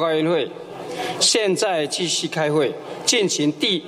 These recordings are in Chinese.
发言会，现在继续开会，进行第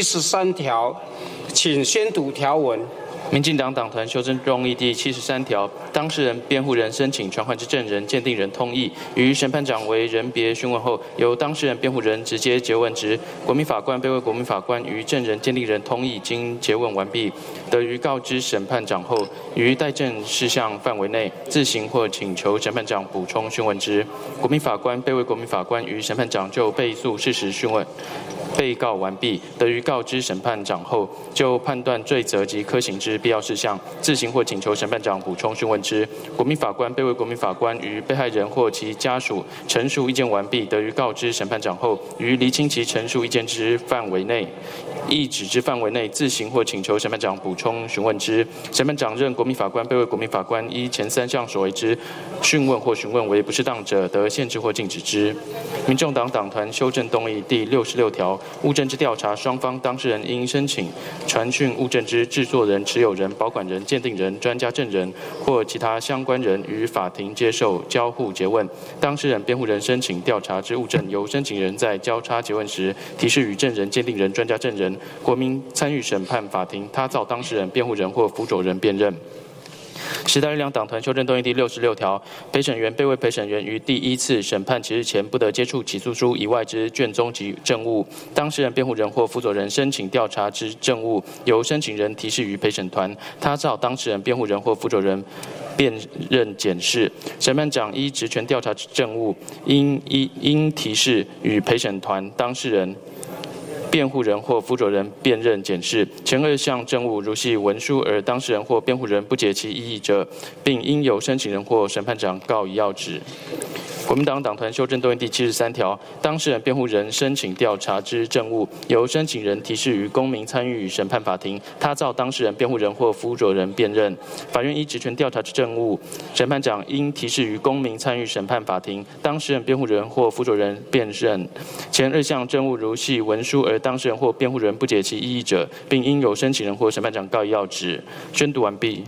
73条，请宣读条文。 民进党党团修正动议第73条，当事人、辩护人申请传唤之证人、鉴定人通译，于审判长为人别讯问后，由当事人、辩护人直接诘问之。国民法官、备位国民法官于证人、鉴定人通译经诘问完毕，得于告知审判长后，于待证事项范围内自行或请求审判长补充讯问之。国民法官、备位国民法官于审判长就被诉事实讯问被告完毕，得于告知审判长后，就判断罪责及科刑之必要事项，自行或请求审判长补充讯问之。国民法官、备位国民法官于被害人或其家属陈述意见完毕，得于告知审判长后，于厘清其陈述意见之范围内，意指之范围内，自行或请求审判长补充询问之。审判长认国民法官、备位国民法官依前3项所为之讯问或询问为不适当者，得限制或禁止之。民众党党团修正动议第66条，物证之调查，双方当事人应申请传讯物证之制作人、持有人、保管人、鉴定人、专家证人或其他相关人于法庭接受交互诘问。当事人、辩护人申请调查之物证，由申请人在交叉诘问时提示予证人、鉴定人、专家证人，国民参与审判法庭他造当事人、辩护人或辅佐人辨认。时代力量党团修正动议第66条，陪审员、备位陪审员于第1次审判期日前不得接触起诉书以外之卷宗及证物。当事人、辩护人或辅佐人申请调查之证物，由申请人提示于陪审团，他照当事人、辩护人或辅佐人辨认检视。审判长依职权调查之证物，应提示与陪审团、当事人、辩护人或辅佐人辨认检视。前2项证物如系文书，而当事人或辩护人不解其意义者，并应由申请人或审判长告以要旨。国民党党团修正动议第73条，当事人、辩护人申请调查之证物，由申请人提示于公民参与审判法庭，他照当事人、辩护人或辅佐人辨认。法院依职权调查之证物，审判长应提示于公民参与审判法庭，当事人、辩护人或辅佐人辨认。前2项证物如系文书，而当事人或辩护人不解其意义者，并应由申请人或审判长告以要旨。宣读完毕。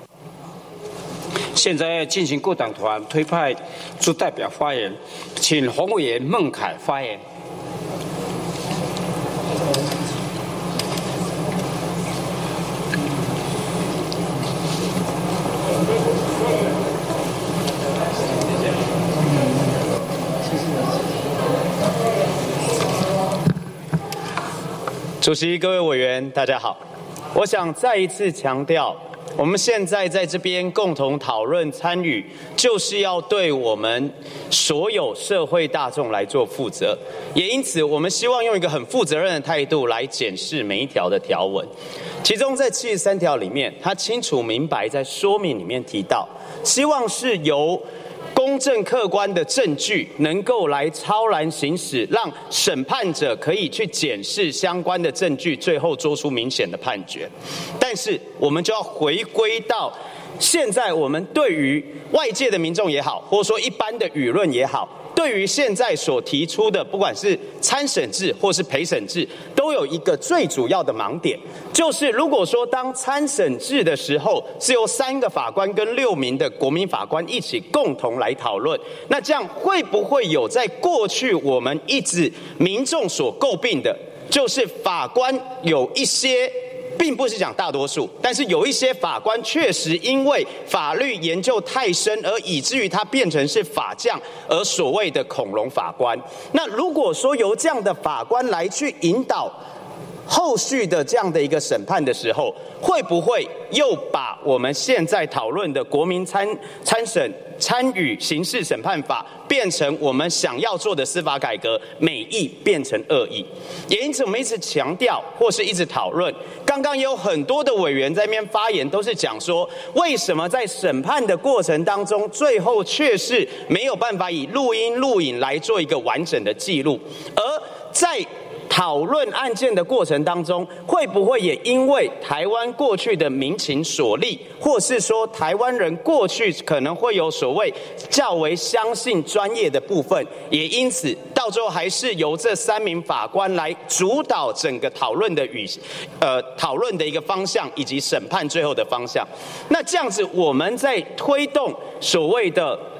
现在进行各党团推派诸代表发言，请洪委员孟凯发言。 主席、各位委员，大家好。我想再一次强调，我们现在在这边共同讨论参与，就是要对我们所有社会大众来做负责。也因此，我们希望用一个很负责任的态度来检视每一条的条文。其中在73条里面，它清楚明白在说明里面提到，希望是由公正客观的证据能够来超然行使，让审判者可以去检视相关的证据，最后做出明显的判决。但是我们就要回归到现在我们对于外界的民众也好，或者说一般的舆论也好，对于现在所提出的不管是参审制或是陪审制，都有一个最主要的盲点，就是如果说当参审制的时候是由3个法官跟6名的国民法官一起共同来讨论，那这样会不会有在过去我们一直民众所诟病的，就是法官有一些，并不是讲大多数，但是有一些法官确实因为法律研究太深，而以至于他变成是法匠，而所谓的恐龙法官。那如果说由这样的法官来去引导后续的这样的一个审判的时候，会不会又把我们现在讨论的国民参与刑事审判法变成我们想要做的司法改革，美意变成恶意？也因此，我们一直强调，或是一直讨论。刚刚也有很多的委员在那边发言，都是讲说，为什么在审判的过程当中，最后却是没有办法以录音录影来做一个完整的记录，而在讨论案件的过程当中，会不会也因为台湾过去的民情所立，或是说台湾人过去可能会有所谓较为相信专业的部分，也因此到最后还是由这3名法官来主导整个讨论的讨论的一个方向，以及审判最后的方向。那这样子，我们在推动所谓的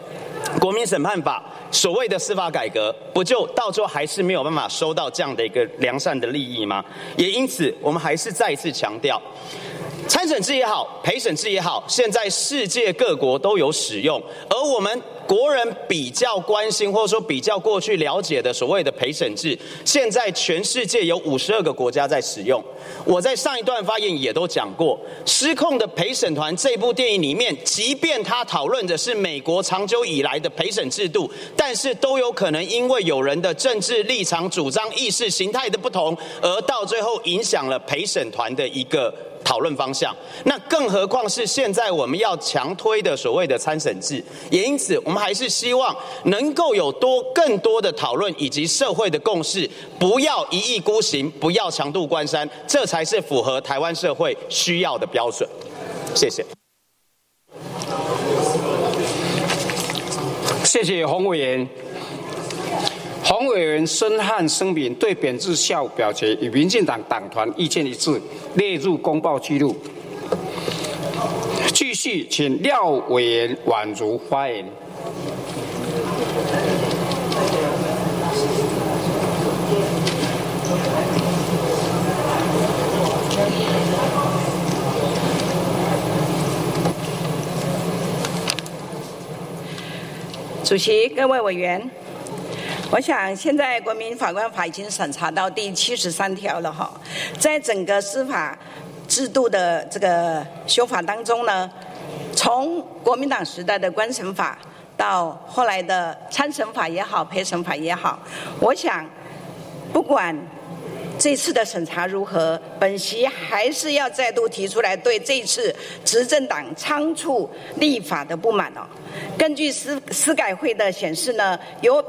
国民审判法所谓的司法改革，不就到最后还是没有办法收到这样的一个良善的利益吗？也因此，我们还是再一次强调，参审制也好，陪审制也好，现在世界各国都有使用，而我们国人比较关心或者说比较过去了解的所谓的陪审制，现在全世界有52个国家在使用。我在上一段发言也都讲过，《失控的陪审团》这部电影里面，即便他讨论的是美国长久以来的陪审制度，但是都有可能因为有人的政治立场、主张、意识形态的不同，而到最后影响了陪审团的一个讨论方向。那更何况是现在我们要强推的所谓的参审制，也因此我们还是希望能够有更多的讨论以及社会的共识，不要一意孤行，不要强渡关山，这才是符合台湾社会需要的标准。谢谢。 谢谢洪委员。洪委员深憾声明，对贬制下午表决与民进党党团意见一致，列入公报记录。继续，请廖委员宛如发言。 主席、各位委员，我想现在国民法官法已经审查到第73条了哈，在整个司法制度的这个修法当中呢，从国民党时代的官审法到后来的参审法也好，陪审法也好，我想不管这次的审查如何，本席还是要再度提出来对这次执政党仓促立法的不满哦。根据司改会的显示呢，有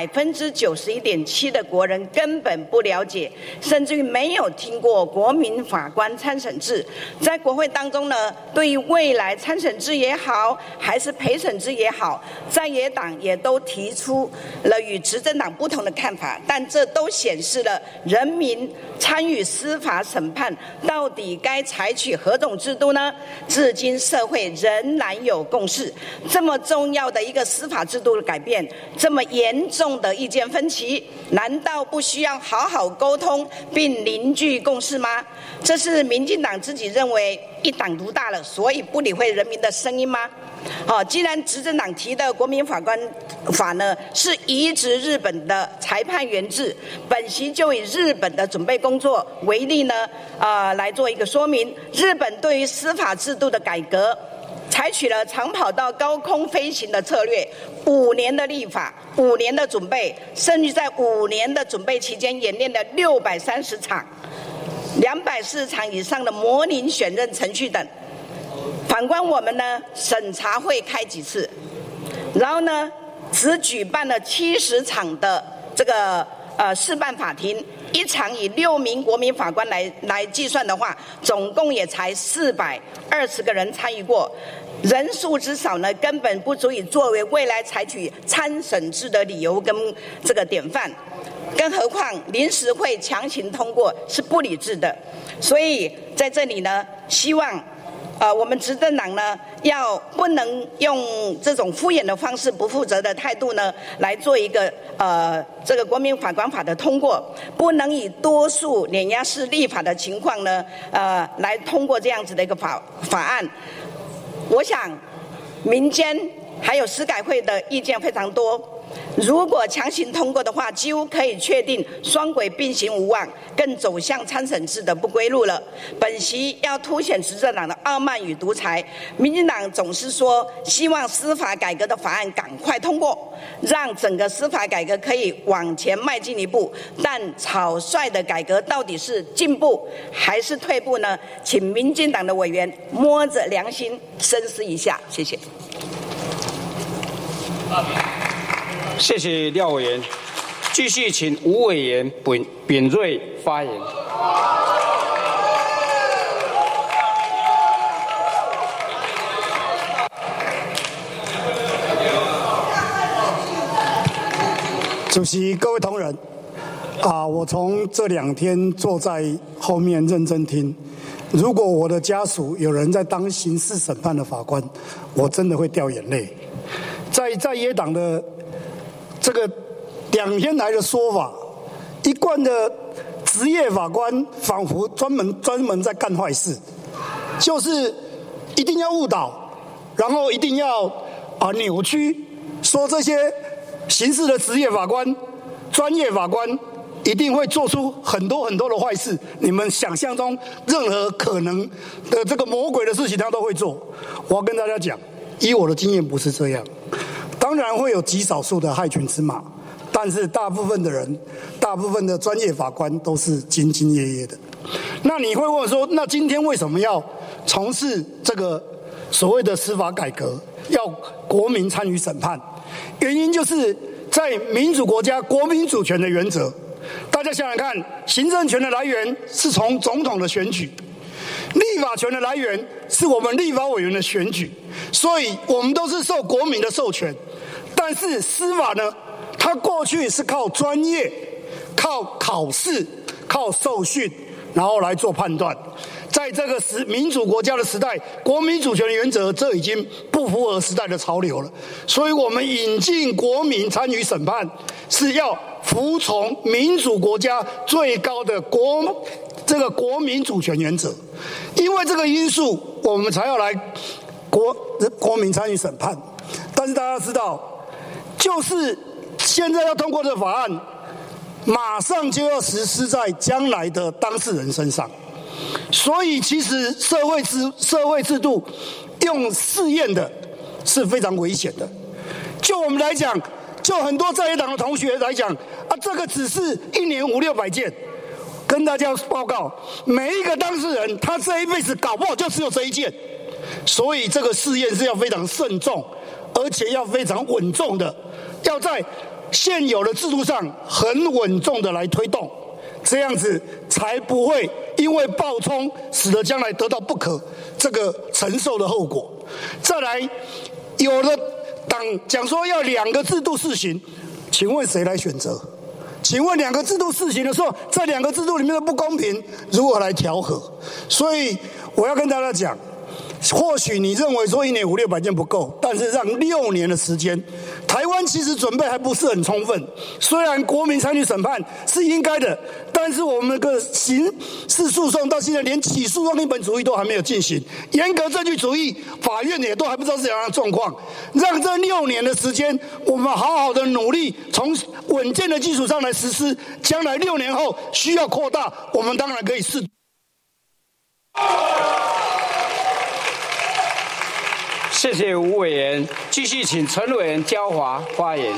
91.7%的国人根本不了解，甚至于没有听过国民法官参审制。在国会当中呢，对于未来参审制也好，还是陪审制也好，在野党也都提出了与执政党不同的看法，但这都显示了人民参与司法审判到底该采取何种制度呢？至今社会仍然有共识。这么重要的一个司法制度的改变，这么严重的意见分歧，难道不需要好好沟通并凝聚共识吗？这是民进党自己认为一党独大了，所以不理会人民的声音吗？既然执政党提的国民法官法呢是移植日本的裁判员制，本席就以日本的准备工作为例呢，来做一个说明。日本对于司法制度的改革，采取了长跑道高空飞行的策略，5年的立法，5年的准备，甚至在5年的准备期间演练了630场、240场以上的模拟选任程序等。反观我们呢，审查会开几次，然后呢，只举办了70场的这个示范法庭，一场以6名国民法官来计算的话，总共也才420个人参与过，人数之少呢，根本不足以作为未来采取参审制的理由跟这个典范。更何况临时会强行通过是不理智的。所以在这里呢，希望我们执政党呢，不能用这种敷衍的方式、不负责的态度呢，来做一个这个国民法官法的通过，不能以多数碾压式立法的情况呢，来通过这样子的一个法案。我想，民间还有司改会的意见非常多。如果强行通过的话，几乎可以确定双轨并行无望，更走向参审制的不归路了。本席要凸显执政党的傲慢与独裁。民进党总是说希望司法改革的法案赶快通过，让整个司法改革可以往前迈进一步，但草率的改革到底是进步还是退步呢？请民进党的委员摸着良心深思一下。谢谢。 谢谢廖委员，继续请吴委员秉锐发言。 主席、各位同仁，我从这2天坐在后面认真听。如果我的家属有人在当刑事审判的法官，我真的会掉眼泪。 在野党的这个2天来的说法，一贯的职业法官仿佛专门在干坏事，就是一定要误导，然后一定要扭曲，说这些刑事的职业法官、专业法官一定会做出很多的坏事，你们想象中任何可能的这个魔鬼的事情他都会做。我要跟大家讲，以我的经验不是这样，当然会有极少数的害群之马，但是大部分的专业法官都是兢兢业业的。那你会问说，那今天为什么要从事这个所谓的司法改革，要国民参与审判？原因就是在民主国家国民主权的原则，大家想想看，行政权的来源是从总统的选举，立法权的来源是我们立法委员的选举，所以我们都是受国民的授权。但是司法呢，它过去是靠专业、靠考试、靠受训，然后来做判断。在这个民主国家的时代，国民主权的原则，这已经不符合时代的潮流了。所以我们引进国民参与审判，是要服从民主国家最高的国民主权原则。因为这个因素，我们才要来国民参与审判。但是大家知道，就是现在要通过这个法案，马上就要实施在将来的当事人身上。所以其实社会制度用试验的是非常危险的。就我们来讲，就很多在野党的同学来讲这个只是1年500-600件。跟大家报告，每一个当事人他这一辈子搞不好就只有这一件。所以这个试验是要非常慎重，而且要非常稳重的，要在现有的制度上很稳重的来推动，这样子才不会因为暴冲使得将来得到不可这个承受的后果。再来，有的党讲说要2个制度试行，请问谁来选择？请问2个制度试行的时候，在2个制度里面的不公平如何来调和？所以我要跟大家讲，或许你认为说1年500-600件不够，但是让6年的时间，台湾其实准备还不是很充分。虽然国民参与审判是应该的，但是我们的刑事诉讼到现在连起诉用一本主义都还没有进行，严格证据主义法院也都还不知道是怎样的状况。让这6年的时间，我们好好的努力，从稳健的基础上来实施，将来6年后需要扩大，我们当然可以试。 谢谢吴委员，继续请陈委员焦华发言。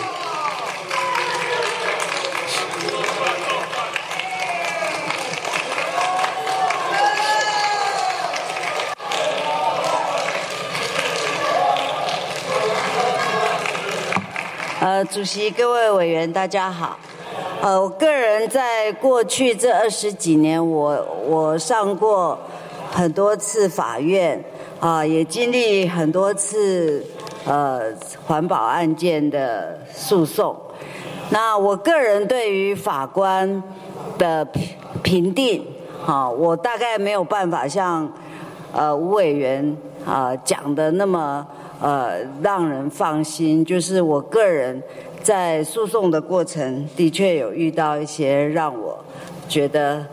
主席、各位委员，大家好。我个人在过去这20几年，我上过很多次法院，也经历很多次环保案件的诉讼。那我个人对于法官的评定，我大概没有办法像吴委员讲的那么让人放心。就是我个人在诉讼的过程，的确有遇到一些让我觉得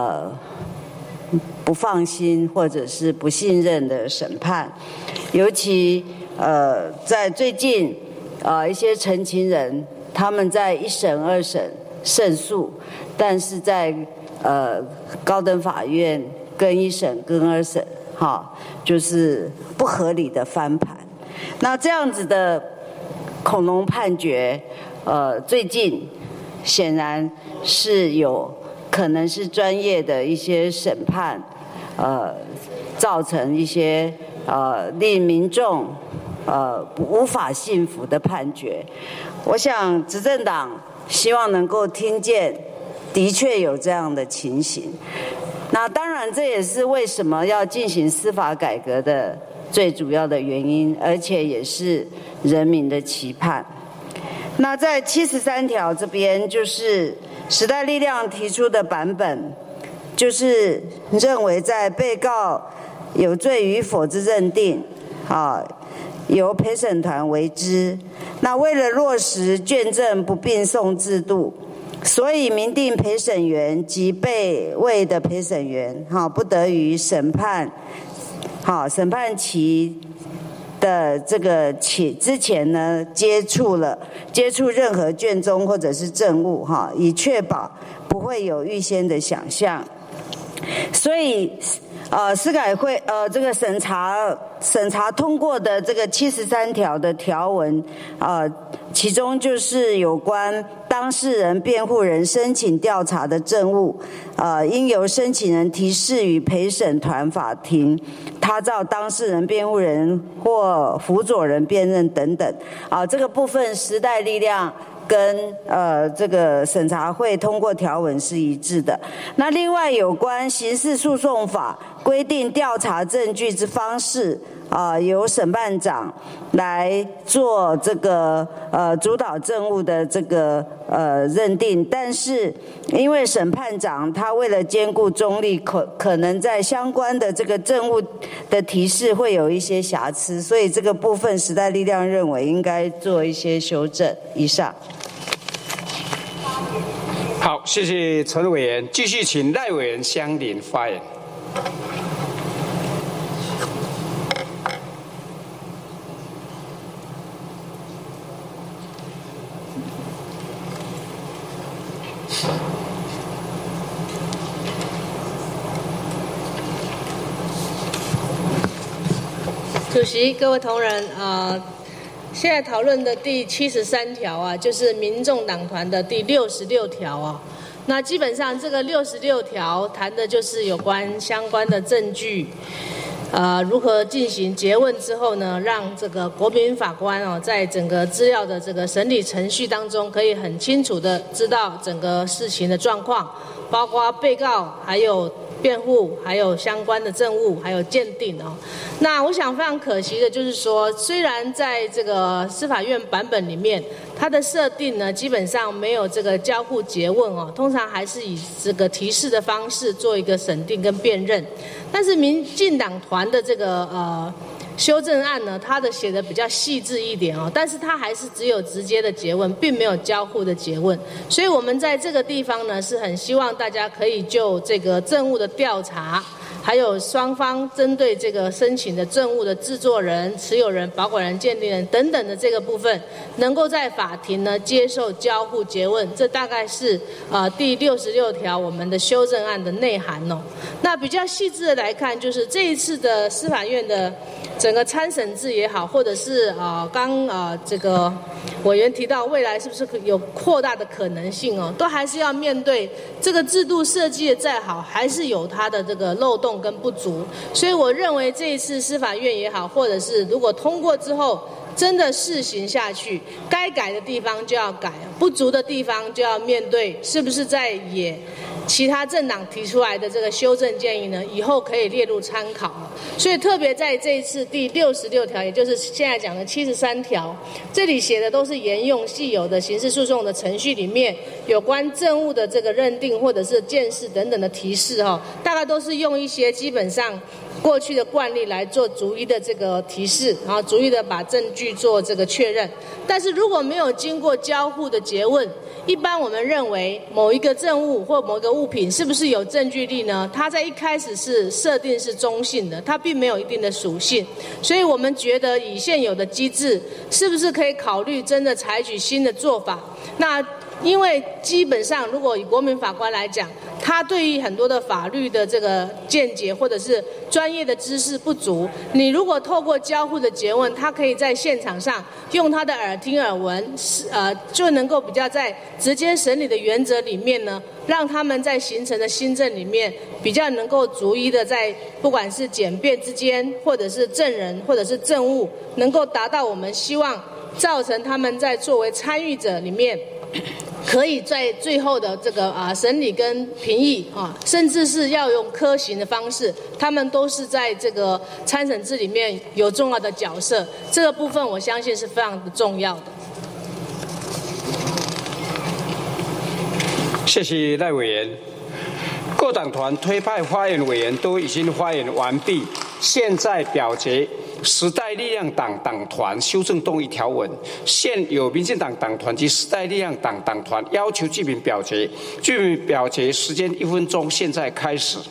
不放心或者是不信任的审判，尤其在最近一些陈情人他们在1审、2审胜诉，但是在高等法院跟1审跟2审就是不合理的翻盘。那这样子的恐龙判决最近显然是有可能是专业的一些审判造成一些令民众无法信服的判决。我想执政党希望能够听见的确有这样的情形。那当然这也是为什么要进行司法改革的最主要的原因，而且也是人民的期盼。那在73条这边，就是时代力量提出的版本，就是认为在被告有罪与否之认定由陪审团为之。那为了落实卷证不并送制度，所以明定陪审员及被位的陪审员不得于审判期的这个之前呢接触任何卷宗或者是证物以确保不会有预先的想象。所以司改会这个审查通过的这个73条的条文其中就是有关当事人、辩护人申请调查的证物应由申请人提示于陪审团法庭，他照当事人、辩护人或辅佐人辨认等等这个部分时代力量跟这个审查会通过条文是一致的。那另外有关刑事诉讼法规定调查证据之方式由审判长来做这个主导证物的这个认定，但是因为审判长他为了兼顾中立，可能在相关的这个证物的提示会有一些瑕疵，所以这个部分时代力量认为应该做一些修正。以上。 好，谢谢陈委员，继续请赖委员相邻发言。 主席、各位同仁，现在讨论的第73条就是民众党团的第66条那基本上这个66条谈的就是有关相关的证据，如何进行诘问之后呢，让这个国民法官在整个资料的这个审理程序当中，可以很清楚的知道整个事情的状况，包括被告还有辩护，还有相关的证物，还有鉴定那我想非常可惜的就是说，虽然在这个司法院版本里面，它的设定呢基本上没有这个交互诘问通常还是以这个提示的方式做一个审定跟辨认，但是民进党团的这个修正案呢，它的写的比较细致一点但是它还是只有直接的诘问，并没有交互的诘问，所以我们在这个地方呢，是很希望大家可以就这个证物的调查，还有双方针对这个申请的证物的制作人、持有人、保管人、鉴定人等等的这个部分，能够在法庭呢接受交互诘问，这大概是第66条我们的修正案的内涵那比较细致的来看，就是这一次的司法院的整个参审制也好，或者是这个委员提到未来是不是有扩大的可能性都还是要面对这个制度设计的再好，还是有它的这个漏洞跟不足。所以我认为这一次司法院也好，或者是如果通过之后真的试行下去，该改的地方就要改，不足的地方就要面对，是不是在其他政党提出来的这个修正建议呢，以后可以列入参考所以特别在这一次第66条，也就是现在讲的73条，这里写的都是沿用既有的刑事诉讼的程序里面有关证物的这个认定或者是鉴识等等的提示大概都是用一些基本上过去的惯例来做逐一的这个提示，然后逐一的把证据做这个确认。但是如果没有经过交互的诘问，一般我们认为某一个证物或某一个物品是不是有证据力呢？它在一开始是设定是中性的，它并没有一定的属性，所以我们觉得以现有的机制，是不是可以考虑真的采取新的做法？那因为基本上，如果以国民法官来讲，他对于很多的法律的这个见解或者是专业的知识不足，你如果透过交互的诘问，他可以在现场上用他的耳听耳闻，就能够比较在直接审理的原则里面呢，让他们在形成的新证里面比较能够逐一的在不管是检辩之间，或者是证人或者是证物，能够达到我们希望造成他们在作为参与者里面。可以在最后的这个审理跟评议甚至是要用科刑的方式，他们都是在这个参审制里面有重要的角色。这个部分我相信是非常的重要的。 谢谢赖委员。各党团推派发言委员都已经发言完毕，现在表决时代力量党党团修正动议条文，现有民进党党团及时代力量党党团要求具名表决，具名表决时间1分钟，现在开始。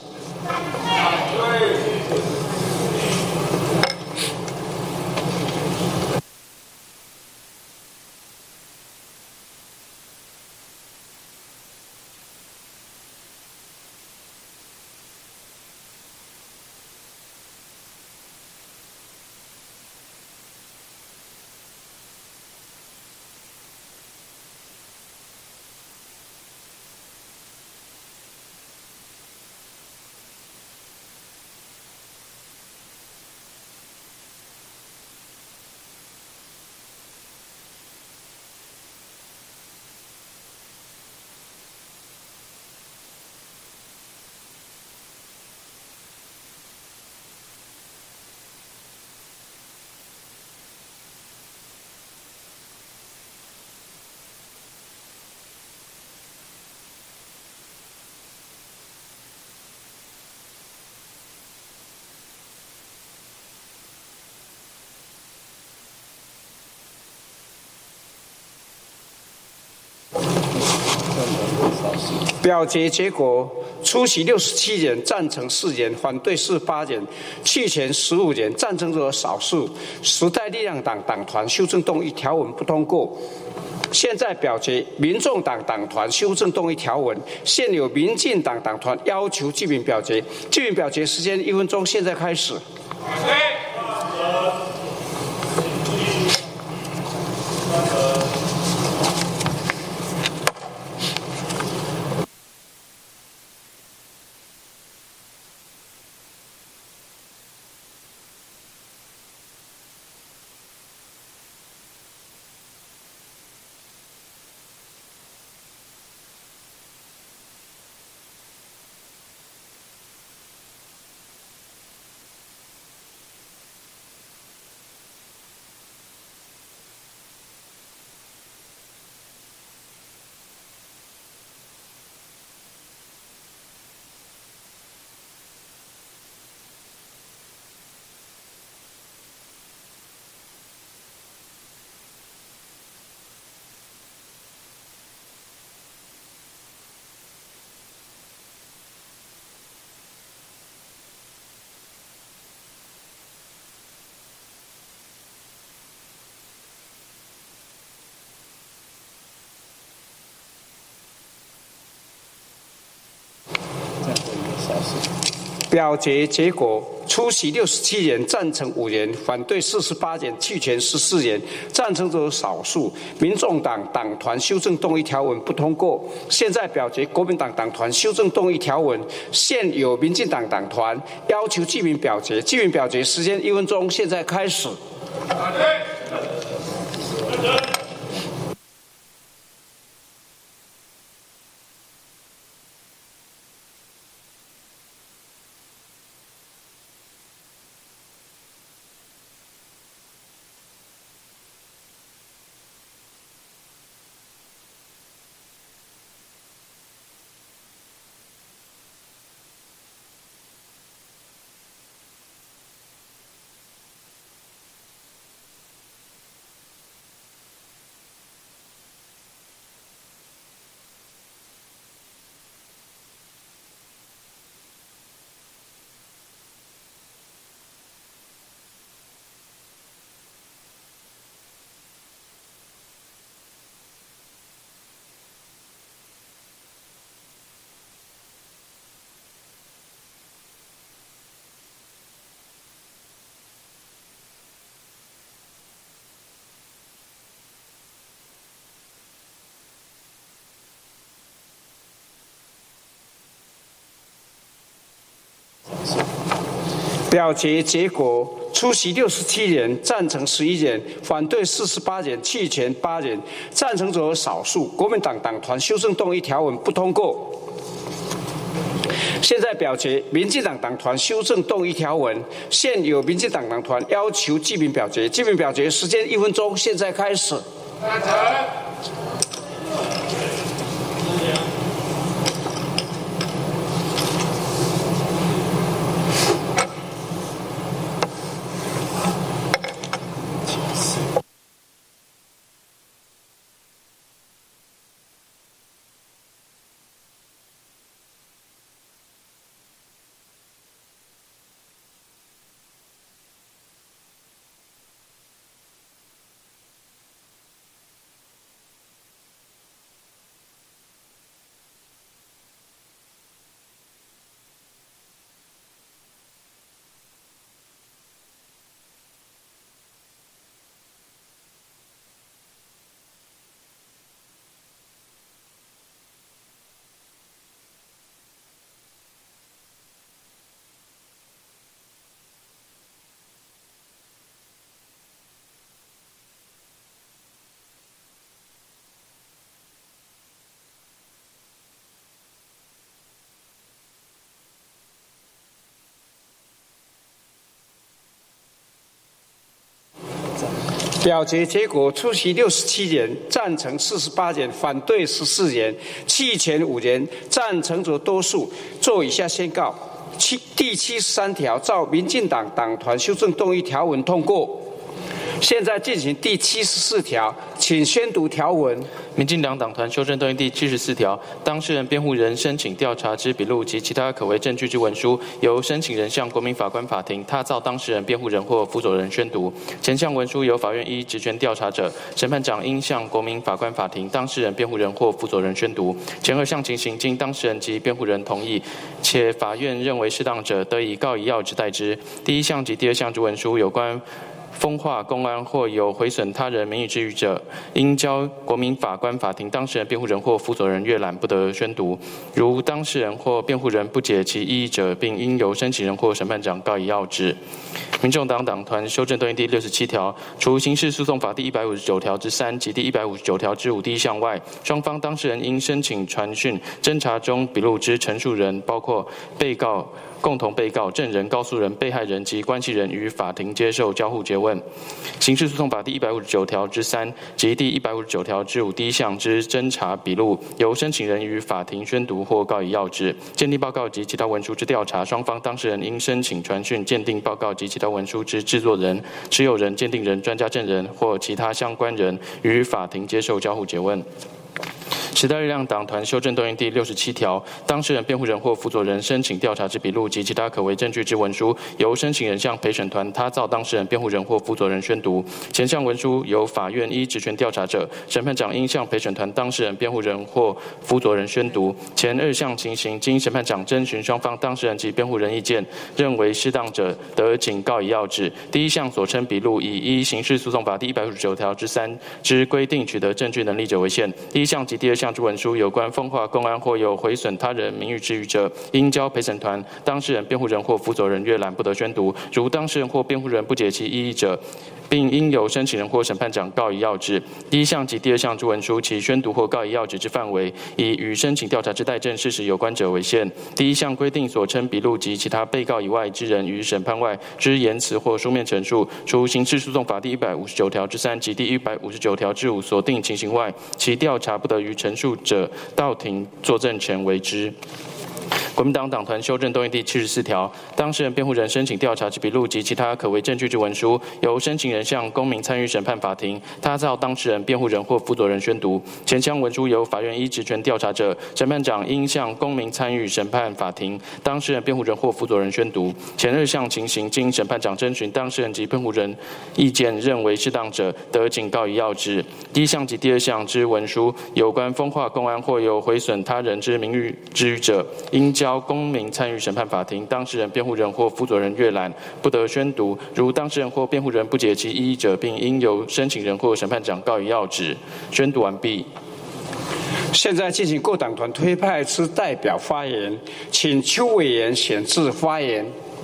表决结果：出席67人，赞成4人，反对48人，弃权15人，赞成者少数。时代力量党党团修正动议条文不通过。现在表决民众党党团修正动议条文，现有民进党党团要求具名表决，具名表决时间1分钟，现在开始。表决结果：出席67人，赞成5人，反对48人，弃权14人，赞成者少数。民众党党团修正动议条文不通过。现在表决国民党党团修正动议条文，现有民进党党团要求具名表决，具名表决时间1分钟，现在开始。表决结果：出席67人，赞成11人，反对48人，弃权8人，赞成者少数。国民党党团修正动议条文不通过。现在表决民进党党团修正动议条文，现有民进党党团要求具名表决，具名表决时间1分钟，现在开始。赞成。 表决结果：出席67人，赞成48人，反对14人，弃权5人，赞成者多数。做以下宣告：第73条照民进党党团修正动议条文通过。现在进行第74条，请宣读条文。 民进党党团修正动议第74条，当事人、辩护人申请调查之笔录及其他可为证据之文书，由申请人向国民法官法庭他造当事人、辩护人或辅佐人宣读。前项文书由法院依职权调查者，审判长应向国民法官法庭当事人、辩护人或辅佐人宣读。前2项情形经当事人及辩护人同意，且法院认为适当者，得以告以要旨代之。第1项及第2项之文书有关风化、公安或有毁损他人名誉之余者，应交国民法官法庭当事人、辩护人或辅佐人阅览，不得宣读。如当事人或辩护人不解其异议者，并应由申请人或审判长告以要旨。民众党党团修正动议第67条，除刑事诉讼法第159条之3及第159条之5第1项外，双方当事人应申请传讯侦查中笔录之陈述人，包括被告、共同被告、证人、告诉人、被害人及关系人于法庭接受交互诘问。刑事诉讼法第159条之3及第159条之5第1项之侦查笔录，由申请人于法庭宣读或告以要旨。鉴定报告及其他文书之调查，双方当事人应申请传讯鉴定报告及其他文书之制作人、持有人、鉴定人、专家证人或其他相关人于法庭接受交互诘问。时代力量党团修正动议第67条，当事人、辩护人或辅佐人申请调查之笔录及其他可为证据之文书，由申请人向陪审团他造当事人、辩护人或辅佐人宣读。前项文书由法院依职权调查者，审判长应向陪审团当事人、辩护人或辅佐人宣读。前2项情形经审判长征询双方当事人及辩护人意见，认为适当者，得警告以要旨。第1项所称笔录，以依刑事诉讼法第159条之3之规定取得证据能力者为限。第1项及第2项之文书有关风化、公安或有毁损他人名誉之余者，应交陪审团当事人、辩护人或辅佐人阅览，不得宣读。如当事人或辩护人不解其异议者，并应由申请人或审判长告以要旨。第1项及第2项之文书，其宣读或告以要旨之范围，以与申请调查之待证事实有关者为限。第1项规定所称笔录及其他被告以外之人于审判外之言辞或书面陈述，除刑事诉讼法第159条之3及第159条之5所定情形外，其调查不得于陈述者到庭作证前为之。国民党党团修正动议第74条，当事人、辩护人申请调查之笔录及其他可为证据之文书，由申请人向公民参与审判法庭他造当事人、辩护人或辅佐人宣读。前项文书由法院依职权调查者，审判长应向公民参与审判法庭当事人、辩护人或辅佐人宣读。前2项情形经审判长征询当事人及辩护人意见，认为适当者，得警告以要旨。第1项及第2项之文书有关风化、公安或有毁损他人之名誉之余者，应交公民参与审判法庭当事人、辩护人或辅佐人阅览，不得宣读。如当事人或辩护人不解其异议者，并应由申请人或审判长告以要旨。宣读完毕。 现在进行各党团推派之代表发言，请邱委员选字发言。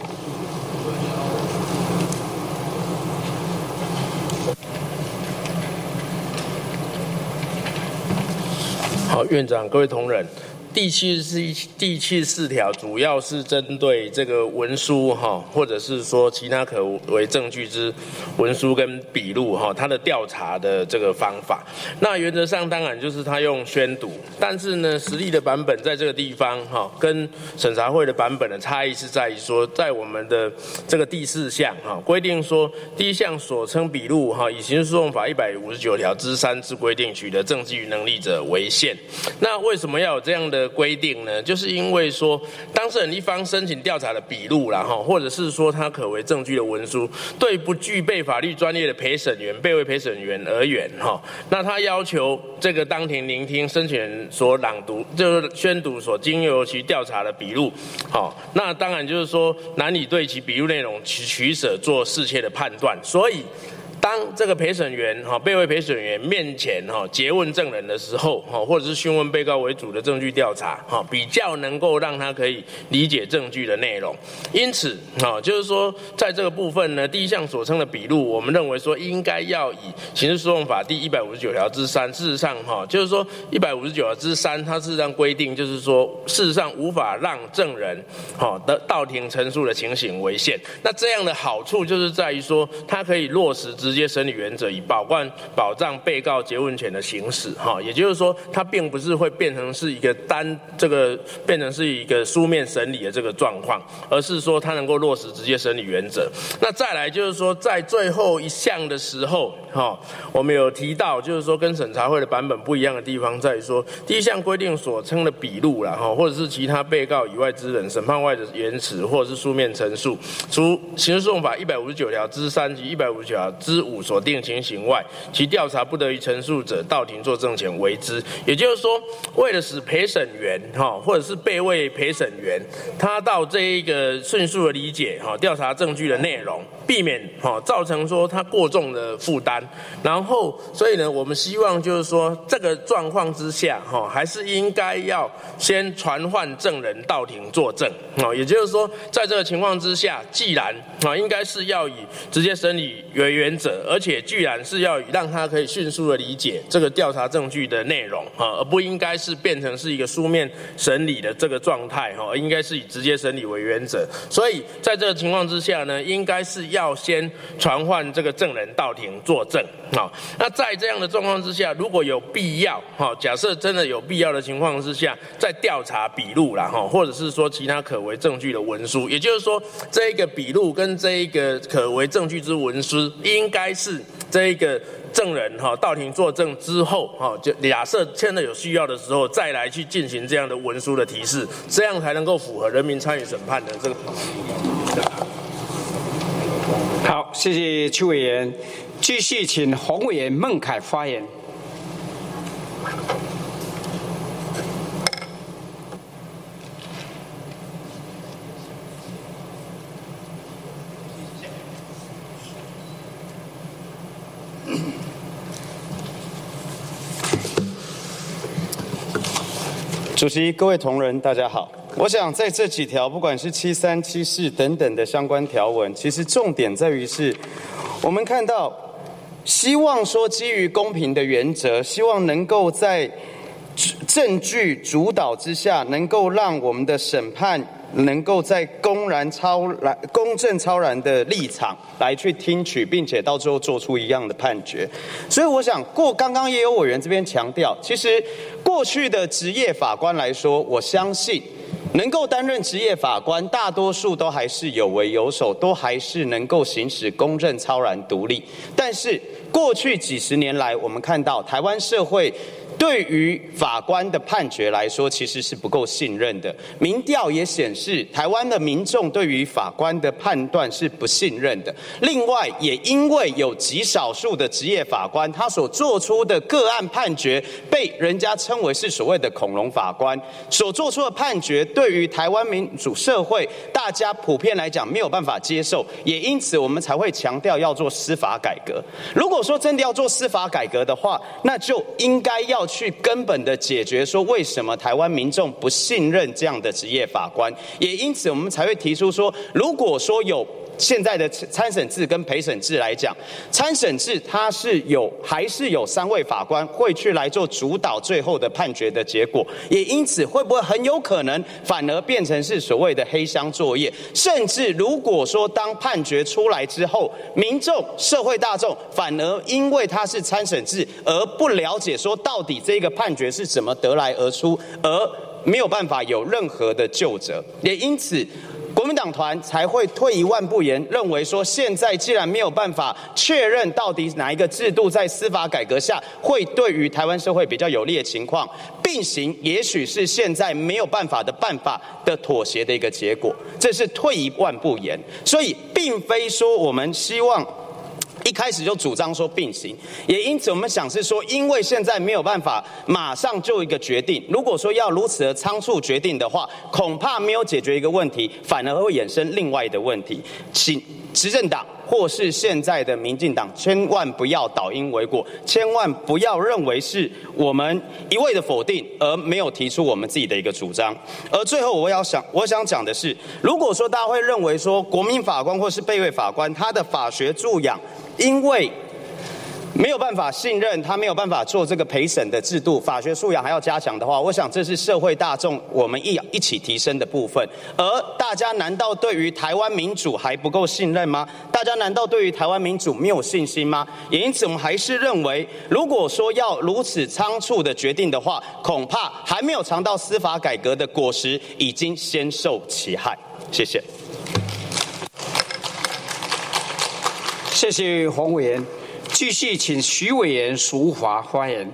好，院长、各位同仁。第74条主要是针对这个文书或者是说其他可为证据之文书跟笔录它的调查的这个方法。那原则上当然就是他用宣读，但是呢，实例的版本在这个地方跟审查会的版本的差异是在于说，在我们的这个第4项规定说，第1项所称笔录以刑事诉讼法159条之3之规定取得证据能力者为限。那为什么要有这样的规定呢？就是因为说，当事人一方申请调查的笔录啦，或者是说他可为证据的文书，对不具备法律专业的陪审员、备位陪审员而言，那他要求这个当庭聆听申请人所朗读，就是宣读所经由其调查的笔录，那当然就是说难以对其笔录内容取舍做适切的判断，所以。当这个陪审员备位陪审员面前诘问证人的时候或者是讯问被告为主的证据调查比较能够让他可以理解证据的内容。因此就是说在这个部分呢，第1项所称的笔录，我们认为说应该要以刑事诉讼法第159条之3，事实上就是说159条之3，它事实上规定就是说，事实上无法让证人的到庭陈述的情形为限。那这样的好处就是在于说，它可以落实执接审理原则，以保障被告诘问权的行使。也就是说，它并不是会变成是一个变成是一个书面审理的这个状况，而是说它能够落实直接审理原则。那再来就是说，在最后一项的时候，我们有提到，就是说跟审查会的版本不一样的地方在于说，第一项规定所称的笔录啦，或者是其他被告以外之人审判外的言辞或者是书面陈述，除刑事诉讼法159条之3及159条之5所定情形外，其调查不得于陈述者到庭作证前为之。也就是说，为了使陪审员或者是备位陪审员，他到这一个迅速的理解调查证据的内容，避免造成说他过重的负担。然后，所以呢，我们希望就是说，这个状况之下还是应该要先传唤证人到庭作证。也就是说，在这个情况之下，既然应该是要以直接审理为原则，而且居然是要让他可以迅速的理解这个调查证据的内容而不应该是变成是一个书面审理的这个状态而应该是以直接审理为原则。所以在这个情况之下呢，应该是要先传唤这个证人到庭作证。那在这样的状况之下，如果有必要假设真的有必要的情况之下，再调查笔录啦或者是说其他可为证据的文书。也就是说，这一个笔录跟这一个可为证据之文书，应该是这一个证人到庭作证之后就假设真的有需要的时候，再来去进行这样的文书的提示，这样才能够符合人民参与审判的这个。 好，谢谢邱委员。继续请洪委员孟凯发言。 主席、各位同仁，大家好。我想在这几条，不管是73、74等等的相关条文，其实重点在于是，我们看到，希望说基于公平的原则，希望能够在证据主导之下，能够让我们的审判能够在公正超然的立场来去听取，并且到最后做出一样的判决。所以我想刚刚也有委员这边强调，其实过去的职业法官来说，我相信能够担任职业法官，大多数都还是有为有守，都还是能够行使公正超然独立。但是过去几十年来，我们看到台湾社会对于法官的判决来说，其实是不够信任的。民调也显示，台湾的民众对于法官的判断是不信任的。另外，也因为有极少数的职业法官，他所做出的个案判决，被人家称为是所谓的恐龙法官所做出的判决，对于台湾民主社会，大家普遍来讲没有办法接受。也因此，我们才会强调要做司法改革。如果说真的要做司法改革的话，那就应该要去根本的解决说为什么台湾民众不信任这样的职业法官。也因此我们才会提出说，如果说有现在的参审制跟陪审制来讲，参审制它还是有3位法官会去来做主导最后的判决的结果。也因此会不会很有可能反而变成是所谓的黑箱作业，甚至如果说当判决出来之后，民众社会大众反而因为它是参审制而不了解说到底这个判决是怎么得来而出，而没有办法有任何的究责。也因此国民党团才会退一万步言，认为说现在既然没有办法确认到底哪一个制度在司法改革下会对于台湾社会比较有利的情况并行，也许是现在没有办法的妥协的一个结果，这是退一万步言。所以并非说我们希望一开始就主张说并行，也因此我们想是说，因为现在没有办法马上就一个决定，如果说要如此的仓促决定的话，恐怕没有解决一个问题，反而会衍生另外的问题。请执政党或是现在的民进党千万不要倒因为果，千万不要认为是我们一味的否定而没有提出我们自己的一个主张。而最后我想讲的是，如果说大家会认为说国民法官或是备位法官他的法学助养因为没有办法信任，他没有办法做这个陪审的制度，法学素养还要加强的话，我想这是社会大众我们一起提升的部分。而大家难道对于台湾民主还不够信任吗？大家难道对于台湾民主没有信心吗？也因此，我们还是认为，如果说要如此仓促的决定的话，恐怕还没有尝到司法改革的果实，已经先受其害。谢谢。 谢谢黄委员。继续请徐委员淑华发言。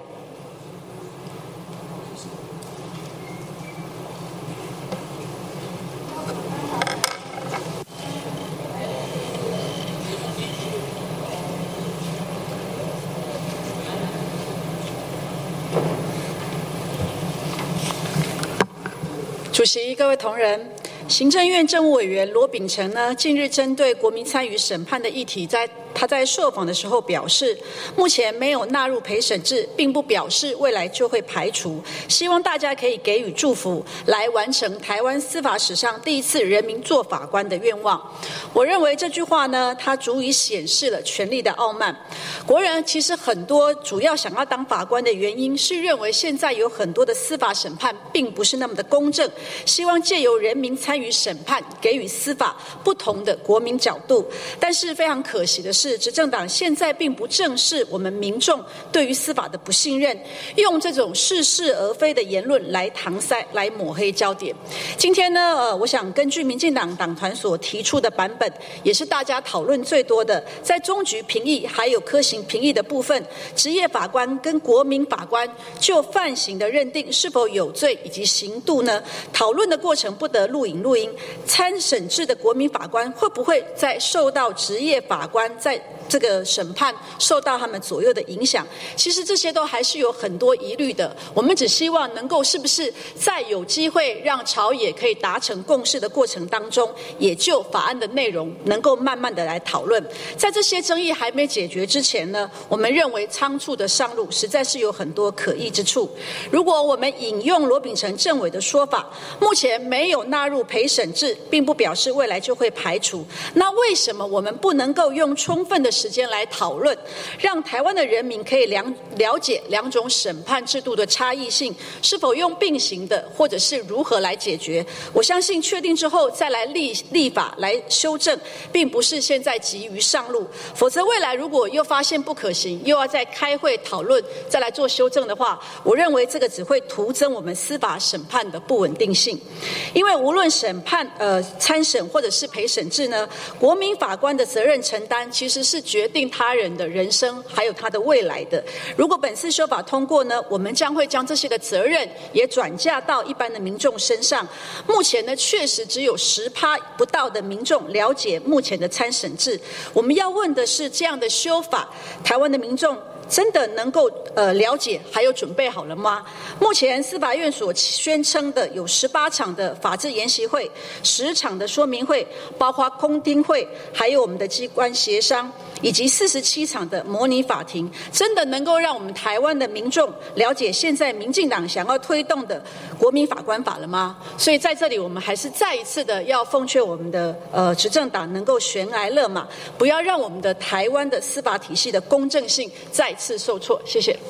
主席、各位同仁，行政院政务委员罗秉成呢，近日针对国民参与审判的议题，他在受访的时候表示，目前没有纳入陪审制，并不表示未来就会排除，希望大家可以给予祝福，来完成台湾司法史上第一次人民做法官的愿望。我认为这句话呢，它足以显示了权力的傲慢。国人其实很多主要想要当法官的原因，是认为现在有很多的司法审判并不是那么的公正，希望借由人民参与审判，给予司法不同的国民角度。但是非常可惜的是，执政党现在并不正视我们民众对于司法的不信任，用这种似是而非的言论来搪塞、来抹黑焦点。今天呢，我想根据民进党党团所提出的版本，也是大家讨论最多的，在中局评议还有科刑评议的部分，职业法官跟国民法官就犯刑的认定是否有罪以及刑度呢？讨论的过程不得录影录音。参审制的国民法官会不会在受到职业法官在这个审判受到他们左右的影响？其实这些都还是有很多疑虑的。我们只希望能够是不是在有机会让朝野可以达成共识的过程当中，也就法案的内容能够慢慢的来讨论。在这些争议还没解决之前呢，我们认为仓促的上路实在是有很多可议之处。如果我们引用罗秉成政委的说法，目前没有纳入陪审制，并不表示未来就会排除。那为什么我们不能够用充分的时间来讨论，让台湾的人民可以了解两种审判制度的差异性，是否用并行的，或者是如何来解决？我相信确定之后再来立法来修正，并不是现在急于上路。否则未来如果又发现不可行，又要再开会讨论，再来做修正的话，我认为这个只会徒增我们司法审判的不稳定性。因为无论审判参审或者是陪审制呢，国民法官的责任承担其实是决定他人的人生还有他的未来的。如果本次修法通过呢，我们将会将这些的责任也转嫁到一般的民众身上。目前呢，确实只有10%不到的民众了解目前的参审制。我们要问的是，这样的修法，台湾的民众真的能够了解还有准备好了吗？目前司法院所宣称的有18场的法制研习会，10场的说明会，包括公听会，还有我们的机关协商，以及47场的模拟法庭，真的能够让我们台湾的民众了解现在民进党想要推动的国民法官法了吗？所以在这里我们还是再一次的要奉劝我们的执政党能够悬崖勒马，不要让我们的台湾的司法体系的公正性再次受挫。谢谢。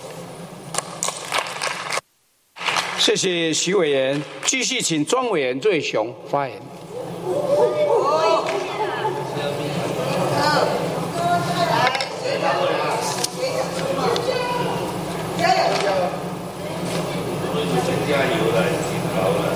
谢谢徐委员，继续请庄委员瑞雄发言。 加油了，辛劳了。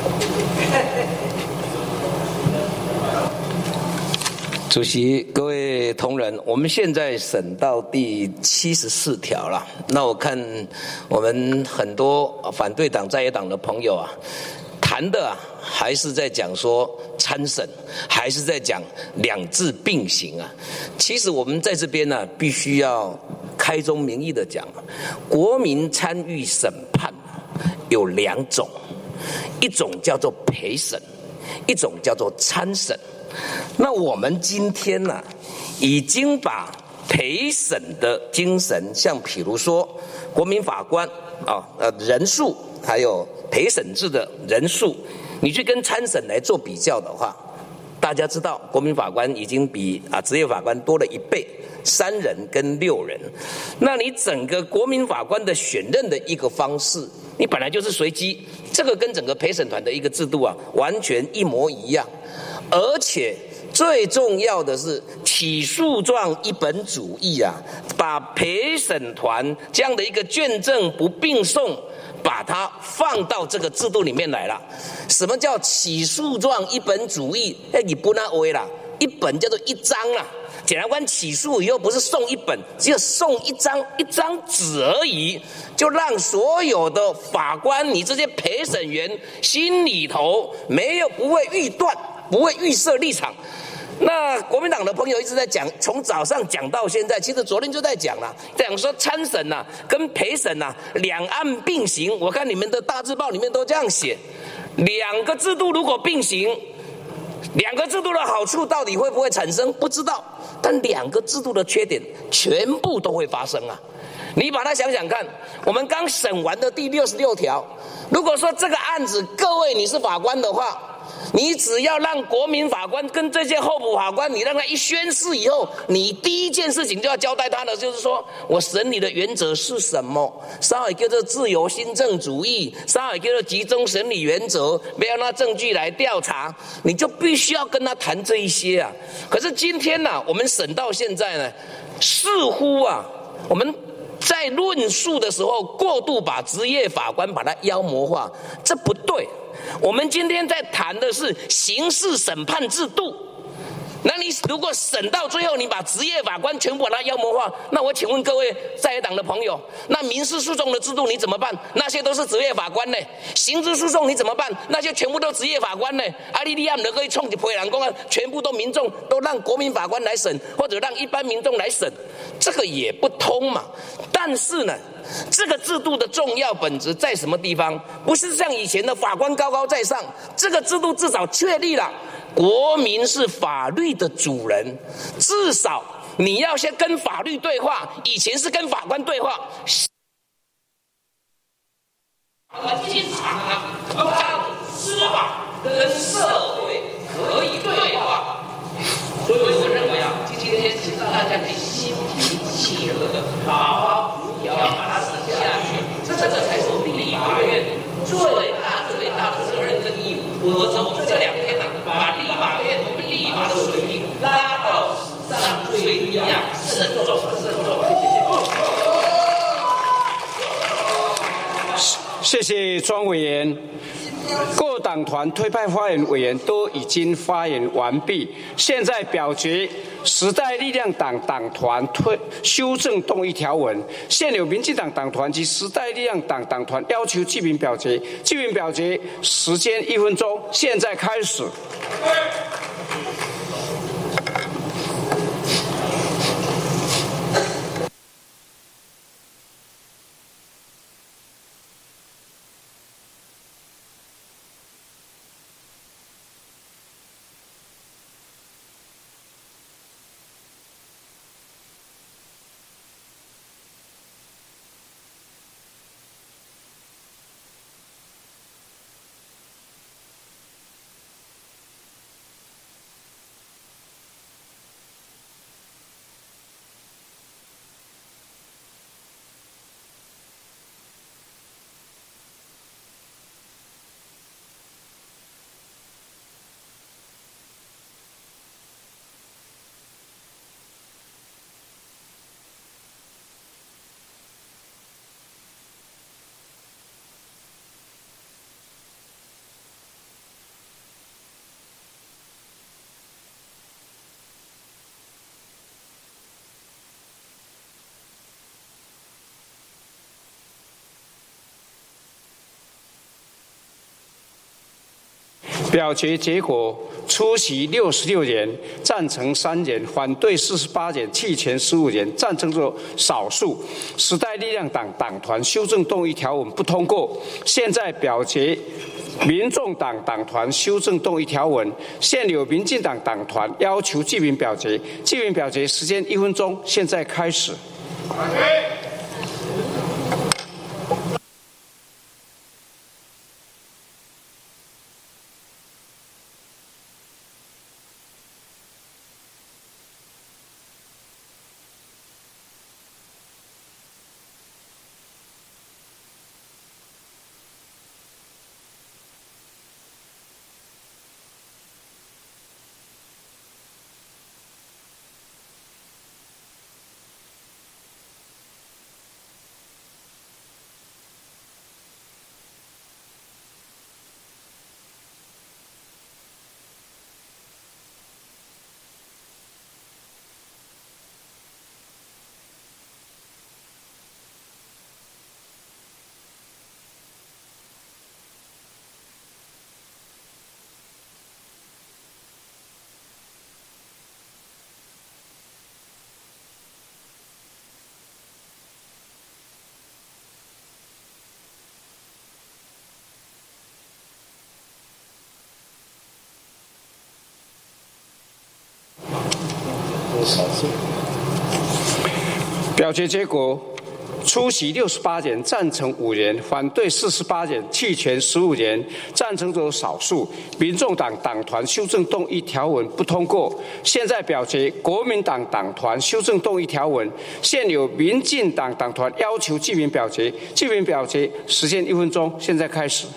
主席、各位同仁，我们现在审到第74条了。那我看我们很多反对党、在野党的朋友啊，谈的还是在讲说参审，还是在讲两制并行啊。其实我们在这边呢，必须要开宗明义的讲，国民参与审判有2种，一种叫做陪审，一种叫做参审。那我们今天呢，已经把陪审的精神，像譬如说国民法官人数，还有陪审制的人数，你去跟参审来做比较的话， 大家知道，国民法官已经比职业法官多了1倍，3人跟6人。那你整个国民法官的选任的一个方式，你本来就是随机，这个跟整个陪审团的一个制度完全一模一样。而且最重要的是，起诉状一本主义把陪审团这样的一个卷证不并送，把它放到这个制度里面来了。什么叫起诉状一本主义？你不那为啦，一本叫做1张啦。检察官起诉以后不是送1本，只有送1张纸而已，就让所有的法官，你这些陪审员心里头不会预断，不会预设立场。那国民党的朋友一直在讲，从早上讲到现在，其实昨天就在讲了，讲说参审跟陪审两岸并行。我看你们的大字报里面都这样写，2个制度如果并行，2个制度的好处到底会不会产生不知道，但2个制度的缺点全部都会发生你把它想想看，我们刚审完的第66条，如果说这个案子各位你是法官的话，你只要让国民法官跟这些候补法官，你让他一宣誓以后，你第一件事情就要交代他的，就是说我审理的原则是什么？稍微叫做自由新政主义，稍微叫做集中审理原则，不要拿证据来调查，你就必须要跟他谈这一些可是今天我们审到现在呢，似乎我们在论述的时候过度把职业法官把它妖魔化，这不对。我们今天在谈的是刑事审判制度，那你如果审到最后，你把职业法官全部把它妖魔化，那我请问各位在野党的朋友，那民事诉讼的制度你怎么办？那些都是职业法官呢？刑事诉讼你怎么办？那些全部都职业法官呢？你也不可以冲一批人说全部都民众都让国民法官来审，或者让一般民众来审，这个也不通嘛。但是呢，这个制度的重要本质在什么地方？不是像以前的法官高高在上，这个制度至少确立了国民是法律的主人，至少你要先跟法律对话，以前是跟法官对话。经常让司法跟社会可以对话，所以我认为今天请大家可以心平气和的好好要把它审下去，这才是立法院最大的责任跟义务。我从这2天把立法院立法的水平拉到史上最低慎重。 谢谢庄委员。各党团推派发言委员都已经发言完毕，现在表决时代力量党党团修正动议条文。现有民进党党团及时代力量党党团要求记名表决，记名表决时间1分钟，现在开始。表决结果：出席66人，赞成3人，反对48人，弃权15人，赞成者少数。时代力量党党团修正动议条文不通过。现在表决民众党党团修正动议条文。现有民进党党团要求记名表决，记名表决时间1分钟，现在开始。 表决结果：出席68人，赞成5人，反对48人，弃权15人。赞成者少数。民众党党团修正动议条文不通过。现在表决国民党党团修正动议条文。现有民进党党团要求记名表决，记名表决时间1分钟，现在开始。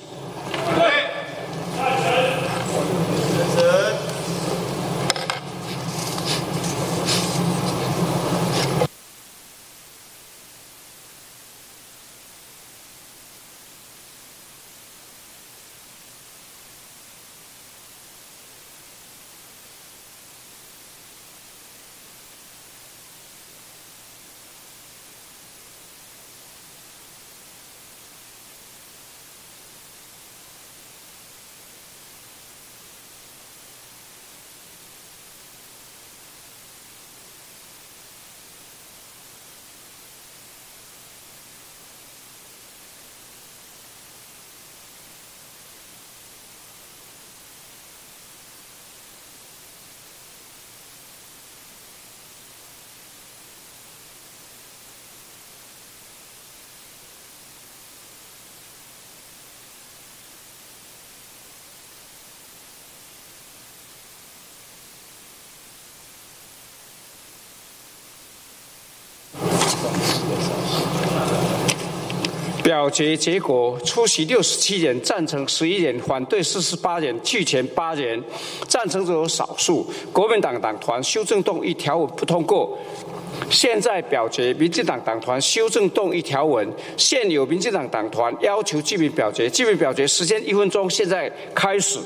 表决结果：出席67人，赞成11人，反对48人，弃权8人。赞成者有少数。国民党党团修正动议条文不通过。现在表决民进党党团修正动议条文。现有民进党党团要求记名表决，记名表决时间1分钟，现在开始。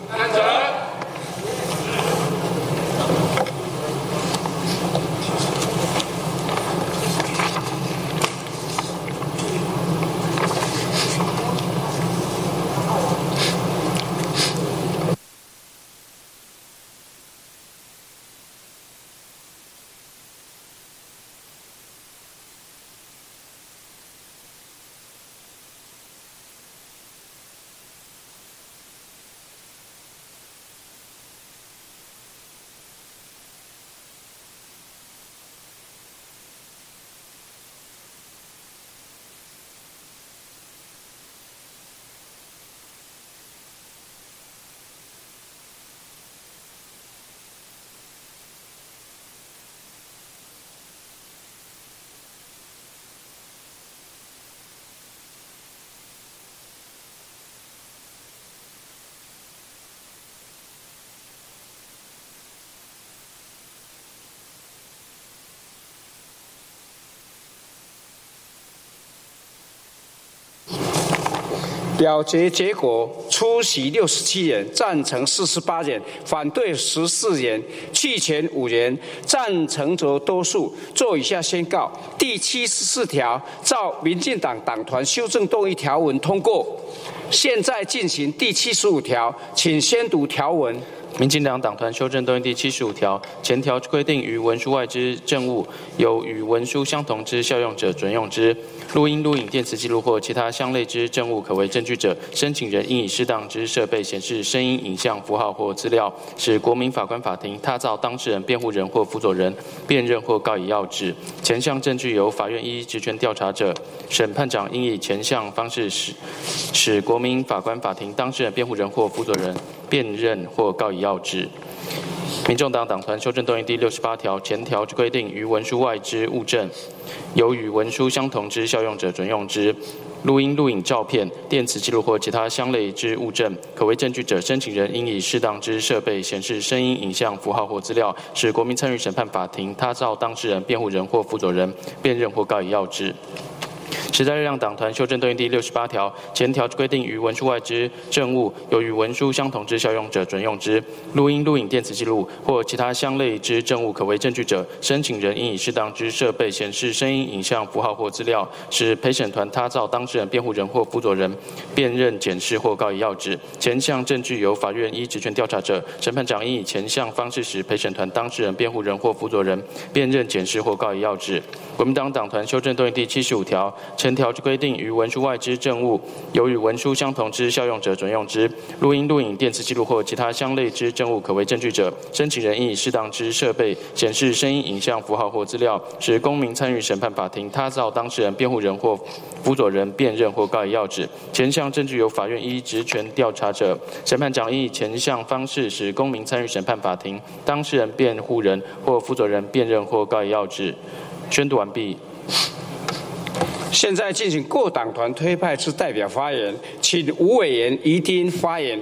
表决结果：出席67人，赞成48人，反对14人，弃权5人。赞成者多数。做以下宣告：第74条照民进党党团修正动议条文通过。现在进行第75条，请宣读条文。 民进党党团修正动议第75条，前条规定于文书外之证物，有与文书相同之效用者准用之。录音、录影、电磁记录或其他相类之证物可为证据者，申请人应以适当之设备显示声音、影像、符号或资料，使国民法官法庭他照当事人、辩护人或辅佐人辨认或告以要旨。前项证据由法院依职权调查者，审判长应以前项方式使国民法官法庭当事人、辩护人或辅佐人辨认或告以要旨。民众党党团修正动议第68条，前条之规定于文书外之物证，有与文书相同之效用者准用之。录音、录影、照片、电磁记录或其他相类之物证，可为证据者，申请人应以适当之设备显示声音、影像、符号或资料，使国民参与审判法庭他照当事人、辩护人或辅佐人辨认或告以要旨。时代力量党团修正动议第68条，前条之规定于文书外之证物，有与文书相同之效用者准用之。录音、录影、电磁记录或其他相类之证物可为证据者，申请人应以适当之设备显示声音、影像、符号或资料，使陪审团他照当事人、辩护人或辅佐人辨认、检视或告以要旨。前项证据由法院依职权调查者，审判长应以前项方式使陪审团当事人、辩护人或辅佐人辨认、检视或告以要旨。国民党党团修正动议第75条，前前条之规定于文书外之证物，有与文书相同之效用者准用之。录音、录影、电磁记录或其他相类之证物可为证据者，申请人应以适当之设备显示声音、影像、符号或资料，使公民参与审判法庭他造当事人、辩护人或辅佐人辨认或告以要旨。前项证据由法院依职权调查者，审判长应以前项方式使公民参与审判法庭当事人、辩护人或辅佐人辨认或告以要旨。宣读完毕。 现在进行各党团推派之代表发言，请吴委员宜丁发言。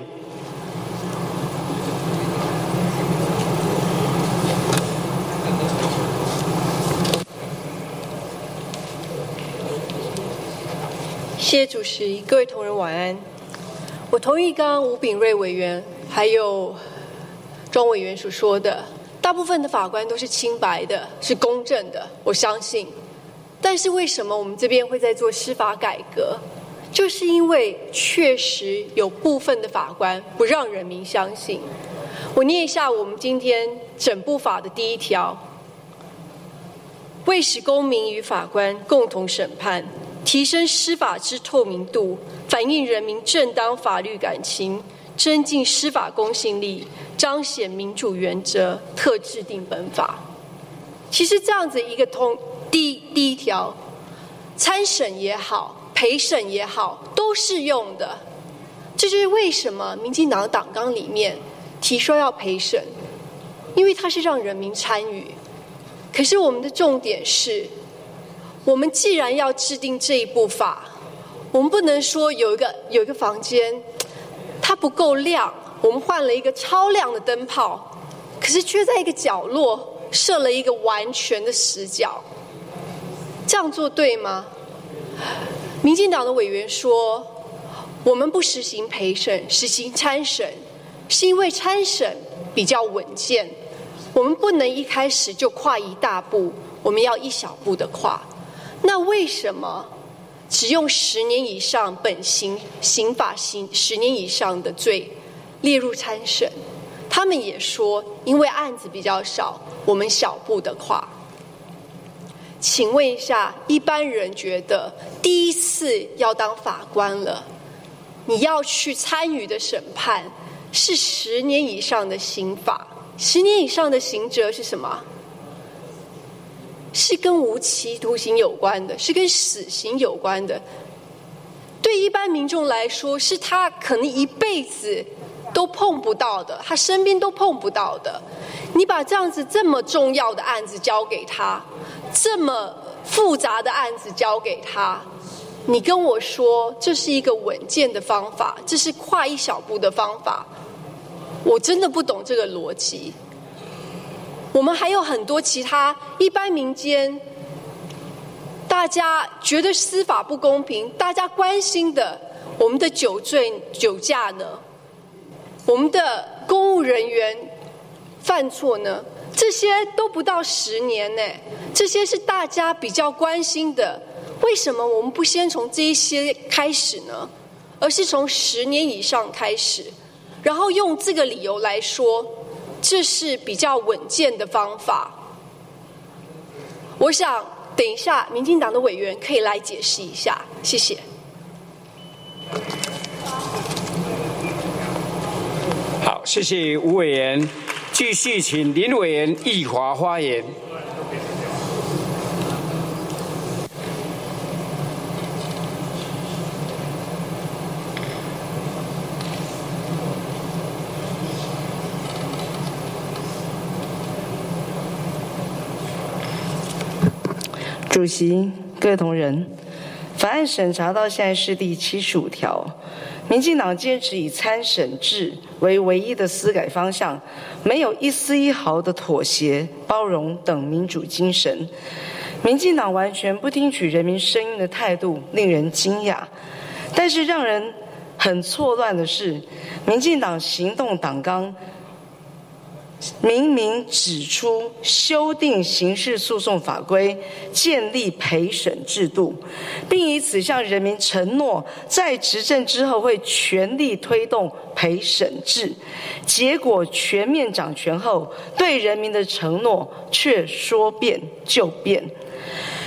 谢谢主席，各位同仁晚安。我同意刚刚吴秉叡委员还有庄委员所说的，大部分的法官都是清白的，是公正的，我相信。但是为什么我们这边会在做司法改革？就是因为确实有部分的法官不让人民相信。我念一下我们今天整部法的第1条：为使公民与法官共同审判，提升司法之透明度，反映人民正当法律感情，增进司法公信力，彰显民主原则，特制定本法。其实这样子一个第一条，参审也好，陪审也好，都适用的。这就是为什么民进党的党纲里面提说要陪审，因为它是让人民参与。可是我们的重点是，我们既然要制定这一部法，我们不能说有一个房间它不够亮，我们换了一个超亮的灯泡，可是却在一个角落设了一个完全的死角。这样做对吗？民进党的委员说，我们不实行陪审，实行参审，是因为参审比较稳健，我们不能一开始就跨一大步，我们要一小步的跨。那为什么只用10年以上本刑法10年以上的罪列入参审？他们也说，因为案子比较少，我们小步的跨。请问一下，一般人觉得第一次要当法官了，你要去参与的审判是10年以上的刑法，10年以上的刑责是什么？是跟无期徒刑有关的，是跟死刑有关的。对一般民众来说，是他可能一辈子都碰不到的，他身边都碰不到的。你把这样子这么重要的案子交给他，这么复杂的案子交给他，你跟我说这是一个稳健的方法，这是跨一小步的方法，我真的不懂这个逻辑。我们还有很多其他一般民间大家觉得司法不公平，大家关心的，我们的酒驾呢？我们的公务人员犯错呢？这些都不到10年呢，这些是大家比较关心的。为什么我们不先从这一些开始呢？而是从10年以上开始，然后用这个理由来说，这是比较稳健的方法。我想等一下民进党的委员可以来解释一下，谢谢。 好，谢谢吴委员。继续请林委员易华发言。 主席、各位同仁，法案审查到现在是第75条。民进党坚持以参审制为唯一的司改方向，没有一丝一毫的妥协、包容等民主精神。民进党完全不听取人民声音的态度令人惊讶，但是让人很错乱的是，民进党行动党纲明明指出修订刑事诉讼法规，建立陪审制度，并以此向人民承诺在执政之后会全力推动陪审制，结果全面掌权后对人民的承诺却说变就变。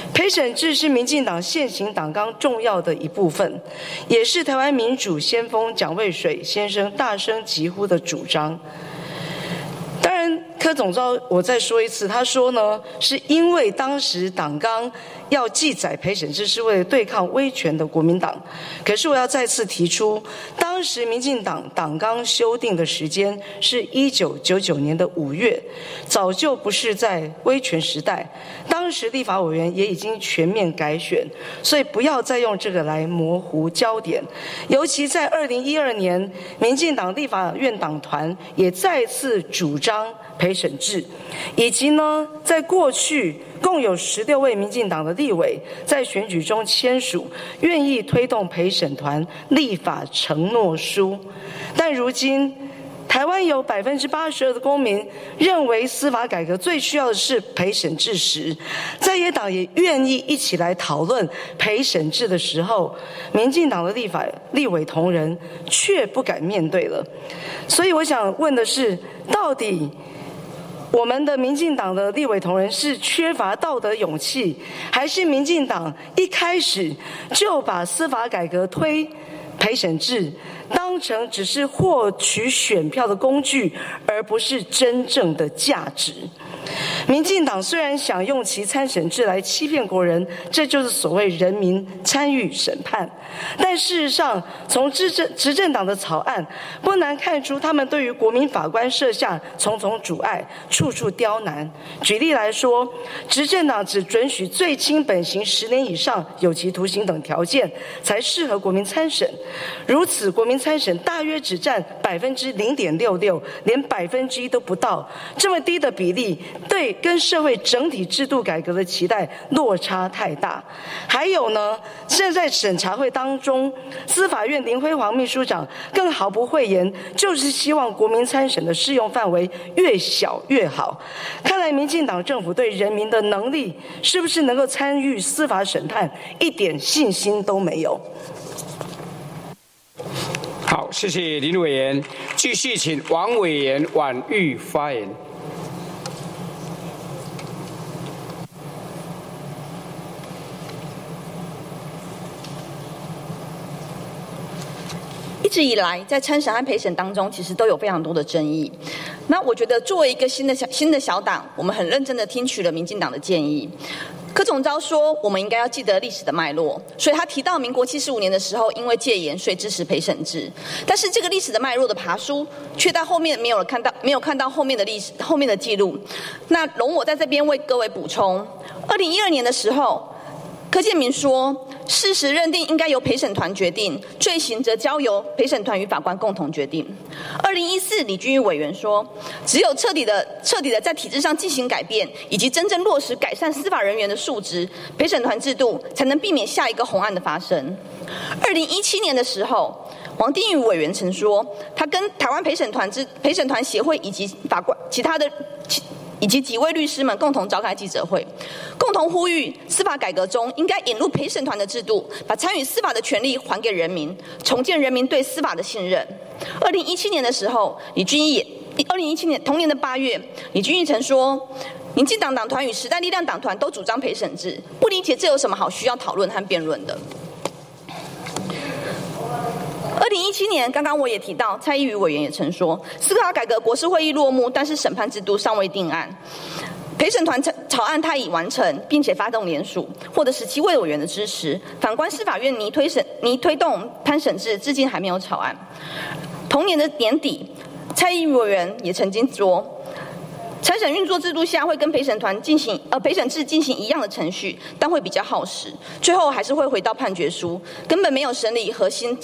陪审制是民进党现行党纲重要的一部分，也是台湾民主先锋蒋渭水先生大声疾呼的主张。当然，柯总召我再说一次，他说呢，是因为当时党纲要记载陪审制是为了对抗威权的国民党。可是我要再次提出，当时民进党党纲修订的时间是1999年的5月，早就不是在威权时代，当时立法委员也已经全面改选，所以不要再用这个来模糊焦点。尤其在2012年，民进党立法院党团也再次主张陪审制，以及呢，在过去共有16位民进党的立委在选举中签署愿意推动陪审团立法承诺书，但如今台湾有82%的公民认为司法改革最需要的是陪审制时，在野党也愿意一起来讨论陪审制的时候，民进党的立委同仁却不敢面对了。所以我想问的是，到底我们的民进党的立委同仁是缺乏道德勇气，还是民进党一开始就把司法改革推陪审制当成只是获取选票的工具，而不是真正的价值？民进党虽然想用其参审制来欺骗国人，这就是所谓人民参与审判，但事实上从执政党的草案不难看出，他们对于国民法官设下重重阻碍，处处刁难。举例来说，执政党只准许最轻本刑10年以上有期徒刑等条件才适合国民参审，如此国民参审大约只占0.66%，连1%都不到，这么低的比例对跟社会整体制度改革的期待落差太大。还有呢，现在审查会当中，司法院林辉煌秘书长更毫不讳言，就是希望国民参审的适用范围越小越好。看来民进党政府对人民的能力是不是能够参与司法审判，一点信心都没有。 好，谢谢林委员。继续请王委员婉玉发言。 一直以来，在参审和陪审当中，其实都有非常多的争议。那我觉得，作为一个新的小党，我们很认真的听取了民进党的建议。柯总召说，我们应该要记得历史的脉络，所以他提到民国75年的时候，因为戒严，所以支持陪审制。但是这个历史的脉络的爬梳，却到后面没有看到后面的后面的记录。那容我在这边为各位补充：2012年的时候，柯建铭说，事实认定应该由陪审团决定，罪行则交由陪审团与法官共同决定。2014，李君玉委员说，只有彻底的在体制上进行改变，以及真正落实改善司法人员的素质，陪审团制度才能避免下一个红案的发生。2017年的时候，王定宇委员曾说，他跟台湾陪审团协会以及法官以及几位律师们共同召开记者会，共同呼吁司法改革中应该引入陪审团的制度，把参与司法的权利还给人民，重建人民对司法的信任。2017年的时候，2017年同年的8月，李君玉曾说，民进党党团与时代力量党团都主张陪审制，不理解这有什么好需要讨论和辩论的。2017年，刚刚我也提到，蔡依瑜委员也曾说，司法改革国是会议落幕，但是审判制度尚未定案。陪审团草案他已完成，并且发动联署，获得17位委员的支持。反观司法院拟推动参审制，至今还没有草案。同年的年底，蔡依瑜委员也曾经说，参审运作制度下会跟陪审制进行一样的程序，但会比较耗时，最后还是会回到判决书，根本没有将审理核心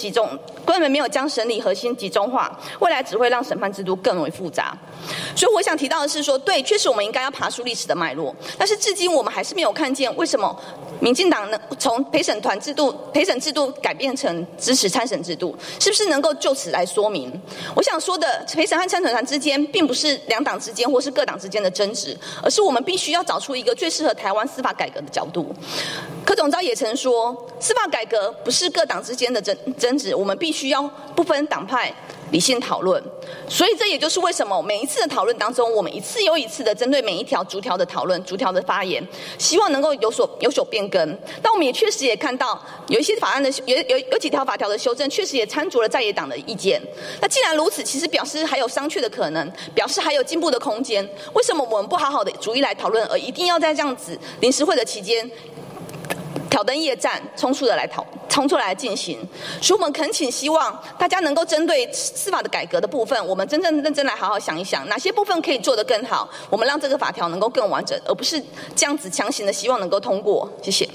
集中化，未来只会让审判制度更为复杂。所以我想提到的是说，对，确实我们应该要爬梳历史的脉络，但是至今我们还是没有看见为什么民进党呢从陪审制度改变成支持参审制度，是不是能够就此来说明？我想说的，陪审和参审团之间并不是两党之间或是各党之间的争执，而是我们必须要找出一个最适合台湾司法改革的角度。 柯总召也曾说，司法改革不是各党之间的争执，我们必须要不分党派理性讨论。所以这也就是为什么每一次的讨论当中，我们一次又一次的针对每一条逐条的讨论、逐条的发言，希望能够有所变更。但我们也确实也看到，有一些法案的有几条法条的修正，确实也参酌了在野党的意见。那既然如此，其实表示还有商榷的可能，表示还有进步的空间。为什么我们不好好的逐一来讨论，而一定要在这样子临时会的期间挑灯夜战，冲出来进行？所以我们恳请希望大家能够针对司法的改革的部分，我们真正认真来好好想一想，哪些部分可以做得更好，我们让这个法条能够更完整，而不是这样子强行的希望能够通过。谢谢。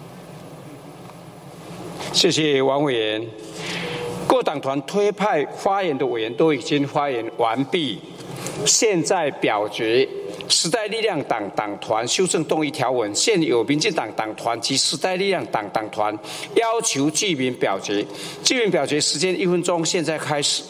谢谢王委员。各党团推派发言的委员都已经发言完毕，现在表决时代力量党党团修正动议条文，现有民进党党团及时代力量党党团要求记名表决。记名表决时间1分钟，现在开始。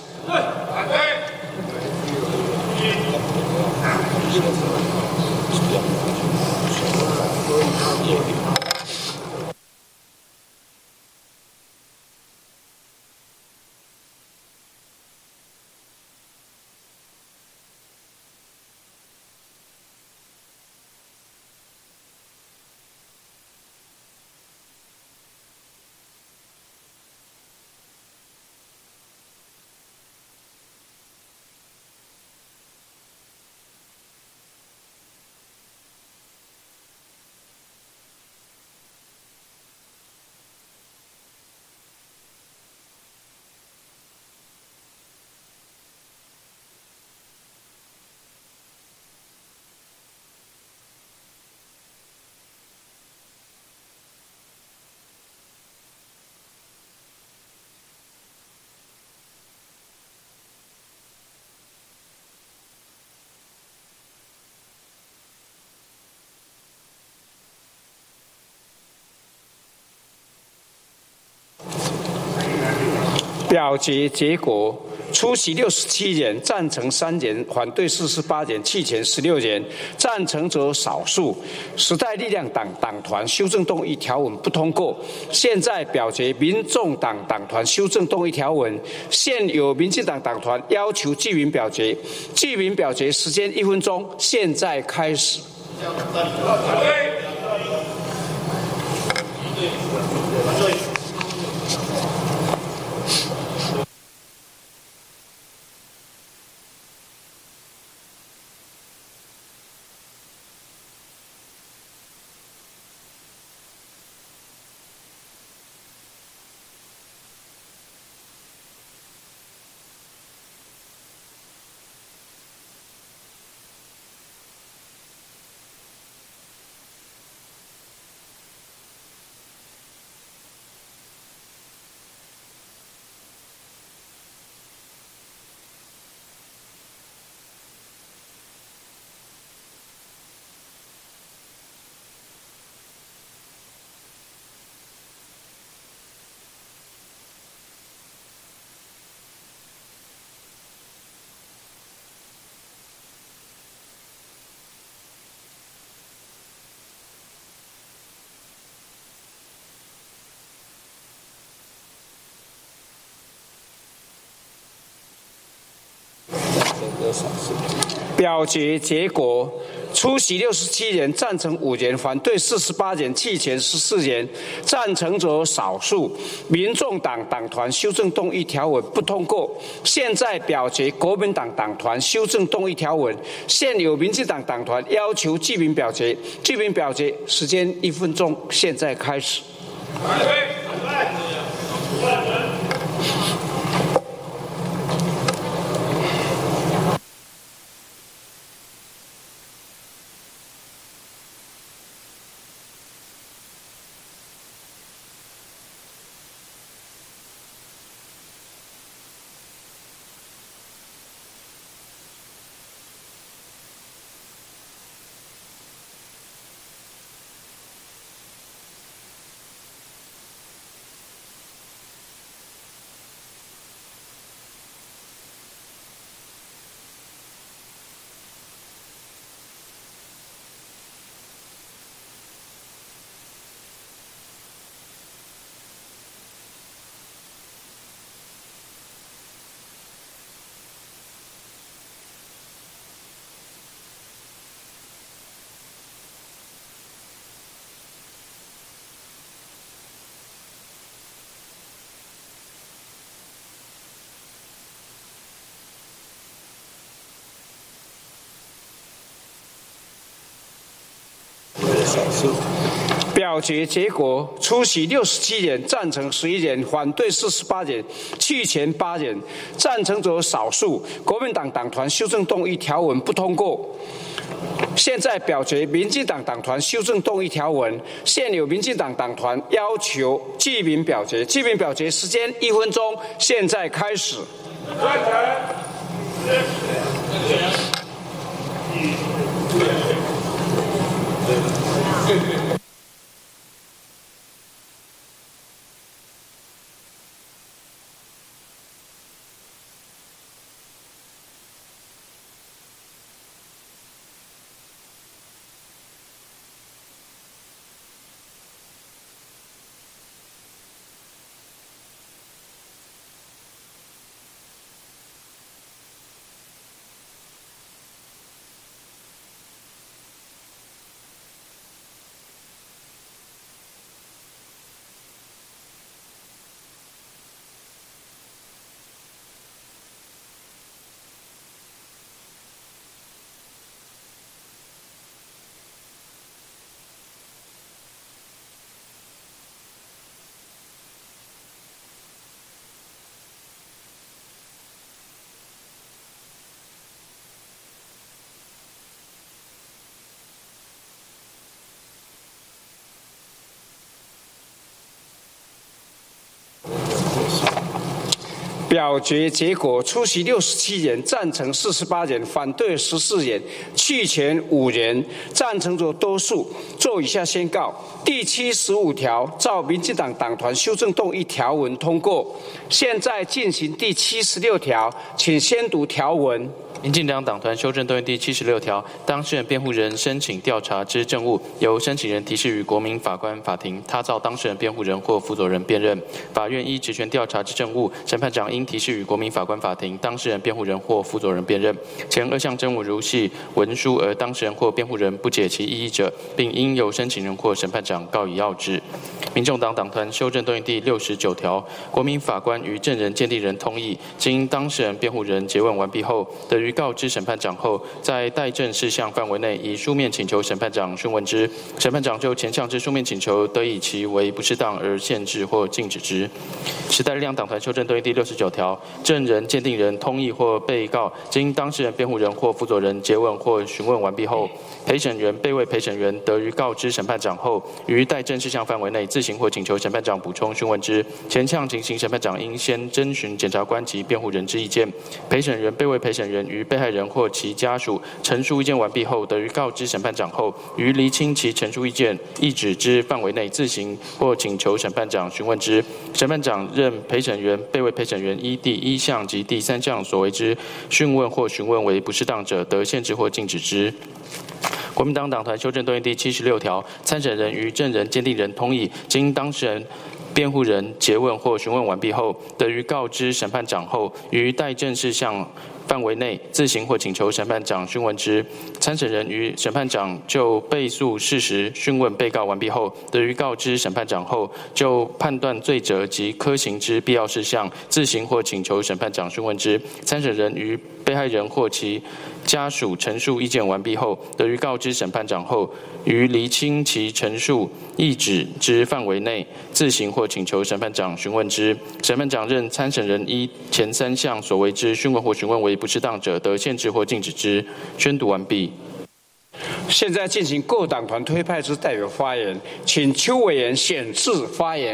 表决结果：出席67人，赞成3人，反对48人，弃权16人。赞成者少数。时代力量党党团修正动议条文不通过。现在表决民众党党团修正动议条文。现有民进党党团要求记名表决。记名表决时间1分钟，现在开始。表决结果：出席67人，赞成5人，反对48人，弃权14人。赞成者少数。民众党党团修正动议条文不通过。现在表决国民党党团修正动议条文。现有民进党党团要求记名表决。记名表决时间1分钟，现在开始。 表决结果：出席67人，赞成11人，反对48人，弃权8人。赞成者少数。国民党党团修正动议条文不通过。现在表决民进党党团修正动议条文。现有民进党党团要求记名表决，记名表决时间1分钟，现在开始。表决结果：出席67人，赞成48人，反对14人，弃权5人。赞成者多数。做以下宣告：第75条照民进党党团修正动议条文通过。现在进行第76条，请先读条文。 民进党党团修正动议第76条，当事人辩护人申请调查之证物，由申请人提示于国民法官法庭，他照当事人辩护人或辅佐人辨认。法院依职权调查之证物，审判长应提示于国民法官法庭，当事人辩护人或辅佐人辨认。前2项证物如系文书，而当事人或辩护人不解其意义者，并应由申请人或审判长告以要旨。民众党党团修正动议第69条，国民法官与证人鉴定人同意，经当事人辩护人诘问完毕后，得于告知审判长后，在待证事项范围内，以书面请求审判长讯问之。审判长就前项之书面请求，得以其为不适当而限制或禁止之。时代力量党团修正动议第69条，证人、鉴定人同意或被告经当事人、辩护人或辅佐人诘问或询问完毕后，陪审员、备位陪审员得于告知审判长后，于待证事项范围内自行或请求审判长补充讯问之。前项情形，审判长应先征询检察官及辩护人之意见。陪审员、备位陪审员于被害人或其家属陈述意见完毕后，得于告知审判长后，于厘清其陈述意见意旨之范围内自行或请求审判长询问之。审判长任陪审员、备位陪审员依第1项及第3项所为之讯问或询问为不适当者，得限制或禁止之。国民党党团修正动议第76条，参审人与证人、鉴定人同意，经当事人、辩护人诘问或询问完毕后，得于告知审判长后，于待证事项范围内自行或请求审判长讯问之。参审人与审判长就被诉事实讯问被告完毕后，得于告知审判长后，就判断罪责及科刑之必要事项自行或请求审判长讯问之。参审人与被害人或其家属陈述意见完毕后，得于告知审判长后，于厘清其陈述意旨之范围内自行或请求审判长询问之。审判长任参审人依前3项所为之讯问或询问为不适当者，得限制或禁止之。宣读完毕。 现在进行各党团推派之代表发言，请邱委员显示发言。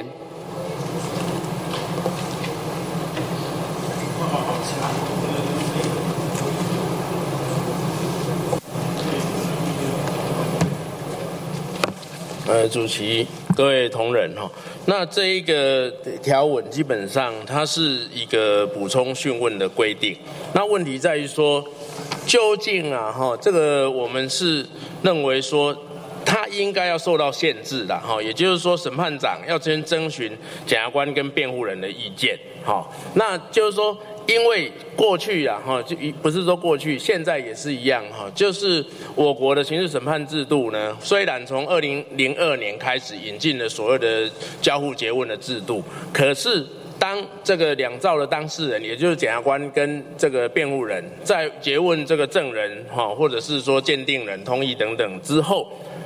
主席、各位同仁哈，那这一个条文基本上它是一个补充讯问的规定。那问题在于说，究竟这个我们是认为说，它应该要受到限制的哈，也就是说，审判长要先征询检察官跟辩护人的意见。好，那就是说。因为过去就不是说过去，现在也是一样就是我国的刑事审判制度呢，虽然从2002年开始引进了所谓的交互诘问的制度，可是当这个2造的当事人，也就是检察官跟这个辩护人，在诘问这个证人或者是说鉴定人同意等等之后，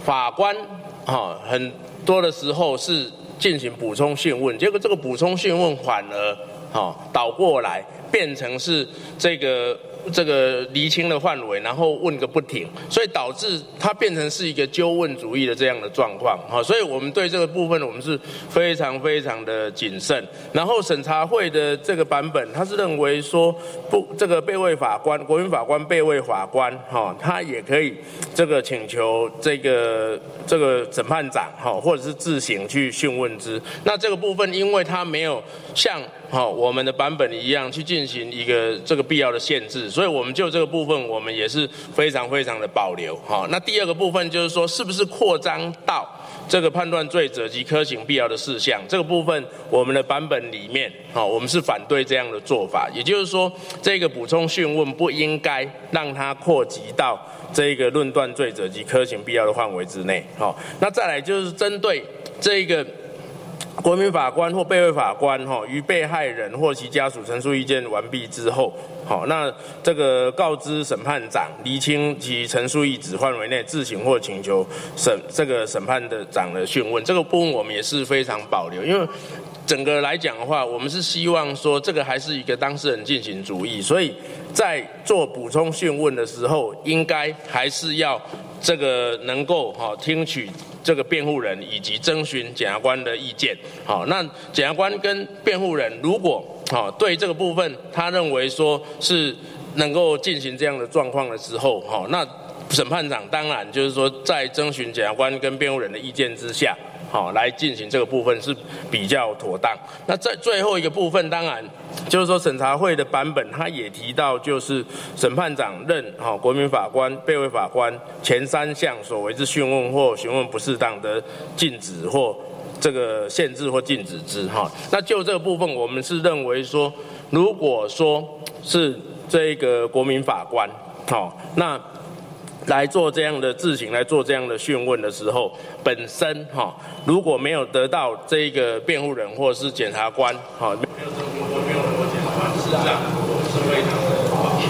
法官很多的时候是进行补充讯问，结果这个补充讯问反而倒过来变成是这个厘清的范围，然后问个不停，所以导致它变成是一个纠问主义的这样的状况。所以我们对这个部分我们是非常非常的谨慎。然后审查会的这个版本，他是认为说这个备位法官、国民法官备位法官他也可以这个请求这个审判长或者是自行去讯问之。那这个部分因为他没有像我们的版本一样去进行一个这个必要的限制，所以我们就这个部分我们也是非常非常的保留。那第二个部分就是说，是不是扩张到这个判断罪责及科刑必要的事项，这个部分我们的版本里面我们是反对这样的做法，也就是说这个补充讯问不应该让它扩及到这个论断罪责及科刑必要的范围之内。那再来就是针对这个国民法官或备位法官于被害人或其家属陈述意见完毕之后，那这个告知审判长厘清其陈述意旨范围内自行或请求这个审判的长的讯问，这个部分我们也是非常保留，因为整个来讲的话，我们是希望说这个还是一个当事人进行主义，所以在做补充讯问的时候，应该还是要这个能够听取这个辩护人以及征询检察官的意见。那检察官跟辩护人如果对这个部分他认为说是能够进行这样的状况的时候，那审判长当然就是说在征询检察官跟辩护人的意见之下来进行这个部分是比较妥当。那在最后一个部分，当然就是说审查会的版本他也提到，就是审判长任国民法官、备位法官前3项所为之讯问或询问不适当的禁止或这个限制或禁止之。那就这个部分，我们是认为说，如果说是这个国民法官那来做这样的自行来做这样的讯问的时候，本身如果没有得到这个辩护人或是检察官没有证明或辩护人或检察官，事实上是非常的不好。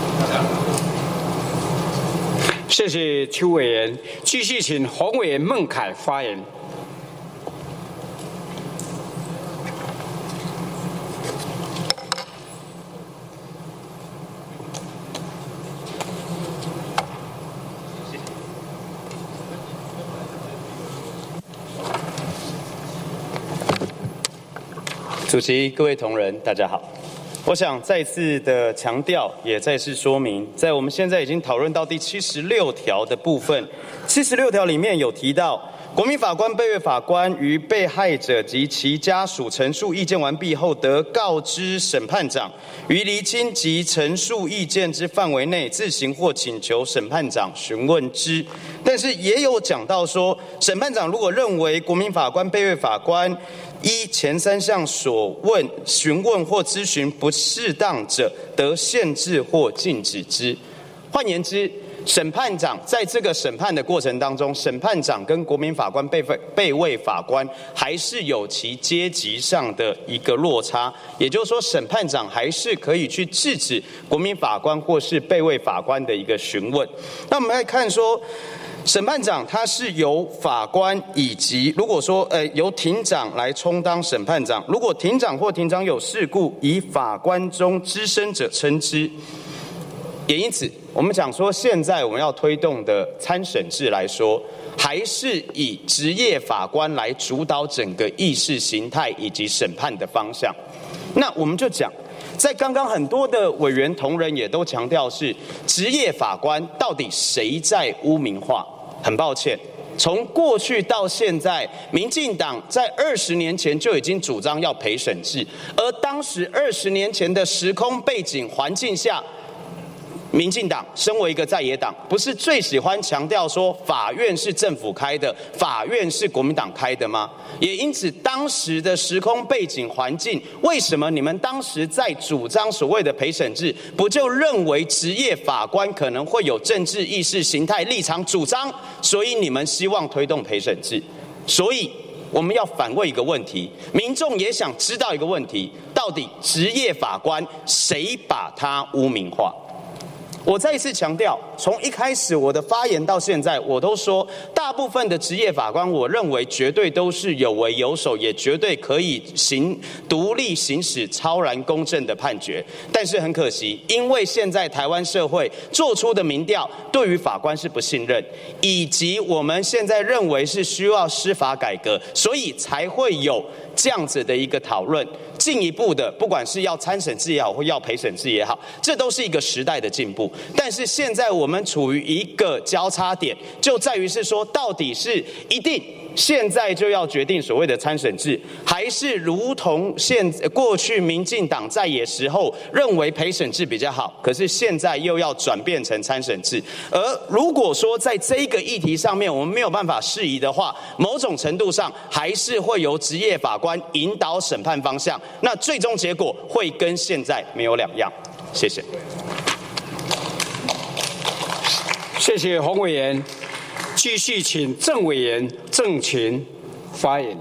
谢谢邱委员，继续请洪委员孟凯发言。 主席、各位同仁，大家好。我想再次的强调，也再次说明，在我们现在已经讨论到第76条的部分，76条里面有提到，国民法官、备位法官于被害者及其家属陈述意见完毕后，得告知审判长，于厘清及陈述意见之范围内，自行或请求审判长询问之。但是也有讲到说，审判长如果认为国民法官、备位法官依前3项所询问或咨询不适当者，得限制或禁止之。换言之，审判长在这个审判的过程当中，审判长跟国民法官、备位法官还是有其阶级上的一个落差，也就是说，审判长还是可以去制止国民法官或是备位法官的一个询问。那我们来看说，审判长他是由法官以及如果说由庭长来充当审判长，如果庭长或庭长有事故，以法官中资深者称之。也因此，我们讲说现在我们要推动的参审制来说，还是以职业法官来主导整个意识形态以及审判的方向。那我们就讲，在刚刚很多的委员同仁也都强调是职业法官到底谁在污名化？很抱歉，从过去到现在，民进党在20年前就已经主张要陪审制，而当时20年前的时空背景环境下，民进党身为一个在野党，不是最喜欢强调说法院是政府开的，法院是国民党开的吗？也因此，当时的时空背景环境，为什么你们当时在主张所谓的陪审制，不就认为职业法官可能会有政治意识形态立场主张，所以你们希望推动陪审制？所以我们要反问一个问题，民众也想知道一个问题，到底职业法官谁把他污名化？ 我再一次强调，从一开始我的发言到现在，我都说，大部分的职业法官，我认为绝对都是有为有守，也绝对可以独立行使超然公正的判决。但是很可惜，因为现在台湾社会做出的民调对于法官是不信任，以及我们现在认为是需要司法改革，所以才会有这样子的一个讨论。进一步的，不管是要参审制也好，或要陪审制也好，这都是一个时代的进步。但是现在我们处于一个交叉点，就在于是说，到底是一定现在就要决定所谓的参审制，还是如同过去民进党在野时候认为陪审制比较好，可是现在又要转变成参审制。而如果说在这一个议题上面我们没有办法适宜的话，某种程度上还是会由职业法官引导审判方向，那最终结果会跟现在没有两样。谢谢。 谢谢洪委员。继续请郑委员郑群发言。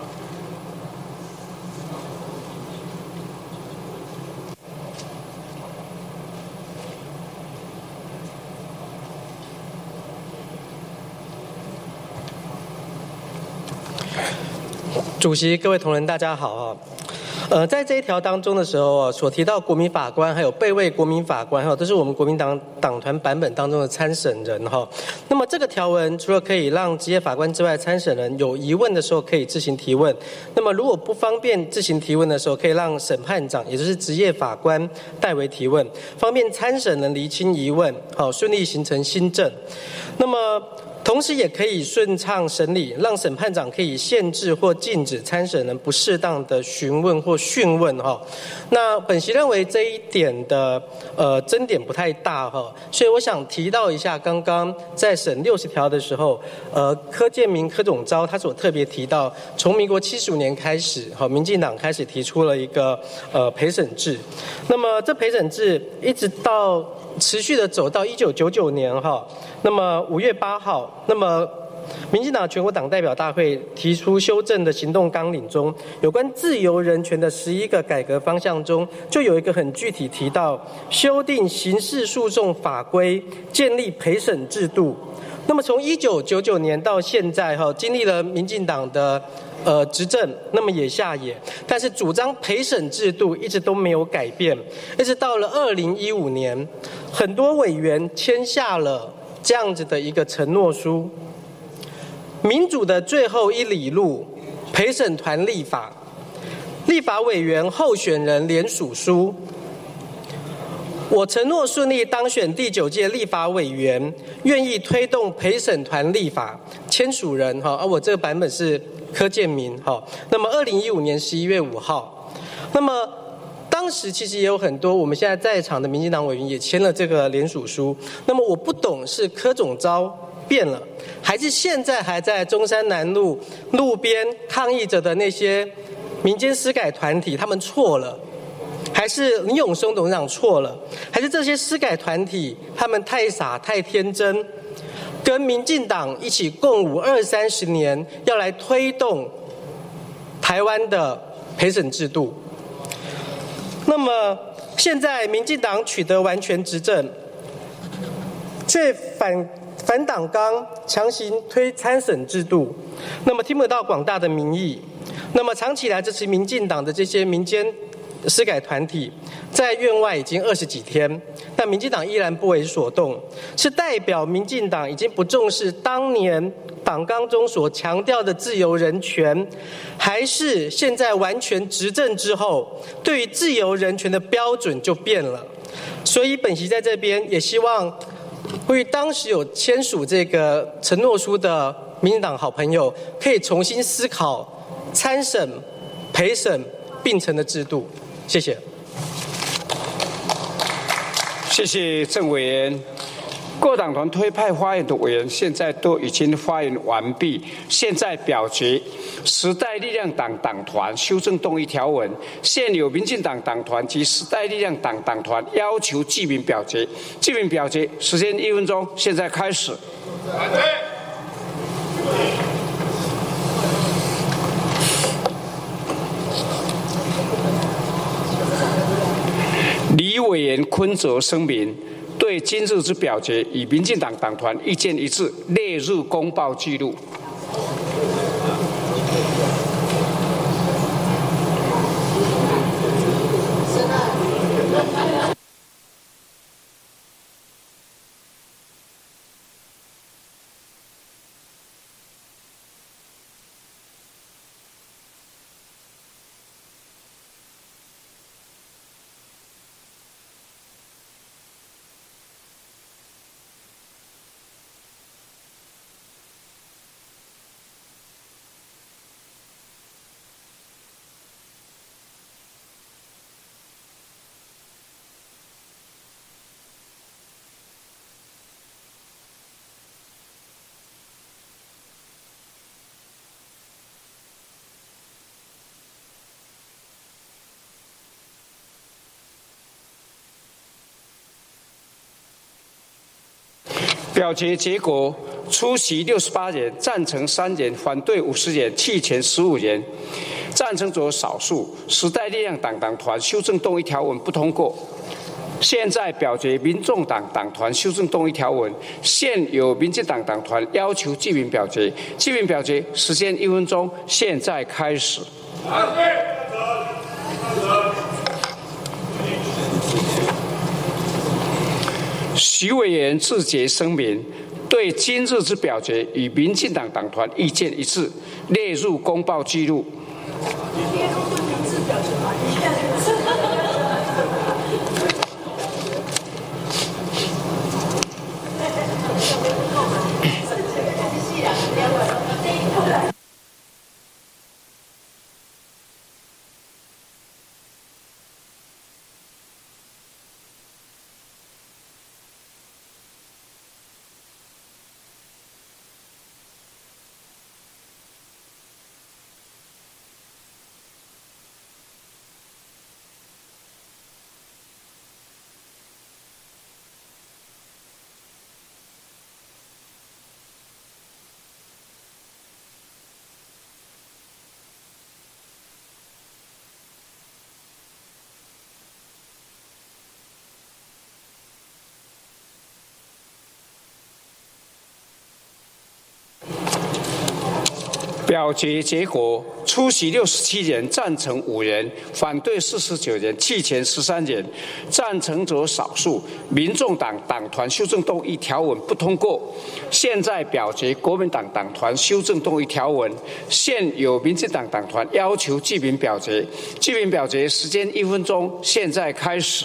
主席、各位同仁，大家好啊。在这一条当中的时候所提到国民法官还有备位国民法官都是我们国民党党团版本当中的参审人哈。那么这个条文除了可以让职业法官之外，参审人有疑问的时候可以自行提问。那么如果不方便自行提问的时候，可以让审判长，也就是职业法官代为提问，方便参审人厘清疑问，顺利形成新证。那么同时也可以顺畅审理，让审判长可以限制或禁止参审人不适当的询问或讯问哈。那本席认为这一点的争点不太大哈，所以我想提到一下，刚刚在审60条的时候，柯建铭柯总召他所特别提到，从民国75年开始，民进党开始提出了一个陪审制，那么这陪审制一直到持续的走到1999年哈。那么5月8号，那么民进党全国党代表大会提出修正的行动纲领中，有关自由人权的11个改革方向中，就有一个很具体提到修订刑事诉讼法规，建立陪审制度。那么从1999年到现在经历了民进党的执政，那么也下野，但是主张陪审制度一直都没有改变，一直到了2015年，很多委员签下了这样子的一个承诺书，民主的最后一里路，陪审团立法，立法委员候选人联署书。我承诺顺利当选第9届立法委员，愿意推动陪审团立法。签署人我这个版本是柯建铭那么2015年11月5号，那么当时其实也有很多我们现在在场的民进党委员也签了这个联署书。那么我不懂是柯总召变了，还是现在还在中山南路路边抗议着的那些民间司改团体他们错了，还是林永松董事长错了，还是这些司改团体他们太傻太天真，跟民进党一起共舞20-30年，要来推动台湾的陪审制度。那么现在民进党取得完全执政，却反党纲强行推参审制度，那么听不到广大的民意，那么长期以来支持民进党的这些民间司改团体在院外已经20几天，但民进党依然不为所动，是代表民进党已经不重视当年党纲中所强调的自由人权，还是现在完全执政之后，对于自由人权的标准就变了？所以本席在这边也希望呼吁当时有签署这个承诺书的民进党好朋友，可以重新思考参审、陪审并成的制度。谢谢。 谢谢郑委员。各党团推派发言的委员现在都已经发言完毕，现在表决时代力量党党团修正动议条文，现有民进党党团及时代力量党党团要求记名表决，记名表决时间1分钟，现在开始。李委员坤泽声明， 对今日之表决与民进党党团意见一致，列入公报记录。表决结果：出席68人，赞成3人，反对50人，弃权15人。赞成者少数。时代力量党团修正动议条文不通过。现在表决民众党党团修正动议条文，现有民进党党团要求记名表决，记名表决时间1分钟，现在开始。徐委员致决声明，对今日之表决与民进党党团意见一致，列入公报记录。表决结果：出席67人，赞成5人，反对49人，弃权13人。赞成者少数。民众党党团修正动议条文不通过。现在表决国民党党团修正动议条文，现有民进党党团要求记名表决，记名表决时间1分钟，现在开始。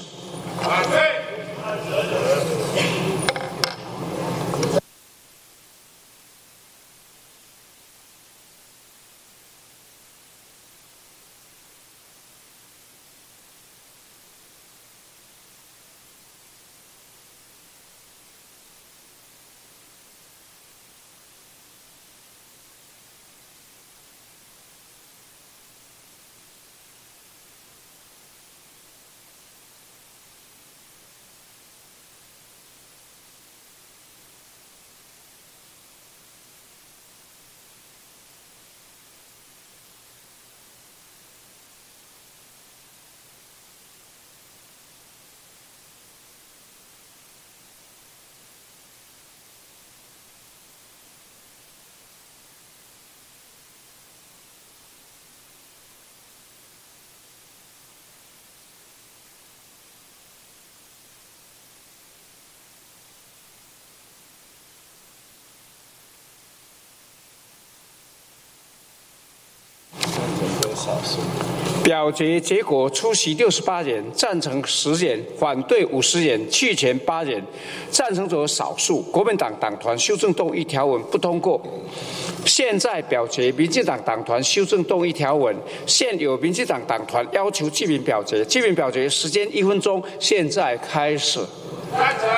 表决结果：出席68人，赞成10人，反对50人，弃权8人。赞成者少数。国民党党团修正动议条文不通过。现在表决民进党党团修正动议条文，现有民进党党团要求记名表决，记名表决时间1分钟，现在开始。赞成。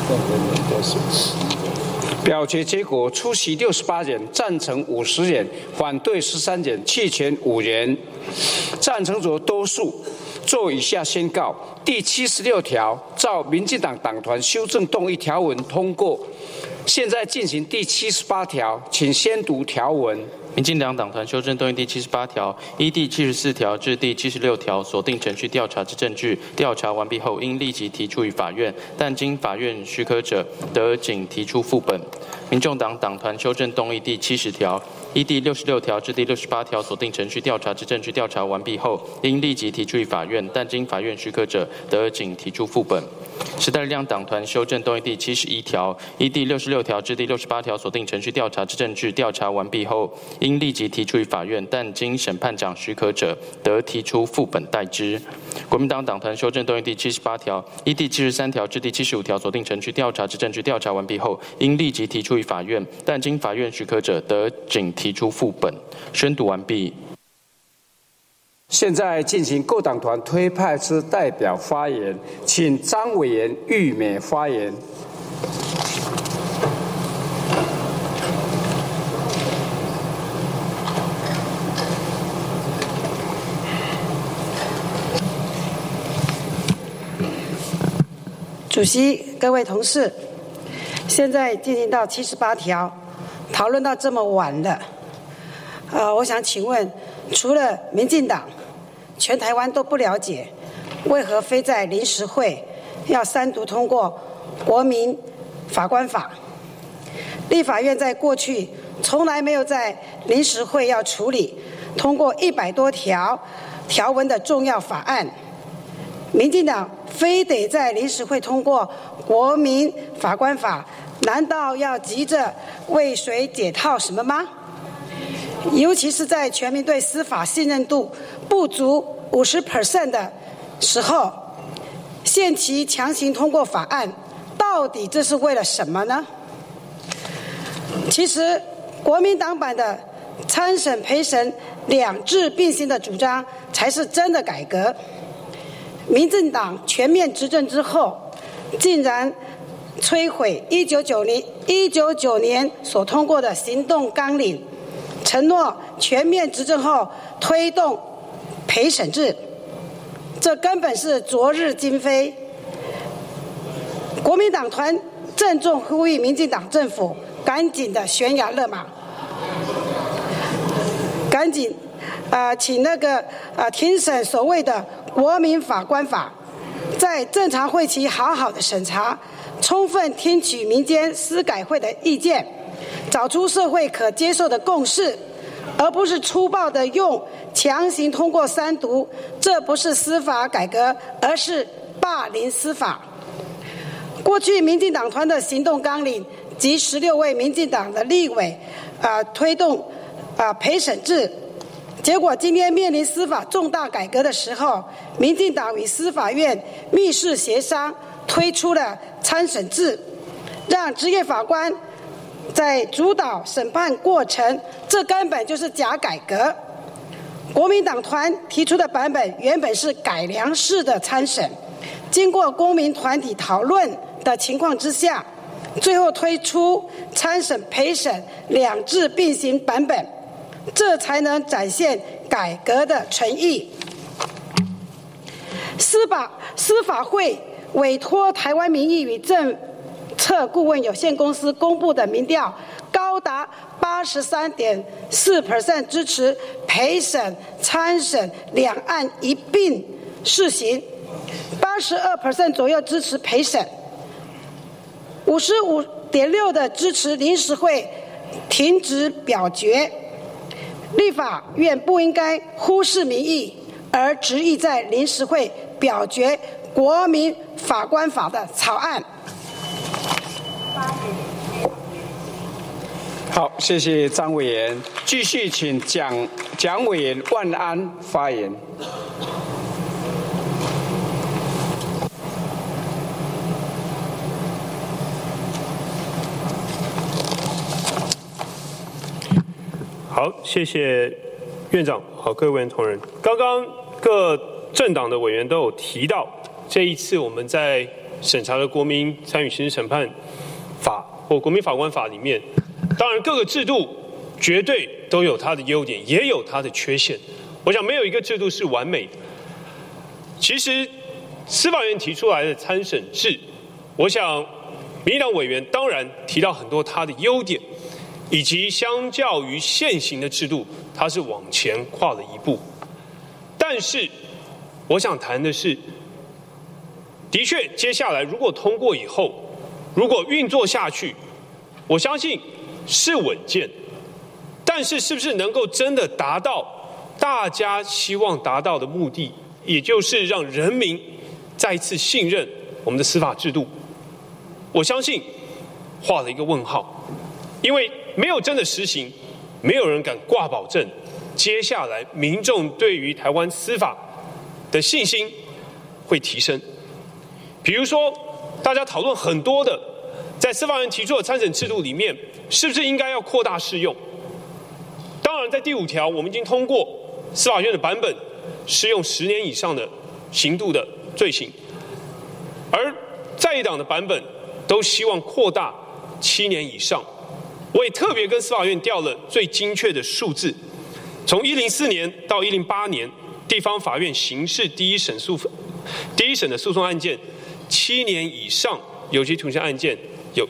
表决结果：出席68人，赞成50人，反对13人，弃权5人。赞成者多数。做以下宣告：第76条照民进党党团修正动议条文通过。现在进行第78条，请先读条文。 民进党党团修正动议第78条，依第74条至第76条锁定程序调查之证据，调查完毕后，应立即提出于法院，但经法院许可者，得仅提出副本。民众党党团修正动议第70条，依第66条至第68条锁定程序调查之证据调查完毕后，应立即提出于法院，但经法院许可者，得仅提出副本。时代力量党团修正动议第71条，依第66条至第68条锁定程序调查之证据调查完毕后，应立即提出于法院，但经审判长许可者，得提出副本代之。国民党党团修正动议第78条，依第73条至第75条锁定程序调查之证据调查完毕后，应立即提出于法院，但经法院许可者，得仅提出副本。宣读完毕。 现在进行各党团推派之代表发言，请张委员玉美发言。 主席、各位同事，现在进行到78条，讨论到这么晚了，我想请问，除了民进党，全台湾都不了解，为何非在临时会要3读通过国民法官法？立法院在过去从来没有在临时会要处理通过100多条条文的重要法案，民进党非得在临时会通过国民法官法，难道要急着为谁解套什么吗？尤其是在全民对司法信任度不足50% 的时候，限期强行通过法案，到底这是为了什么呢？其实国民党版的参审陪审两制并行的主张才是真的改革。民进党全面执政之后，竟然摧毁1990年所通过的行动纲领，承诺全面执政后推动陪审制，这根本是昨日今非。国民党团郑重呼吁民进党政府赶紧的悬崖勒马，赶紧请庭审所谓的国民法官法，在正常会期好好的审查，充分听取民间司改会的意见，找出社会可接受的共识，而不是粗暴的用强行通过3读，这不是司法改革，而是霸凌司法。过去民进党团的行动纲领及16位民进党的立委推动陪审制，结果今天面临司法重大改革的时候，民进党与司法院密室协商，推出了参审制，让职业法官在主导审判过程，这根本就是假改革。国民党团提出的版本原本是改良式的参审，经过公民团体讨论的情况之下，最后推出参审陪审两制并行版本，这才能展现改革的诚意。司法会委托台湾民意与政策顾问有限公司公布的民调，高达83.4% 支持陪审、参审两案一并试行，82% 左右支持陪审，55.6% 的支持临时会停止表决。立法院不应该忽视民意，而执意在临时会表决国民法官法的草案。 好，谢谢张委员。继续请蒋委员万安发言。 好，谢谢院长。好，各位委员同仁，刚刚各政党的委员都有提到，这一次我们在审查的国民参与刑事审判法或国民法官法里面，当然各个制度绝对都有它的优点，也有它的缺陷。我想没有一个制度是完美的。其实司法院提出来的参审制，我想民进党委员当然提到很多它的优点，以及相较于现行的制度，它是往前跨了一步。但是我想谈的是，的确接下来如果通过以后，如果运作下去，我相信是稳健，但是是不是能够真的达到大家希望达到的目的，也就是让人民再次信任我们的司法制度，我相信画了一个问号。因为没有真的实行，没有人敢挂保证接下来民众对于台湾司法的信心会提升。比如说大家讨论很多的，在司法院提出的参审制度里面，是不是应该要扩大适用？当然在第5条我们已经通过司法院的版本，适用10年以上的刑度的罪行，而在野党的版本都希望扩大7年以上。我也特别跟司法院调了最精确的数字，从104年到108年，地方法院刑事第一审的诉讼案件7年以上有期徒刑案件有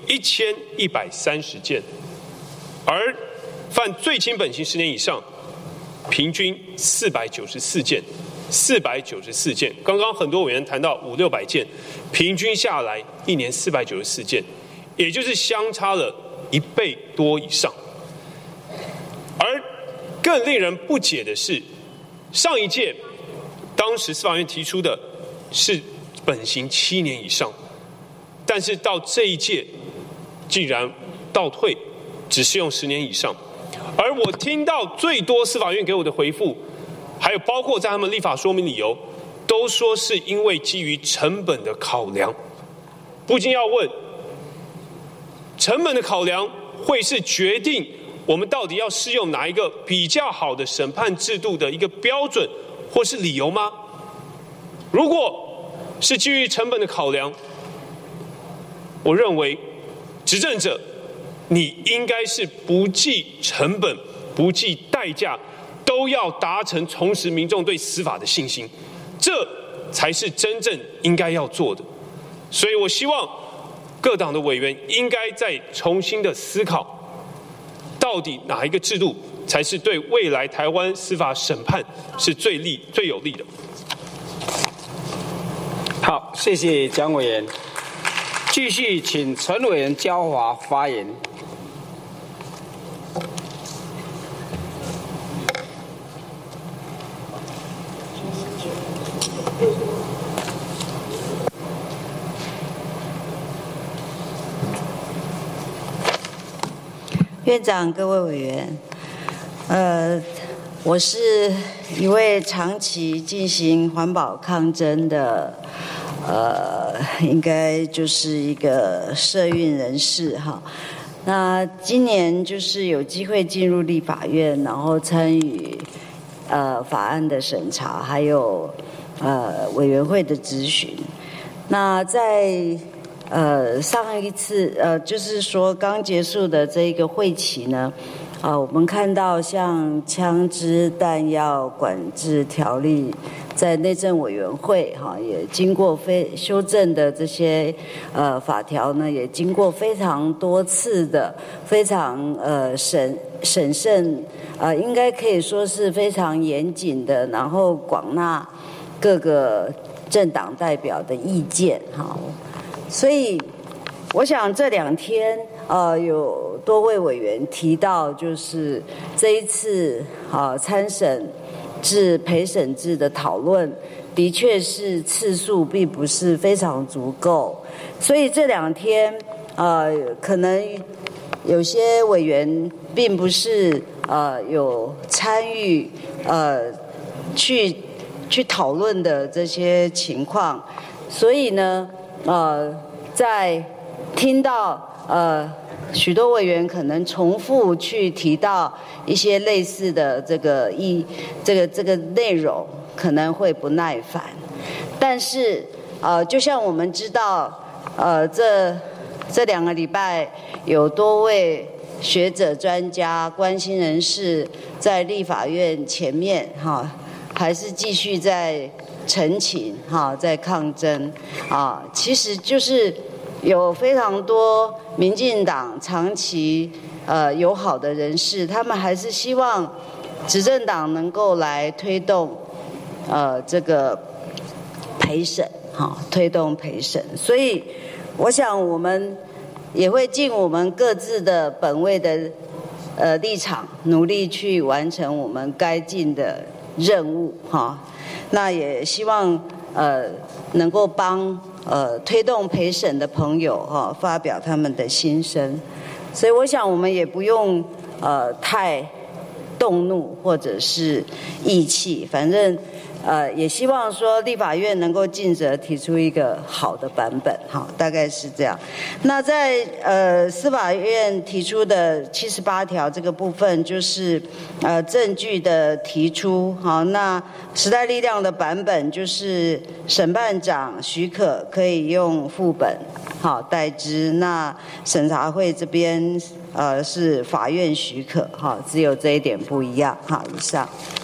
1130件，而犯最轻本刑10年以上平均494件，494件。刚刚很多委员谈到500-600件，平均下来1年494件，也就是相差了1倍多以上。而更令人不解的是，上一届当时司法院提出的是本刑7年以上，但是到这一届竟然倒退，只适用10年以上。而我听到最多司法院给我的回复，还有包括在他们立法说明理由，都说是因为基于成本的考量。不禁要问，成本的考量会是决定我们到底要适用哪一个比较好的审判制度的一个标准或是理由吗？如果是基于成本的考量，我认为执政者你应该是不计成本、不计代价，都要达成重拾民众对司法的信心，这才是真正应该要做的。所以我希望各党的委员应该再重新的思考，到底哪一个制度才是对未来台湾司法审判是最有利的。 好，谢谢蒋委员。继续请陈委员焦华发言。 院长、各位委员，我是一位长期进行环保抗争的，应该就是一个社运人士哈。那今年就是有机会进入立法院，然后参与法案的审查，还有委员会的质询。那在上一次就是说刚结束的这一个会期呢，我们看到像枪支弹药管制条例在内政委员会也经过修正的这些法条呢，也经过非常多次的非常审慎应该可以说是非常严谨的，然后广纳各个政党代表的意见哈。所以我想这2天有多位委员提到，就是这一次参审制、陪审制的讨论，的确是次数并不是非常足够，所以这2天可能有些委员并不是有参与去讨论的这些情况，所以呢在听到许多委员可能重复去提到一些类似的这个内容，可能会不耐烦。但是就像我们知道这2个礼拜有多位学者、专家、关心人士在立法院前面还是继续在陈情在抗争其实就是有非常多民进党长期友好的人士，他们还是希望执政党能够来推动这个陪审推动陪审，所以我想我们也会尽我们各自的本位的立场，努力去完成我们该尽的任务那也希望能够帮推动陪审的朋友发表他们的心声，所以我想我们也不用太动怒或者是义气，反正也希望说立法院能够尽责提出一个好的版本大概是这样。那在司法院提出的78条这个部分，就是证据的提出那时代力量的版本就是审判长许可可以用副本代之，那审查会这边是法院许可只有这一点不一样以上。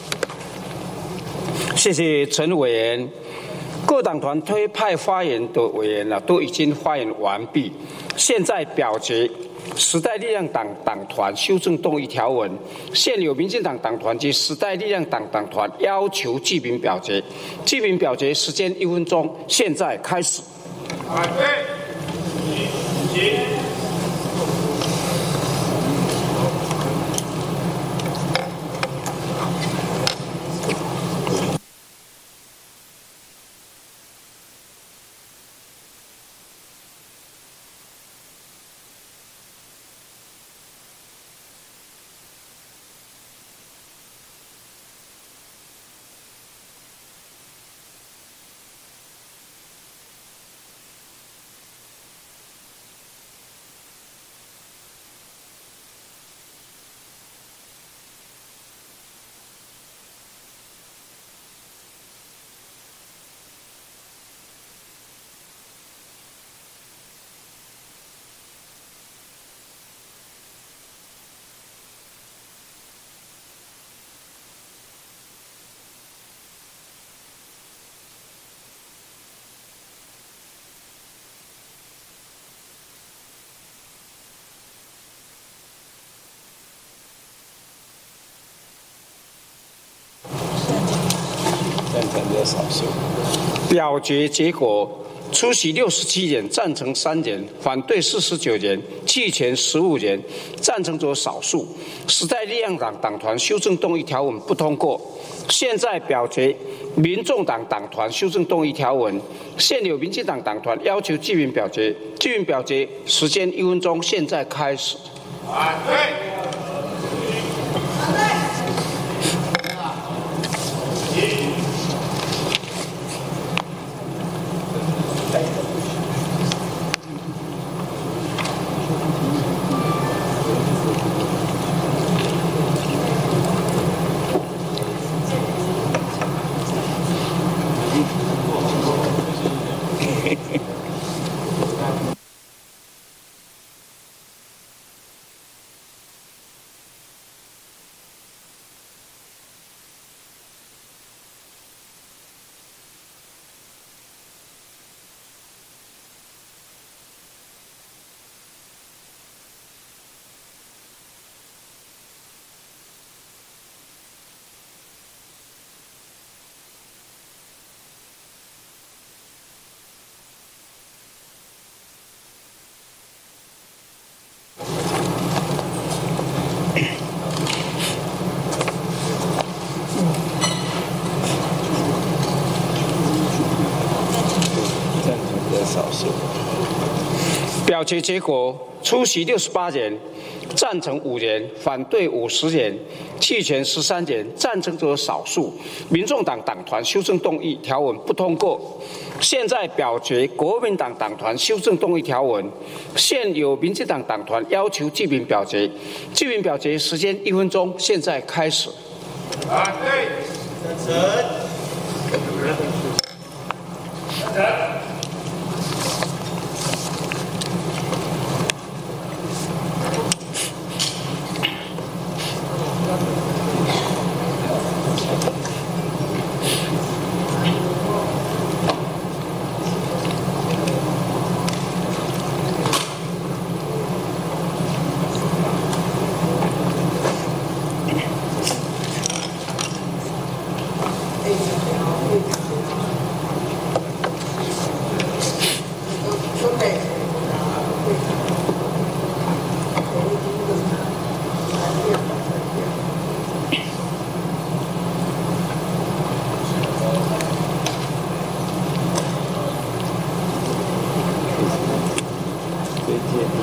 谢谢陈委员。各党团推派发言的委员都已经发言完毕，现在表决时代力量党团修正动议条文。现有民进党党团及时代力量党团要求记名表决，记名表决时间1分钟，现在开始。表决结果：出席67人，赞成3人，反对49人，弃权15人，赞成者少数。时代力量党团修正动议条文不通过。现在表决民众党党团修正动议条文。现有民进党党团要求记名表决，记名表决时间1分钟，现在开始。反对。表决结果：出席68人，赞成5人，反对50人，弃权13人，赞成者少数。民众党党团修正动议条文不通过。现在表决国民党党团修正动议条文。现有民进党党团要求记名表决，记名表决时间1分钟，现在开始。反对。赞成。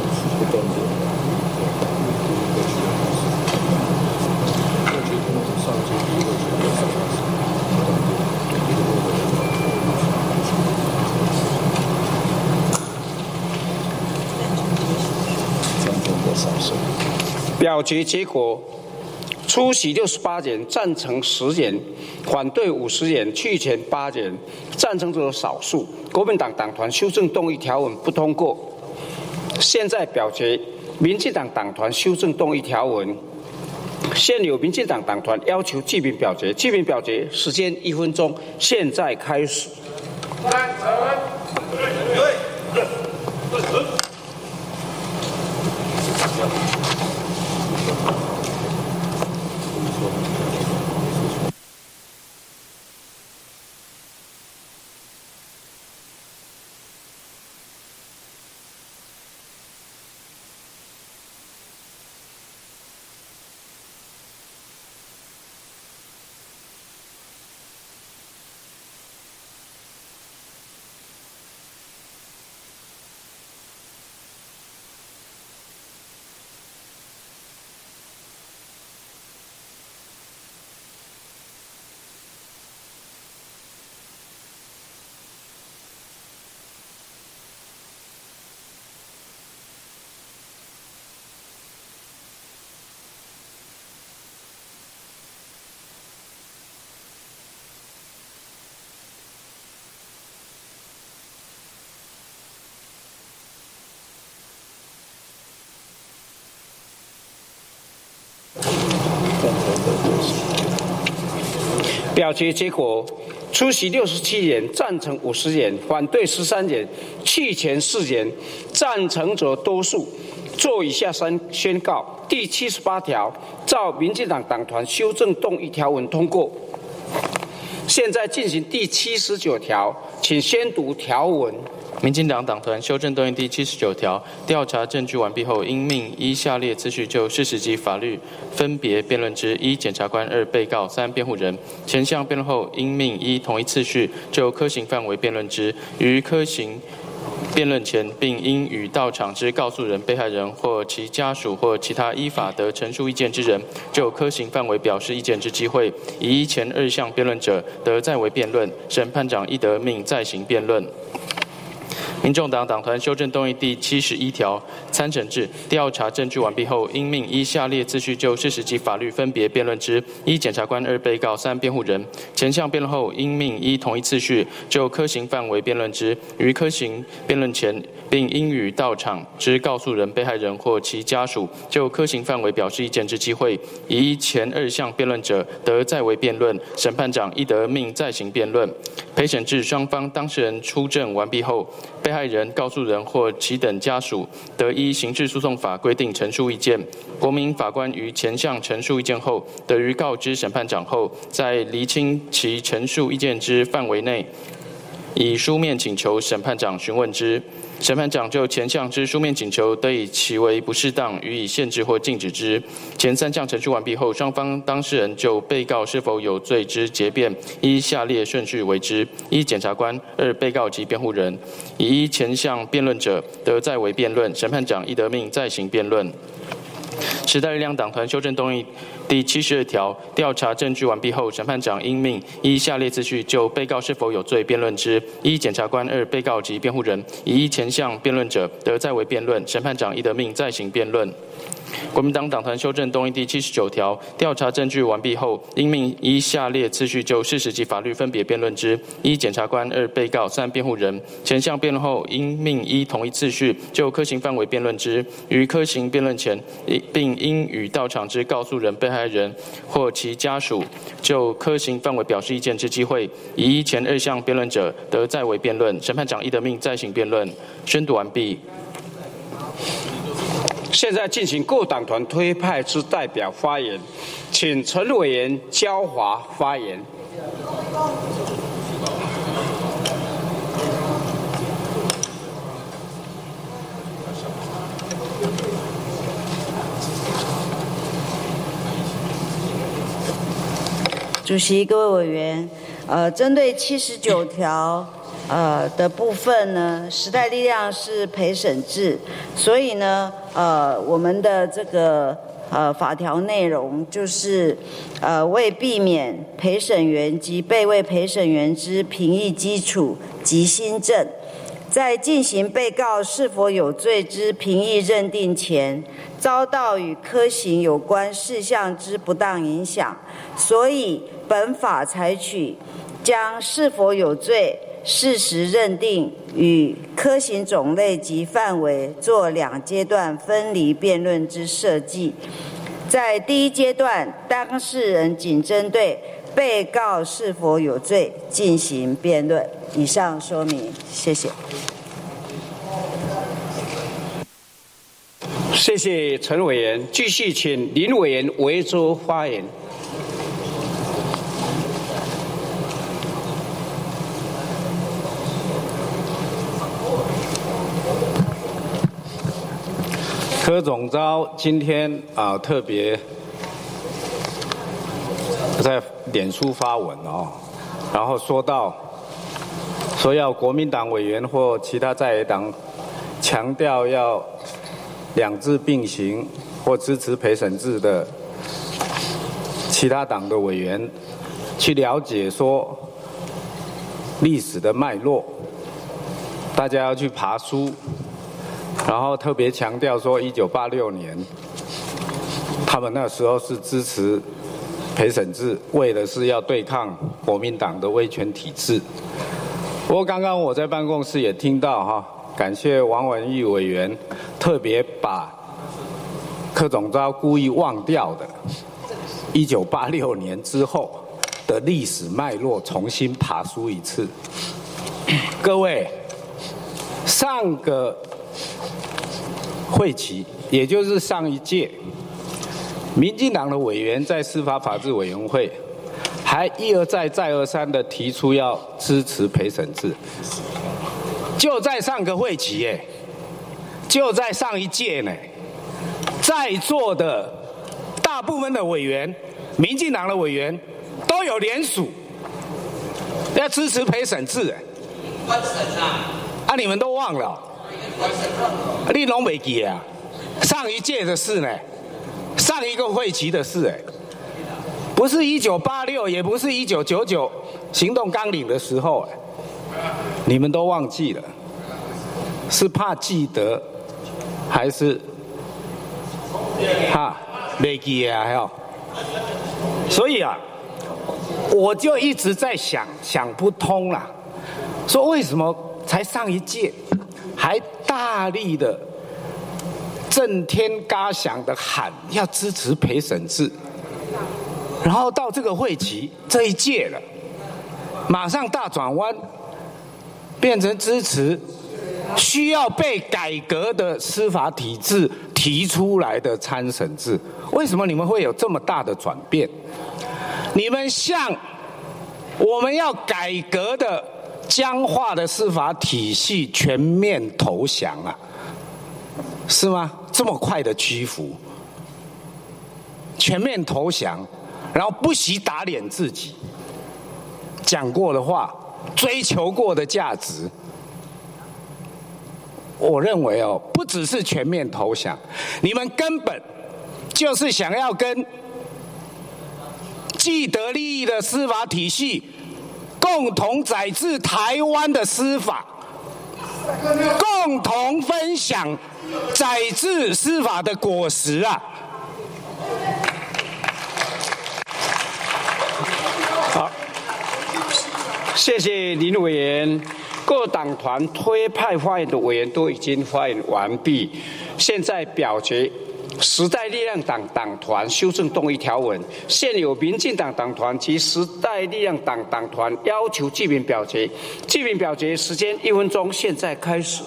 表决结果：出席68人，赞成10人，反对50人，弃权8人，赞成者少数。国民党党团修正动议条文不通过。现在表决民进党党团修正动议条文。现有民进党党团要求记名表决，记名表决时间1分钟，现在开始。表决结果：出席67人，赞成50人，反对13人，弃权4人。赞成者多数。做以下宣告：第78条照民进党党团修正动议条文通过。现在进行第79条，请宣读条文。 民进党党团修正动议第79条，调查证据完毕后，应命依下列次序就事实及法律分别辩论之：一、检察官；二、被告；三、辩护人。前项辩论后，应命依同一次序就科刑范围辩论之。于科刑辩论前，并应与到场之告诉人、被害人或其家属或其他依法得陈述意见之人，就科刑范围表示意见之机会。依前2项辩论者，得再为辩论。审判长亦得命再行辩论。民众党党团修正动议第71条，参审制调查证据完毕后，应命依下列次序就事实及法律分别辩论之：一、检察官；二、被告；三、辩护人。前项辩论后，应命依同一次序就科刑范围辩论之。于科刑辩论前，并应与到场之告诉人、被害人或其家属就科刑范围表示意见之机会。依前2项辩论者，得再为辩论。审判长亦得命再行辩论。陪审制双方当事人出证完毕后，被害人、告诉人或其等家属得依刑事诉讼法规定陈述意见。国民法官于前项陈述意见后，得于告知审判长后，在厘清其陈述意见之范围内，以书面请求审判长询问之。审判长就前项之书面请求，得以其为不适当，予以限制或禁止之。前3项陈述完毕后，双方当事人就被告是否有罪之结辩，依下列顺序为之：一、检察官；二、被告及辩护人。依前项辩论者，得再为辩论。审判长亦得命再行辩论。时代力量党团修正动议第72条，调查证据完毕后，审判长应命依下列次序就被告是否有罪辩论之：一、检察官；二、被告及辩护人。依前项辩论者，得再为辩论。审判长亦得命再行辩论。国民党党团修正动议第79条，调查证据完毕后，应命依下列次序就事实及法律分别辩论之：一、检察官；二、被告；三、辩护人。前项辩论后，应命依同一次序就科刑范围辩论之。于科刑辩论前，并应与到场之告诉人、被害人或其家属就科刑范围表示意见之机会。依前2项辩论者，得再为辩论。审判长亦得命再行辩论。宣读完毕。 现在进行各党团推派之代表发言，请陈委员焦华发言。 主席、各位委员，针对79条的部分呢，时代力量是陪审制，所以呢我们的这个法条内容就是为避免陪审员及被为陪审员之评议基础及新政，在进行被告是否有罪之评议认定前，遭到与科刑有关事项之不当影响，所以本法采取将是否有罪事实认定与科刑种类及范围做2阶段分离辩论之设计。在第1阶段，当事人仅针对被告是否有罪进行辩论。以上说明，谢谢。 谢谢陈委员，继续请林委员为之发言。 柯总召今天特别在脸书发文然后说要国民党委员或其他在野党强调要2制并行或支持陪审制的其他党的委员去了解说历史的脉络，大家要去爬书。然后特别强调说，1986年，他们那时候是支持陪审制，为的是要对抗国民党的威权体制。不过刚刚我在办公室也听到感谢王文玉委员特别把柯总召故意忘掉的1986年之后的历史脉络重新爬书一次。各位，上个会期，也就是上一届，民进党的委员在司法法制委员会还一而再再而三的提出要支持陪审制，就在上个会期就在上一届呢，在座的大部分的委员，民进党的委员都有联署要支持陪审制你们都忘了你拢没记啊？上一届的事呢？上一个会期的事不是1986，也不是1999行动纲领的时候你们都忘记了，是怕记得，还是没记啊？所以我就一直在想不通啦，说为什么才上一届？还大力的震天嘎响的喊要支持陪审制，然后到这个会期这一届了，马上大转弯，变成支持需要被改革的司法体制提出来的参审制。为什么你们会有这么大的转变？你们向我们要改革的僵化的司法体系全面投降是吗？这么快的屈服，全面投降，然后不惜打脸自己讲过的话，追求过的价值。我认为不只是全面投降，你们根本就是想要跟既得利益的司法体系共同宰制台湾的司法，共同分享宰制司法的果实好，谢谢林委员。各党团推派发言的委员都已经发言完毕，现在表决时代力量党党团修正动议条文，现有民进党党团及时代力量党党团要求记名表决，记名表决时间1分钟，现在开始。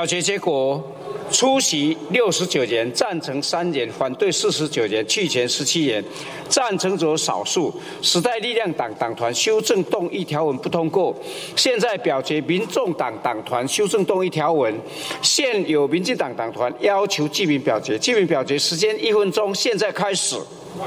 表决结果：出席69人，赞成3人，反对49人，弃权17人。赞成者少数。时代力量党党团修正动议条文不通过。现在表决民众党党团修正动议条文。现有民进党党团要求记名表决，记名表决时间1分钟，现在开始。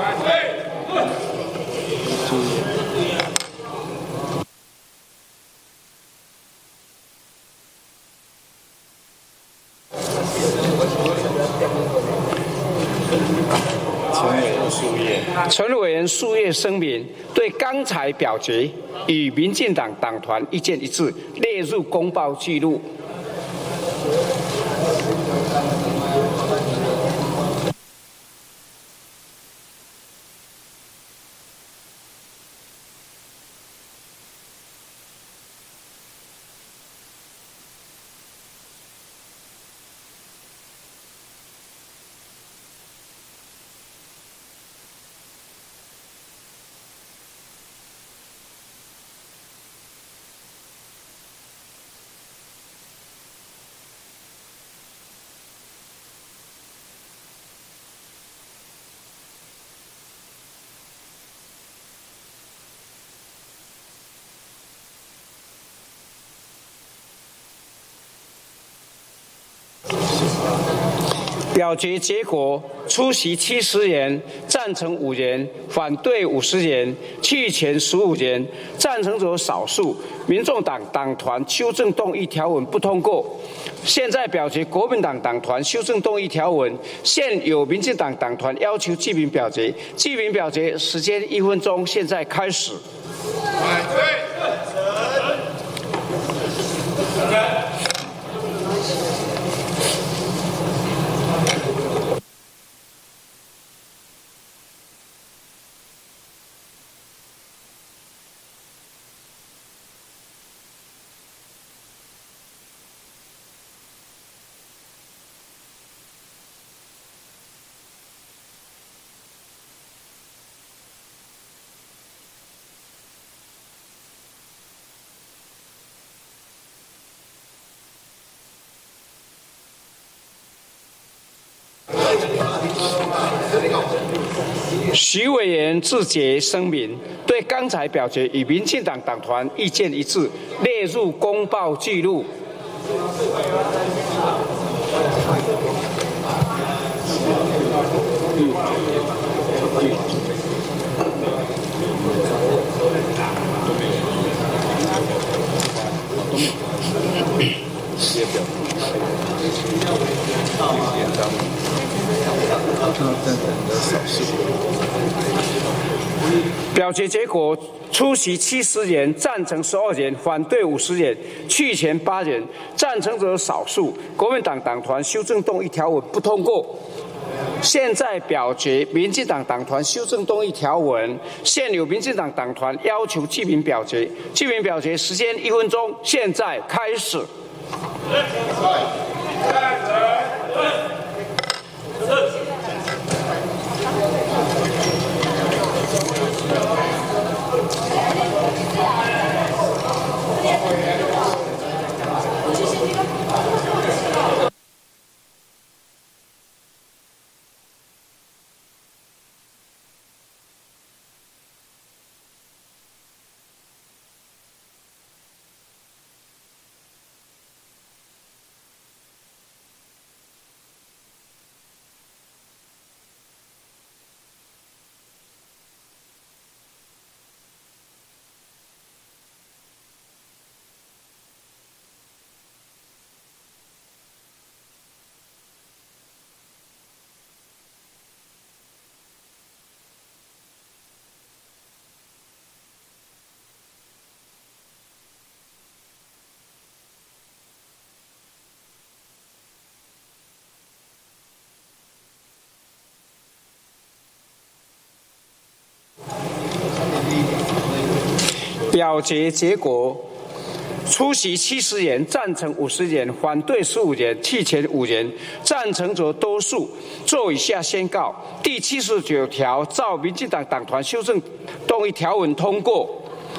陈委员数页声明，对刚才表决与民进党党团意见一致，列入公报记录。表决结果：出席70人，赞成5人，反对50人，弃权15人。赞成者少数。民众党党团修正动议条文不通过。现在表决国民党党团修正动议条文。现有民进党党团要求记名表决，记名表决时间1分钟，现在开始。徐委员致决声明，对刚才表决与民进党党团意见一致，列入公报记录。表决结果：出席70人，赞成12人，反对50人，弃权8人。赞成者少数。国民党党团修正动议条文不通过。现在表决民进党党团修正动议条文。现有民进党党团要求记名表决，记名表决时间1分钟，现在开始。表决结果：出席70人，赞成50人，反对15人，弃权5人。赞成者多数。做以下宣告：第79条照民进党党团修正动议条文通过。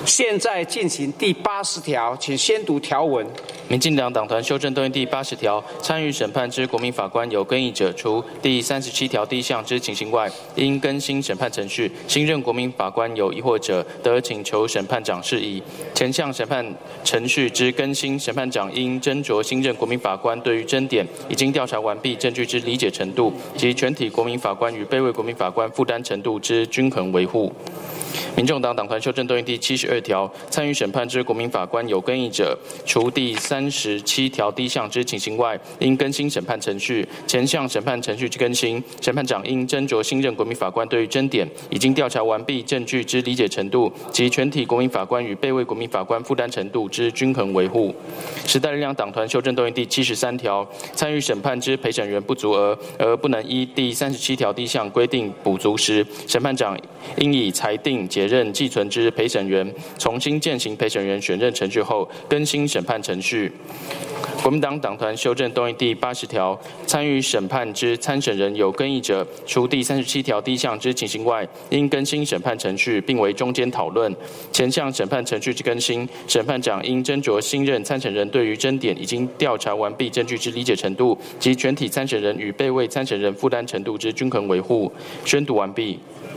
现在进行第80条，请宣读条文。 民进党党团修正动议第80条，参与审判之国民法官有更议者，除第37条第1项之情形外，应更新审判程序。新任国民法官有疑惑者，得请求审判长释疑。前项审判程序之更新，审判长应斟酌新任国民法官对于争点已经调查完毕证据之理解程度及全体国民法官与备位国民法官负担程度之均衡维护。民众党党团修正动议第72条，参与审判之国民法官有更议者，除第37条第1项之情形外，应更新审判程序。前项审判程序之更新，审判长应斟酌新任国民法官对于争点已经调查完毕证据之理解程度及全体国民法官与备位国民法官负担程度之均衡维护。时代力量党团修正动议第73条，参与审判之陪审员不足额而不能依第37条第1项规定补足时，审判长应以裁定解任既存之陪审员，重新践行陪审员选任程序后，更新审判程序。国民党党团修正动议第80条，参与审判之参审人有更议者，除第37条第1项之情形外，应更新审判程序，并为中间讨论。前项审判程序之更新，审判长应斟酌新任参审人对于争点已经调查完毕证据之理解程度及全体参审人与备位参审人负担程度之均衡维护。宣读完毕。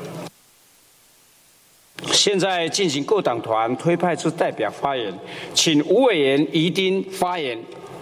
现在进行各党团推派之代表发言，请吴委员宜丁发言。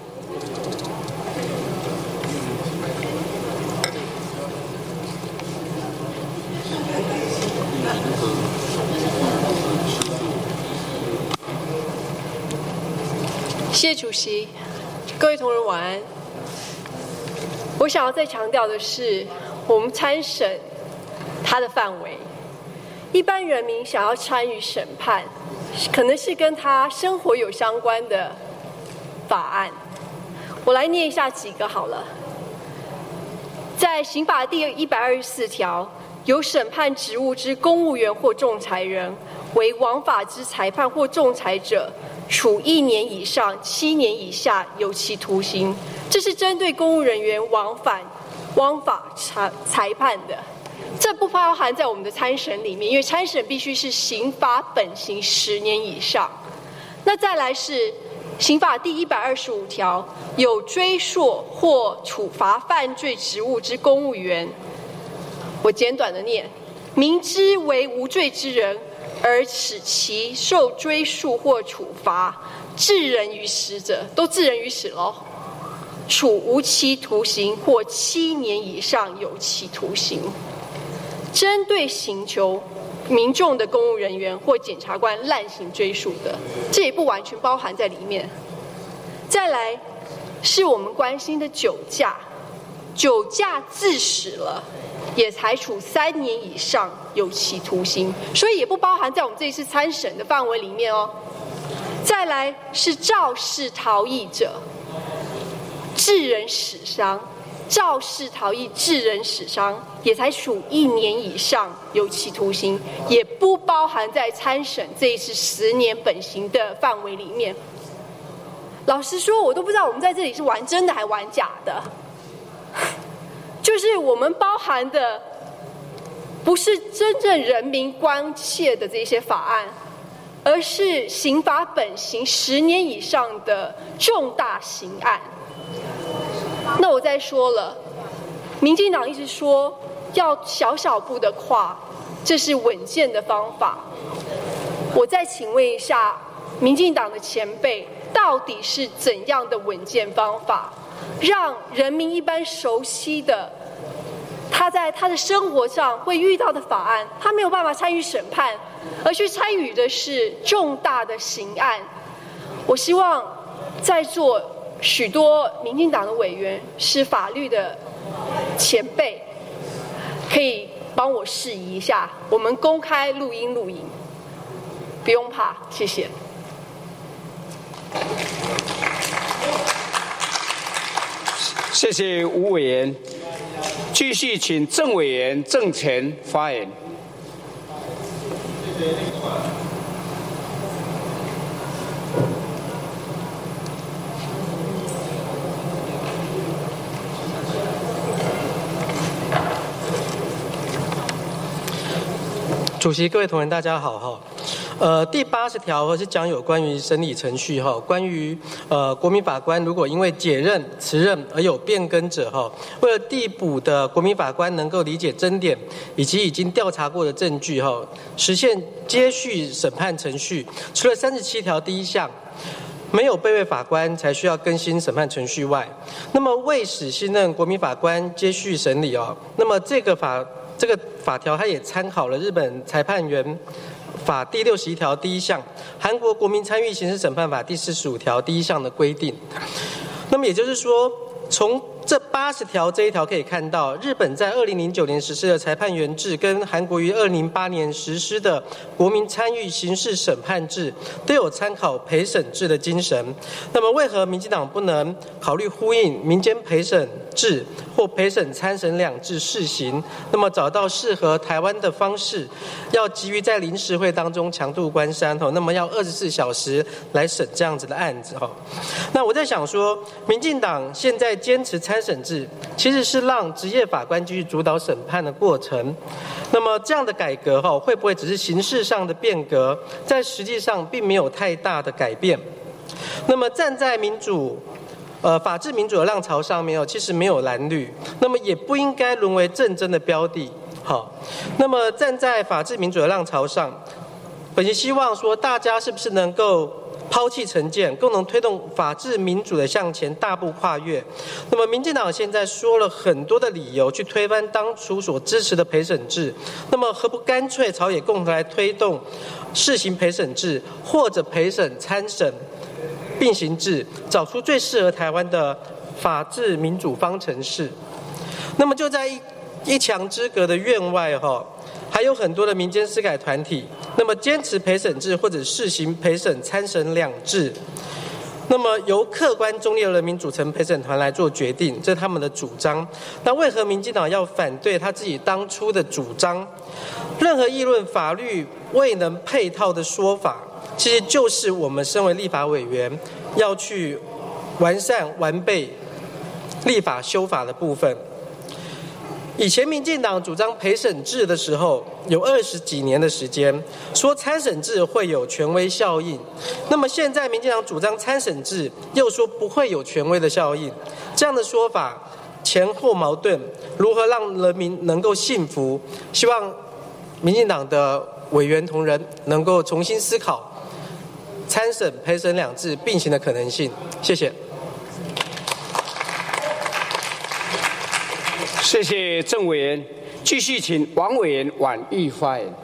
谢谢主席，各位同仁晚安。我想要再强调的是，我们参审它的范围。一般人民想要参与审判，可能是跟他生活有相关的法案。我来念一下几个好了。在刑法第124条，有审判职务之公务员或仲裁人，为枉法之裁判或仲裁者，处1年以上7年以下有期徒刑。这是针对公务人员枉法裁判的。这不包含在我们的参审里面，因为参审必须是刑法本刑10年以上。那再来是刑法第125条，有追溯或处罚犯罪职务之公务员，我简短的念：明知为无罪之人，而使其受追诉或处罚，致人于死者，都致人于死咯，处无期徒刑或7年以上有期徒刑。针对刑求民众的公务人员或检察官滥行追诉的，这也不完全包含在里面。再来是我们关心的酒驾，酒驾致死了，也裁处3年以上有期徒刑，所以也不包含在我们这一次参审的范围里面哦。再来是肇事逃逸者，致人死伤。肇事逃逸致人死伤，也才处1年以上有期徒刑，也不包含在参审这一次10年本刑的范围里面。老实说，我都不知道我们在这里是玩真的还玩假的。就是我们包含的，不是真正人民关切的这些法案，而是刑法本刑10年以上的重大刑案。那我再说了，民进党一直说要小小步的跨，这是稳健的方法。我再请问一下民进党的前辈，到底是怎样的稳健方法，让人民一般熟悉的，他在他的生活上会遇到的法案，他没有办法参与审判，而去参与的是重大的刑案。我希望在座许多民进党的委员是法律的前辈，可以帮我释疑一下，我们公开录音，不用怕，谢谢。 谢谢吴委员，继续请郑委员郑前发言。 主席、各位同仁，大家好哈。 第80条是讲有关于审理程序哈，关于国民法官如果因为解任、辞任而有变更者哈，为了递补的国民法官能够理解争点以及已经调查过的证据哈，实现接续审判程序，除了37条第1项。没有备位法官才需要更新审判程序外，那么未使新任国民法官接续审理哦，那么这个法条它也参考了日本裁判员法第61条第1项、韩国国民参与刑事审判法第45条第1项的规定。那么也就是说，从这80条这一条可以看到，日本在2009年实施的裁判员制，跟韩国于2008年实施的国民参与刑事审判制，都有参考陪审制的精神。那么，为何民进党不能考虑呼应民间陪审制或陪审参审两制试行？那么找到适合台湾的方式，要急于在临时会当中强渡关山那么要24小时来审这样子的案子那我在想说，民进党现在坚持参审制，其实是让职业法官继续主导审判的过程。那么这样的改革会不会只是形式上的变革，在实际上并没有太大的改变？那么站在法治民主的浪潮上面其实没有蓝绿，那么也不应该沦为政争的标的。那么站在法治民主的浪潮上，本席希望说，大家是不是能够抛弃成见，共同推动法治民主的向前大步跨越。那么民进党现在说了很多的理由去推翻当初所支持的陪审制，那么何不干脆朝野共同来推动试行陪审制，或者陪审参审并行制，找出最适合台湾的法治民主方程式。那么就在一墙之隔的院外还有很多的民间司改团体，那么坚持陪审制或者试行陪审参审两制，那么由客观中立的人民组成陪审团来做决定，这是他们的主张。那为何民进党要反对他自己当初的主张？任何议论法律未能配套的说法，其实就是我们身为立法委员要去完善完备立法修法的部分。以前民进党主张陪审制的时候，有20几年的时间，说参审制会有权威效应。那么现在民进党主张参审制，又说不会有权威的效应。这样的说法前后矛盾，如何让人民能够信服？希望民进党的委员同仁能够重新思考参审陪审两制并行的可能性。谢谢。 谢谢郑委员，继续请王委员婉玉发言。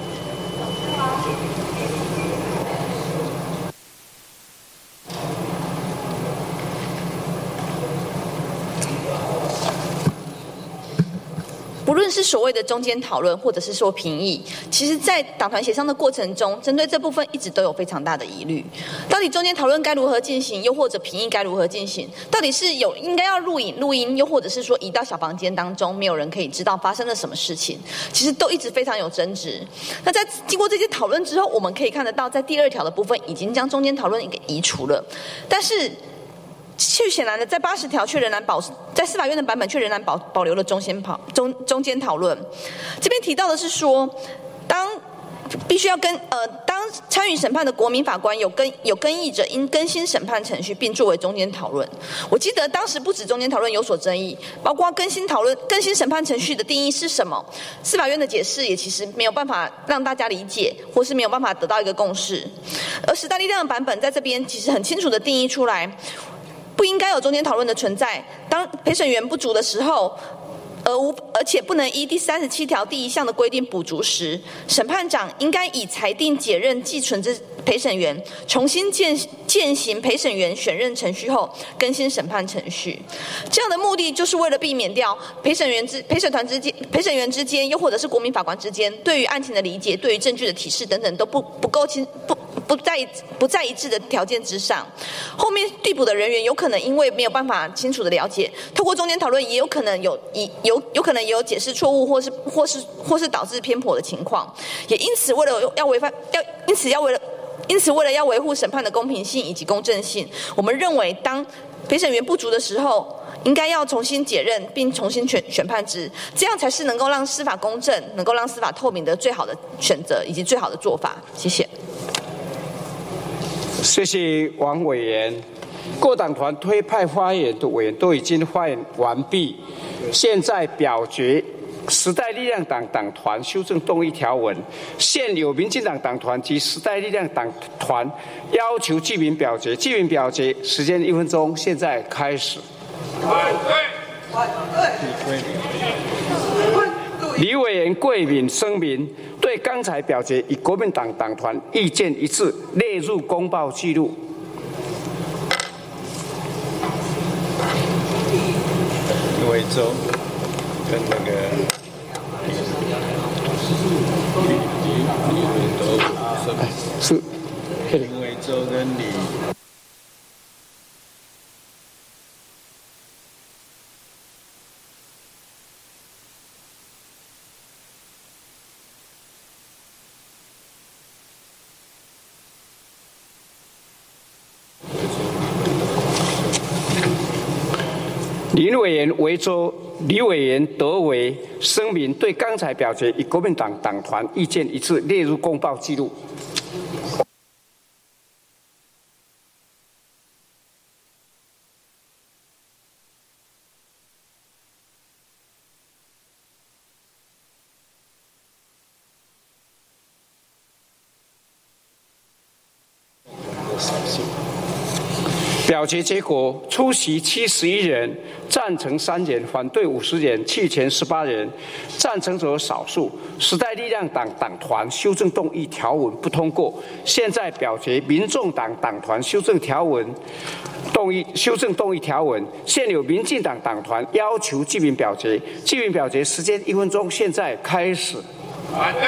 不论是所谓的中间讨论，或者是说评议，其实在党团协商的过程中，针对这部分一直都有非常大的疑虑。到底中间讨论该如何进行，又或者评议该如何进行？到底是应该要录音，又或者是说移到小房间当中，没有人可以知道发生了什么事情？其实都一直非常有争执。那在经过这些讨论之后，我们可以看得到，在第2条的部分已经将中间讨论给移除了，但是显然的，在80条却仍然在司法院的版本却仍然保留了中间讨论。这边提到的是说，必须要当参与审判的国民法官有更议者，应更新审判程序并作为中间讨论。我记得当时不止中间讨论有所争议，包括更新审判程序的定义是什么，司法院的解释也其实没有办法让大家理解，或是没有办法得到一个共识。而时代力量的版本在这边其实很清楚的定义出来，不应该有中间讨论的存在。当陪审员不足的时候，而且不能依第37条第1项的规定补足时，审判长应该以裁定解任既存之陪审员，重新践行陪审员选任程序后更新审判程序。这样的目的就是为了避免掉陪审员之间，又或者是国民法官之间对于案情的理解、对于证据的提示等等都不在一致的条件之上。后面递补的人员有可能因为没有办法清楚的了解，透过中间讨论也有可能有可能也有解释错误，或是导致偏颇的情况。也因此为了要维护审判的公平性以及公正性，我们认为当陪审员不足的时候，应该要重新解任并重新选判制，这样才是能够让司法公正、能够让司法透明的最好的选择以及最好的做法。谢谢。 谢谢王委员。各党团推派发言的委员都已经发言完毕，现在表决时代力量党党团修正动议条文。现有民进党党团及时代力量党团要求记名表决，记名表决时间1分钟，现在开始。李委员贵敏声明，对刚才表决与国民党党团意见一致，列入公报记录。 林维洲跟那个是林维洲跟李。 林委员维州、李委员德维声明，对刚才表决与国民党党团意见一致，列入公报记录。表决结果：出席71人，赞成3人，反对50人，弃权18人。赞成者少数。时代力量党党团修正动议条文不通过。现在表决民众党党团修正条文动议条文。现有民进党党团要求记名表决，记名表决时间1分钟，现在开始。反对。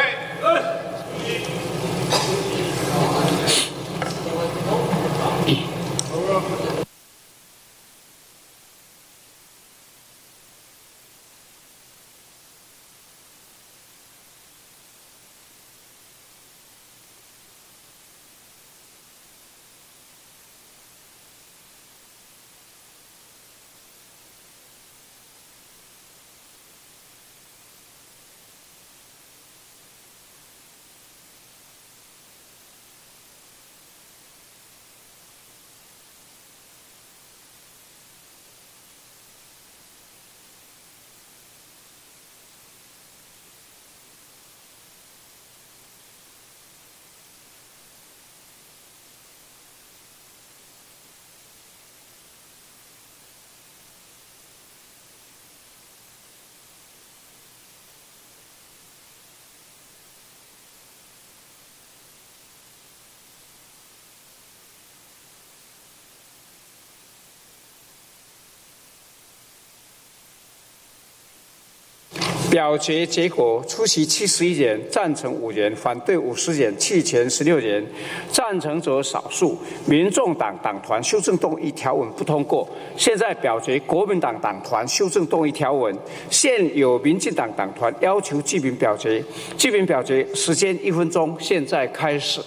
表决结果：出席71人，赞成5人，反对50人，弃权16人。赞成者少数。民众党党团修正动议条文不通过。现在表决国民党党团修正动议条文。现有民进党党团要求记名表决，记名表决时间1分钟，现在开始。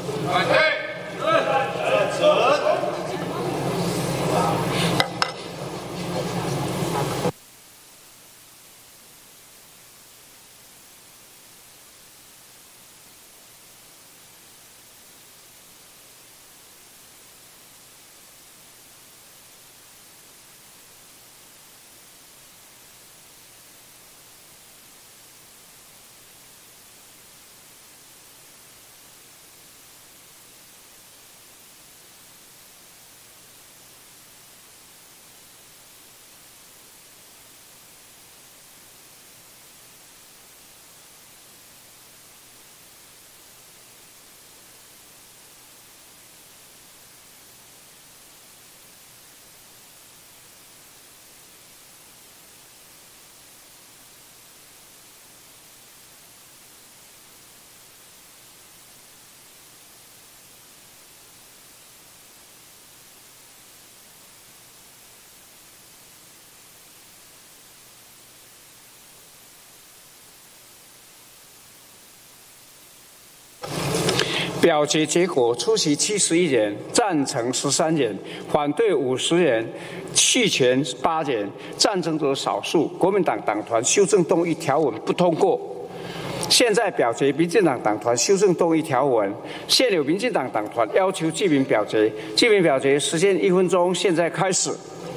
表决结果：出席71人，赞成13人，反对50人，弃权8人。赞成者少数。国民党党团修正动议条文不通过。 现在表决民进党党团修正动议条文，现有民进党党团要求记名表决，记名表决时间1分钟，现在开始。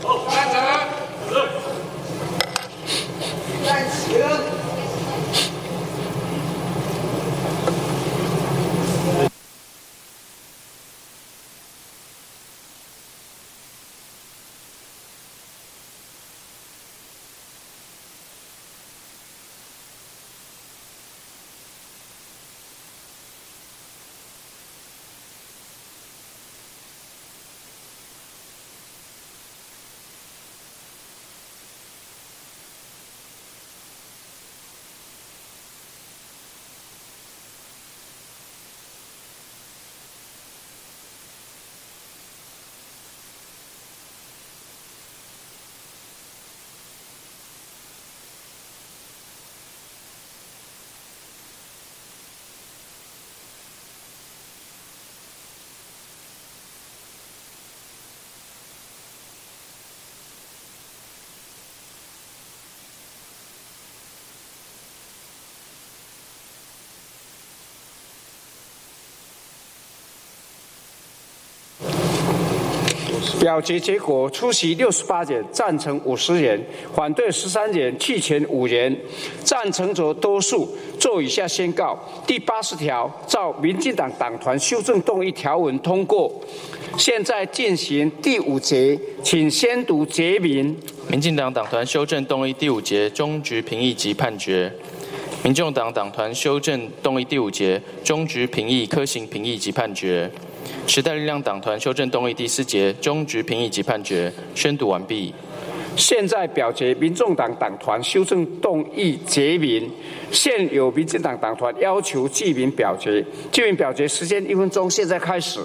表决结果：出席68人，赞成50人，反对13人，弃权5人。赞成者多数。做以下宣告：第80条照民进党党团修正动议条文通过。现在进行第5节，请先读结名。 民进党党团修正动议第5节终局评议及判决。民众党党团修正动议第5节终局评议、科行评议及判决。时代力量党团修正动议第4节终局评议及判决。宣读完毕。 现在表决民众党党团修正动议结名。现有民进党党团要求记名表决，记名表决时间1分钟，现在开始。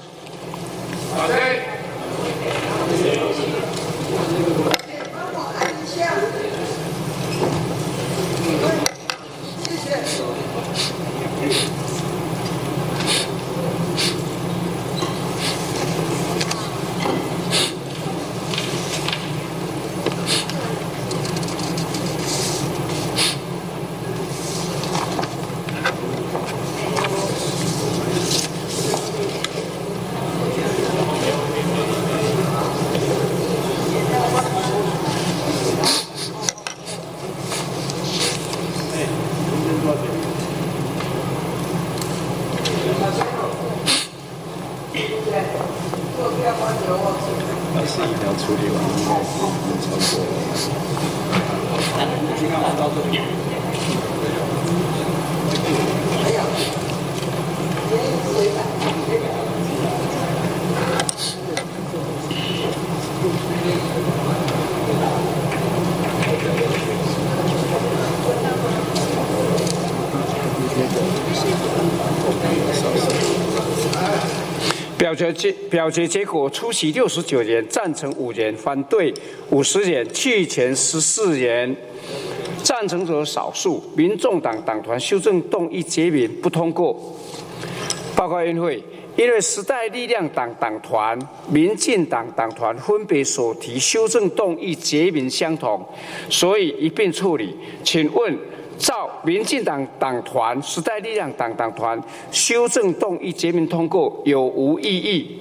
表决结果：出席69人，赞成5人，反对50人，弃权14人。赞成者少数。民众党党团修正动议结名不通过。报告院会，因为时代力量党党团、民进党党团分别所提修正动议结名相同，所以一并处理。请问，照民进党党团、时代力量党党团修正动议结名通过有无异议？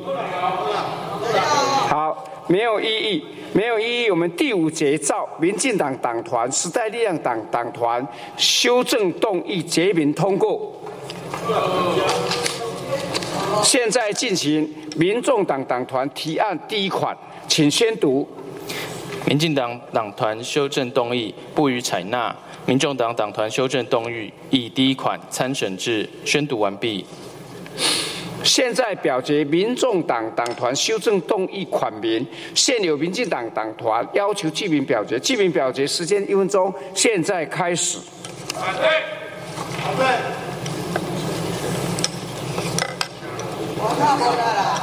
好，没有异议，没有异议。我们第5节照民进党党团、时代力量党党团修正动议结名通过。现在进行民众党党团提案第1款，请宣读。 民进党党团修正动议不予采纳。民众党党团修正动议第1款参审制。宣读完毕。 现在表决民众党党团修正动议款名。现有民进党党团要求记名表决，记名表决时间1分钟，现在开始。反对。反对。我看过了啦。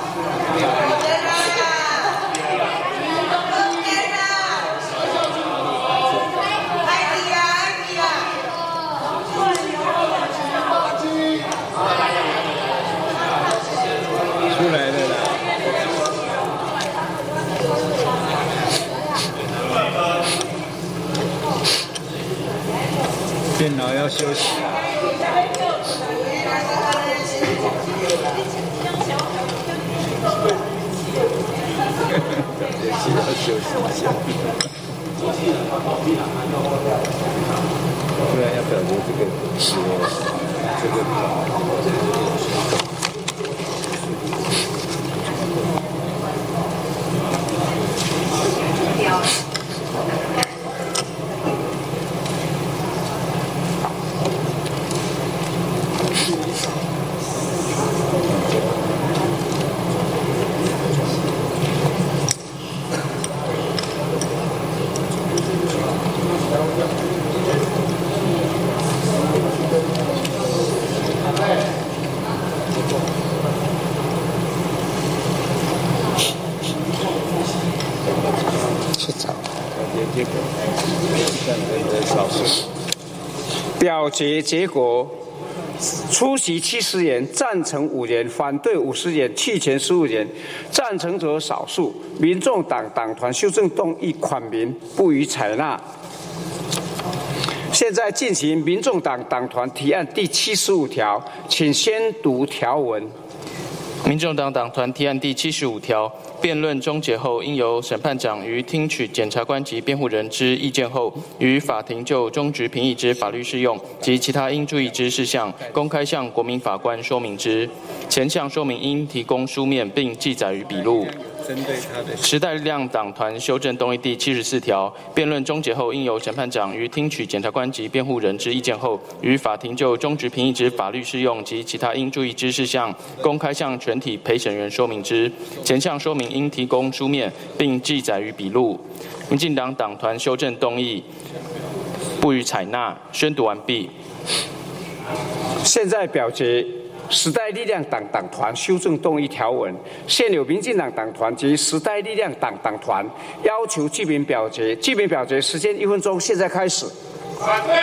出来了啦！电脑要休息啊。 不然要表决这个表决结果：出席70人，赞成5人，反对50人，弃权15人。赞成者少数。民众党党团修正动议款民不予采纳。现在进行民众党党团提案第75条，请先读条文。 民众党党团提案第75条，辩论终结后，应由审判长于听取检察官及辩护人之意见后，于法庭就终局评议之法律适用及其他应注意之事项，公开向国民法官说明之。前项说明应提供书面，并记载于笔录。时代力量党团修正动议第74条，辩论终结后，应由审判长于听取检察官及辩护人之意见后，于法庭就终局评议之法律适用及其他应注意之事项，公开向全体陪审员说明之。前项说明应提供书面，并记载于笔录。民进党党团修正动议不予采纳。宣读完毕。 现在表决时代力量党党团修正动议条文。现有民进党党团及时代力量党党团要求记名表决，记名表决时间1分钟，现在开始。反对。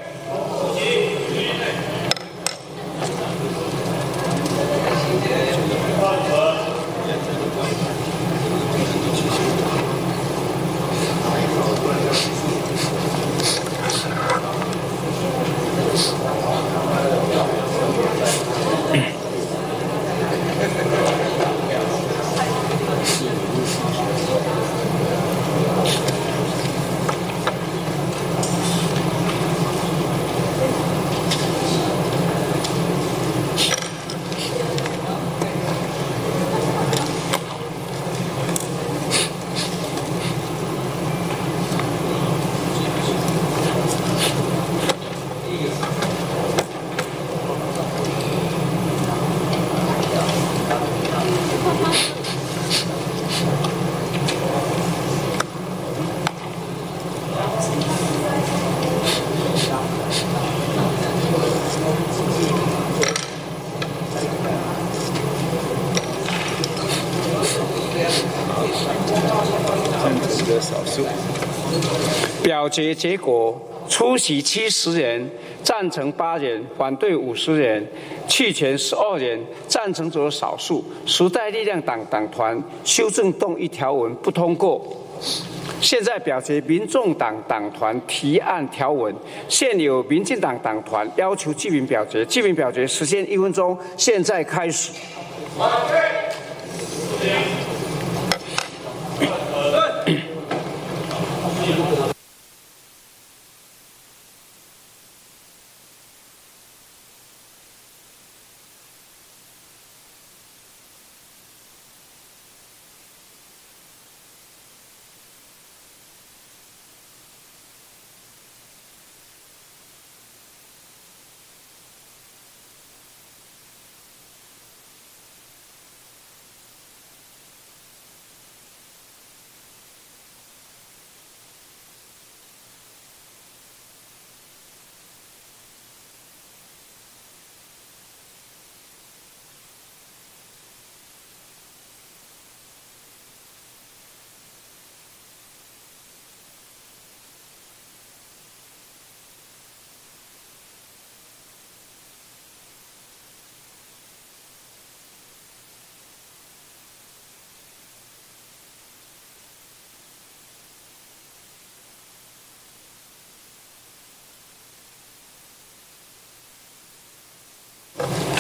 表决结果：出席70人，赞成8人，反对50人，弃权12人。赞成者少数。时代力量党党团修正动议条文不通过。现在表决民众党党团提案条文。现有民进党党团要求记名表决，记名表决时间1分钟，现在开始。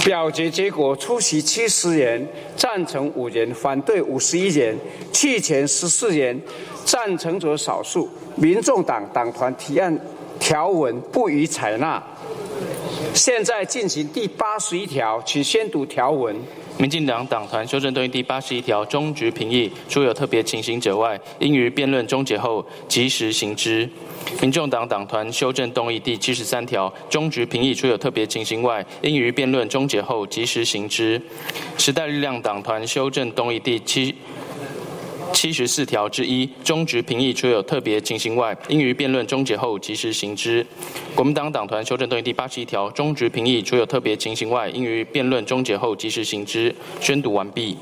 表决结果：出席70人，赞成5人，反对51人，弃权14人，赞成者少数。民众党党团提案条文不予采纳。现在进行第81条，请宣读条文。 民进党党团修正动议第81条，终局评议，除有特别情形者外，应于辩论终结后即时行之。民众党党团修正动议第73条，终局评议，除有特别情形外，应于辩论终结后即时行之。时代力量党团修正动议第74条之一，终局评议，除有特别情形外，应于辩论终结后即时行之。国民党党团修正动议第81条，终局评议，除有特别情形外，应于辩论终结后即时行之。宣读完毕。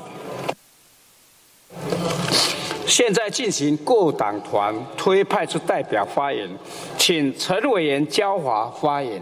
现在进行各党团推派出代表发言，请陈委员焦华发言。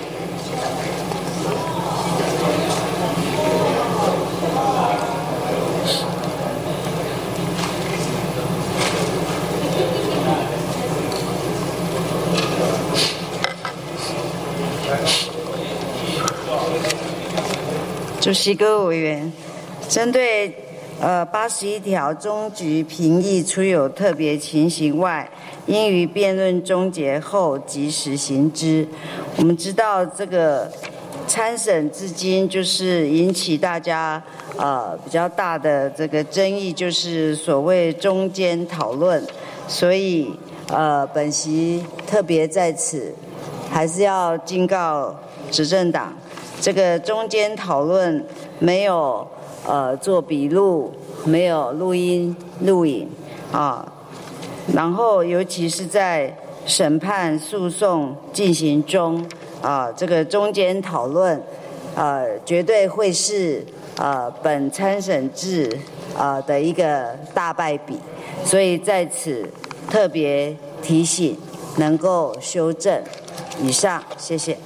主席、各位委员，针对81条终局评议，除有特别情形外，应于辩论终结后即时行之。我们知道这个参审至今就是引起大家比较大的这个争议，就是所谓中间讨论，所以本席特别在此还是要警告执政党。这个中间讨论没有做笔录，没有录音录影然后尤其是在审判诉讼进行中这个中间讨论绝对会是本参审制的一个大败笔，所以在此特别提醒，能够修正。以上，谢谢。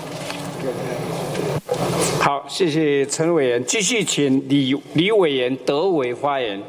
好，谢谢陈委员。继续请李委员德伟发言。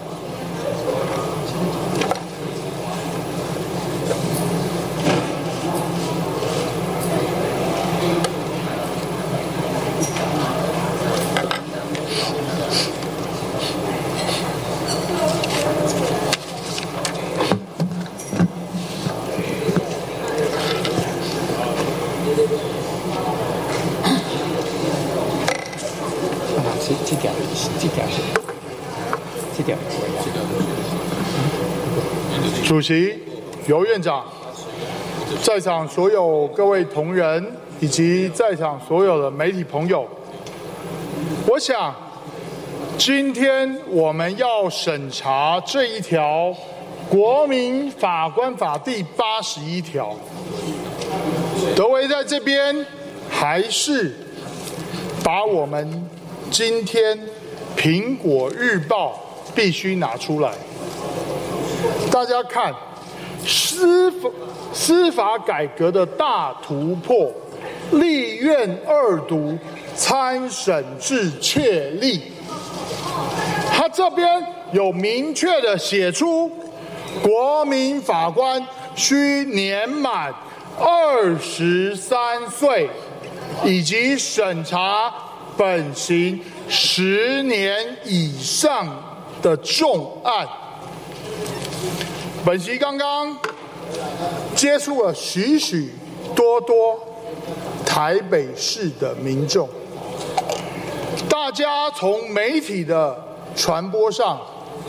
主席、尤院长，在场所有各位同仁以及在场所有的媒体朋友，我想今天我们要审查这一条《国民法官法》第81条，德维在这边还是把我们今天《苹果日报》必须拿出来。大家看，司法改革的大突破，立院2读参审制确立。他这边有明确的写出，国民法官需年满23岁，以及审查本刑10年以上的重案。本席刚刚接触了许许多多台北市的民众，大家从媒体的传播上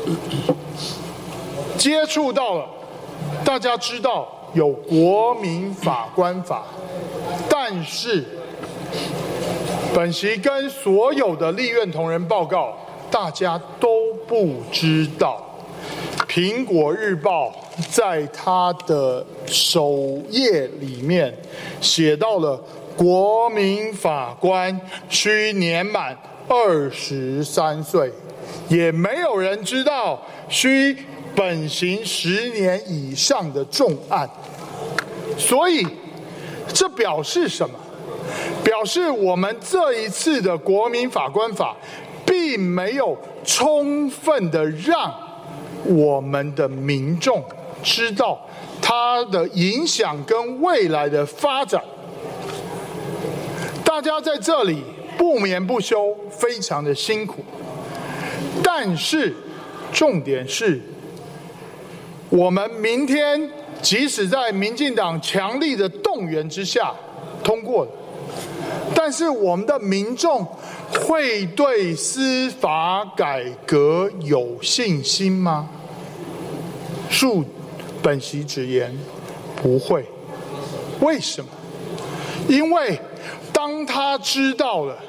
接触到了，大家知道有国民法官法，但是本席跟所有的立院同仁报告，大家都不知道。苹果日报在它的首页里面写到了国民法官需年满23岁，也没有人知道需本刑10年以上的重案。所以这表示什么？表示我们这一次的国民法官法并没有充分的让我们的民众知道它的影响跟未来的发展。大家在这里不眠不休，非常的辛苦。但是重点是，我们明天即使在民进党强力的动员之下通过了，但是我们的民众会对司法改革有信心吗？恕本席直言，不会。为什么？因为当他知道了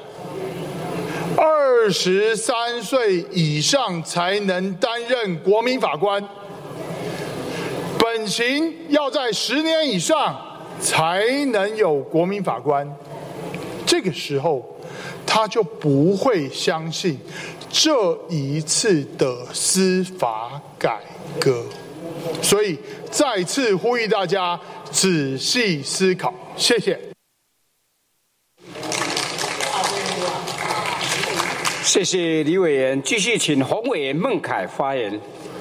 23岁以上才能担任国民法官，本刑要在10年以上才能有国民法官，这个时候他就不会相信这一次的司法改革。所以再次呼吁大家仔细思考，谢谢。 谢谢李委员，继续请洪委员孟凯发言。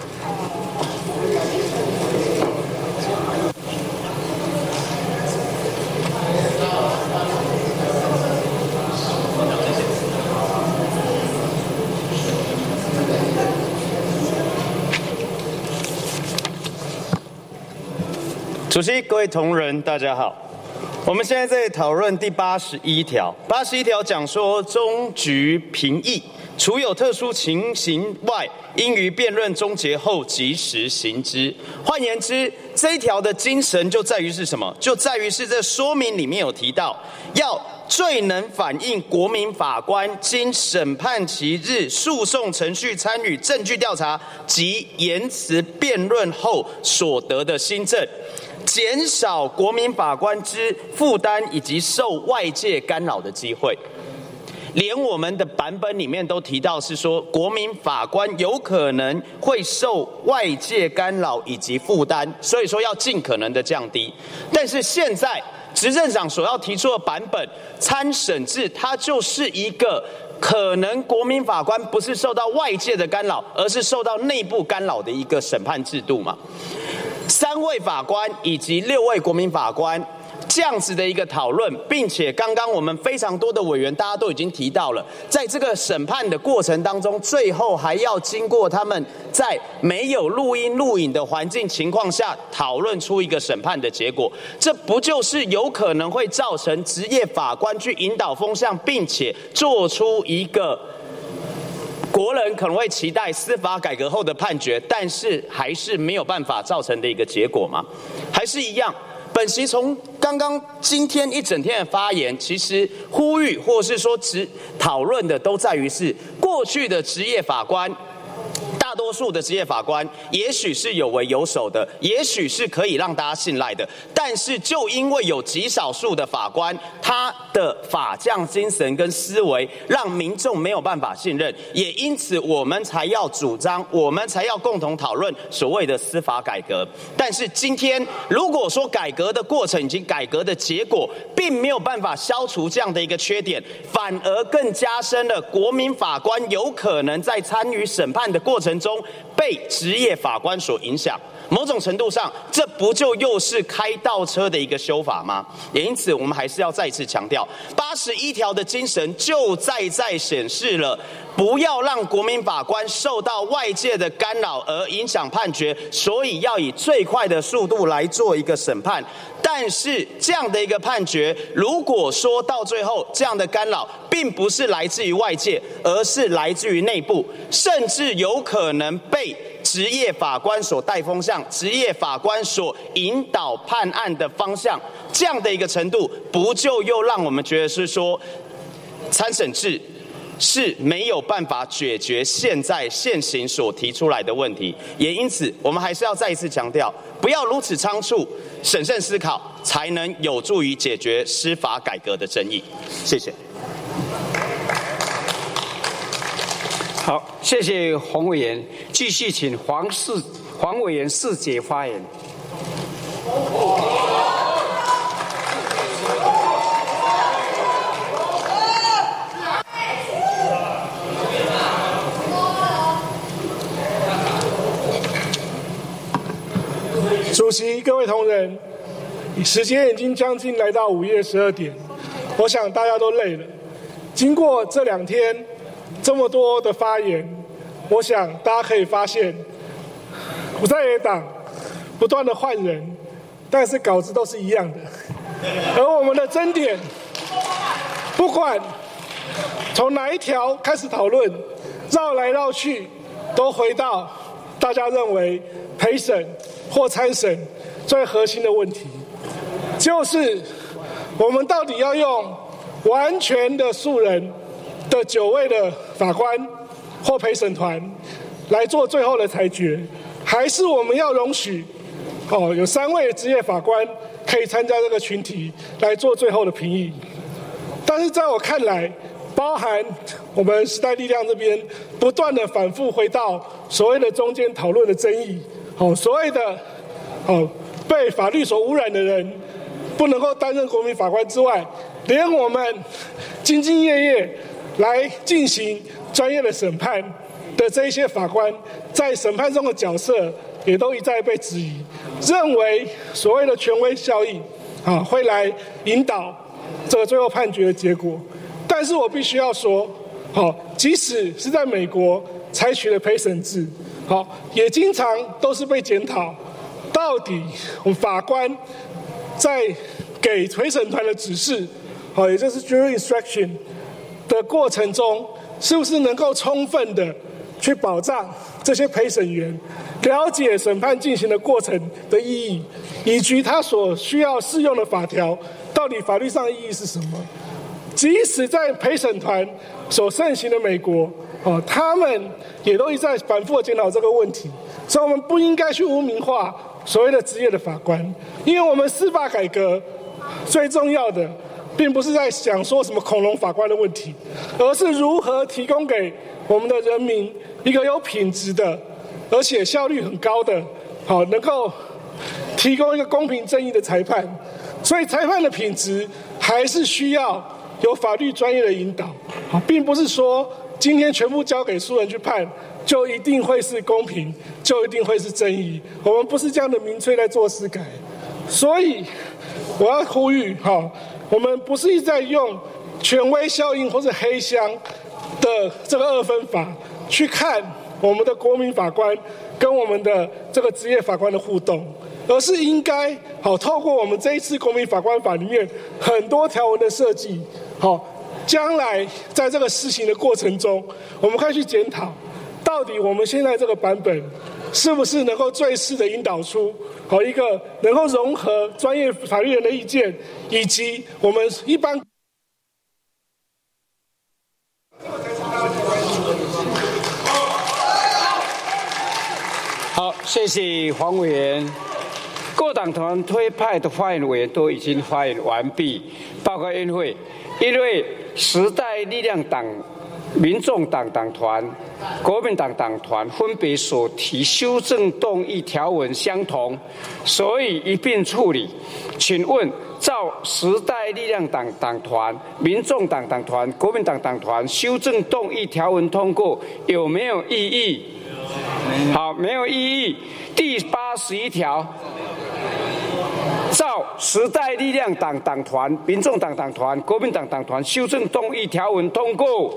主席、各位同仁，大家好。我们现在在讨论第81条。81条讲说，终局评议，除有特殊情形外，应于辩论终结后即时行之。换言之，这一条的精神就在于是什么？就在于是这说明里面有提到，要最能反映国民法官经审判期日诉讼程序参与证据调查及言辞辩论后所得的新政，减少国民法官之负担以及受外界干扰的机会。连我们的版本里面都提到是说，国民法官有可能会受外界干扰以及负担，所以说要尽可能的降低。但是现在执政党所要提出的版本参审制，它就是一个可能国民法官不是受到外界的干扰，而是受到内部干扰的一个审判制度嘛。3位法官以及6位国民法官这样子的一个讨论，并且刚刚我们非常多的委员大家都已经提到了，在这个审判的过程当中，最后还要经过他们在没有录音录影的环境情况下讨论出一个审判的结果，这不就是有可能会造成职业法官去引导风向，并且做出一个国人可能会期待司法改革后的判决，但是还是没有办法造成的一个结果吗？还是一样，本席从刚刚今天一整天的发言，其实呼吁或是说讨论的都在于是过去的职业法官。大多数的职业法官也许是有为有守的，也许是可以让大家信赖的，但是就因为有极少数的法官，他的法匠精神跟思维让民众没有办法信任，也因此我们才要主张，我们才要共同讨论所谓的司法改革。但是今天如果说改革的过程以及改革的结果并没有办法消除这样的一个缺点，反而更加深了国民法官有可能在参与审判的过程中被职业法官所影响，某种程度上，这不就又是开倒车的一个修法吗？也因此，我们还是要再次强调，81条的精神就在显示了，不要让国民法官受到外界的干扰而影响判决，所以要以最快的速度来做一个审判。但是这样的一个判决，如果说到最后这样的干扰并不是来自于外界，而是来自于内部，甚至有可能被职业法官所带风向，职业法官所引导判案的方向，这样的一个程度，不就又让我们觉得是说参审制是没有办法解决现行所提出来的问题。也因此，我们还是要再一次强调，不要如此仓促，审慎思考，才能有助于解决司法改革的争议。谢谢。 好，谢谢洪委员。继续请黄委员释解发言。 主席、各位同仁，时间已经将近来到午夜12点，我想大家都累了。 经过这2天这么多的发言，我想大家可以发现，在野党不断的换人，但是稿子都是一样的。而我们的争点，不管从哪一条开始讨论，绕来绕去，都回到大家认为陪审或参审最核心的问题，就是我们到底要用完全的素人的9位的法官或陪审团来做最后的裁决，还是我们要容许有3位职业法官可以参加这个群体来做最后的评议？但是在我看来，包含我们时代力量这边不断的反复回到所谓的中间讨论的争议，所谓的被法律所污染的人不能够担任国民法官之外，连我们兢兢业业来进行专业的审判的这一些法官，在审判中的角色也都一再被质疑，认为所谓的权威效应会来引导这个最后判决的结果。但是我必须要说，即使是在美国采取了陪审制，也经常都是被检讨，到底我们法官在给陪审团的指示，也就是 jury instruction 的过程中，是不是能够充分的去保障这些陪审员了解审判进行的过程的意义，以及他所需要适用的法条到底法律上的意义是什么？即使在陪审团所盛行的美国，他们也都一再反复的检讨这个问题，所以我们不应该去污名化所谓的职业的法官，因为我们司法改革最重要的并不是在想说什么恐龙法官的问题，而是如何提供给我们的人民一个有品质的，而且效率很高的，能够提供一个公平正义的裁判。所以裁判的品质还是需要有法律专业的引导，并不是说今天全部交给素人去判就一定会是公平，就一定会是正义。我们不是这样的民粹在做司改。所以我要呼吁，我们不是一直在用权威效应或是黑箱的这个2分法去看我们的国民法官跟我们的这个职业法官的互动，而是应该透过我们这一次国民法官法里面很多条文的设计，将来在这个施行的过程中，我们可以去检讨，到底我们现在这个版本是不是能够最适的引导出一个能够融合专业法律人的意见，以及我们一般。 好，谢谢黄委员。各党团推派的发言委员都已经发言完毕，报告院会。因为时代力量党、民众党党团、国民党党团分别所提修正动议条文相同，所以一并处理。请问，照时代力量党党团、民众党党团、国民党党团修正动议条文通过，有没有异议？好，没有异议。第81条。照时代力量党党团、民众党党团、国民党党团修正动议条文通过。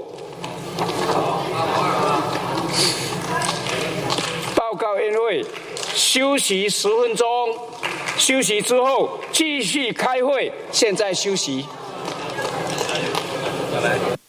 报告院会，休息10分钟。休息之后继续开会。现在休息。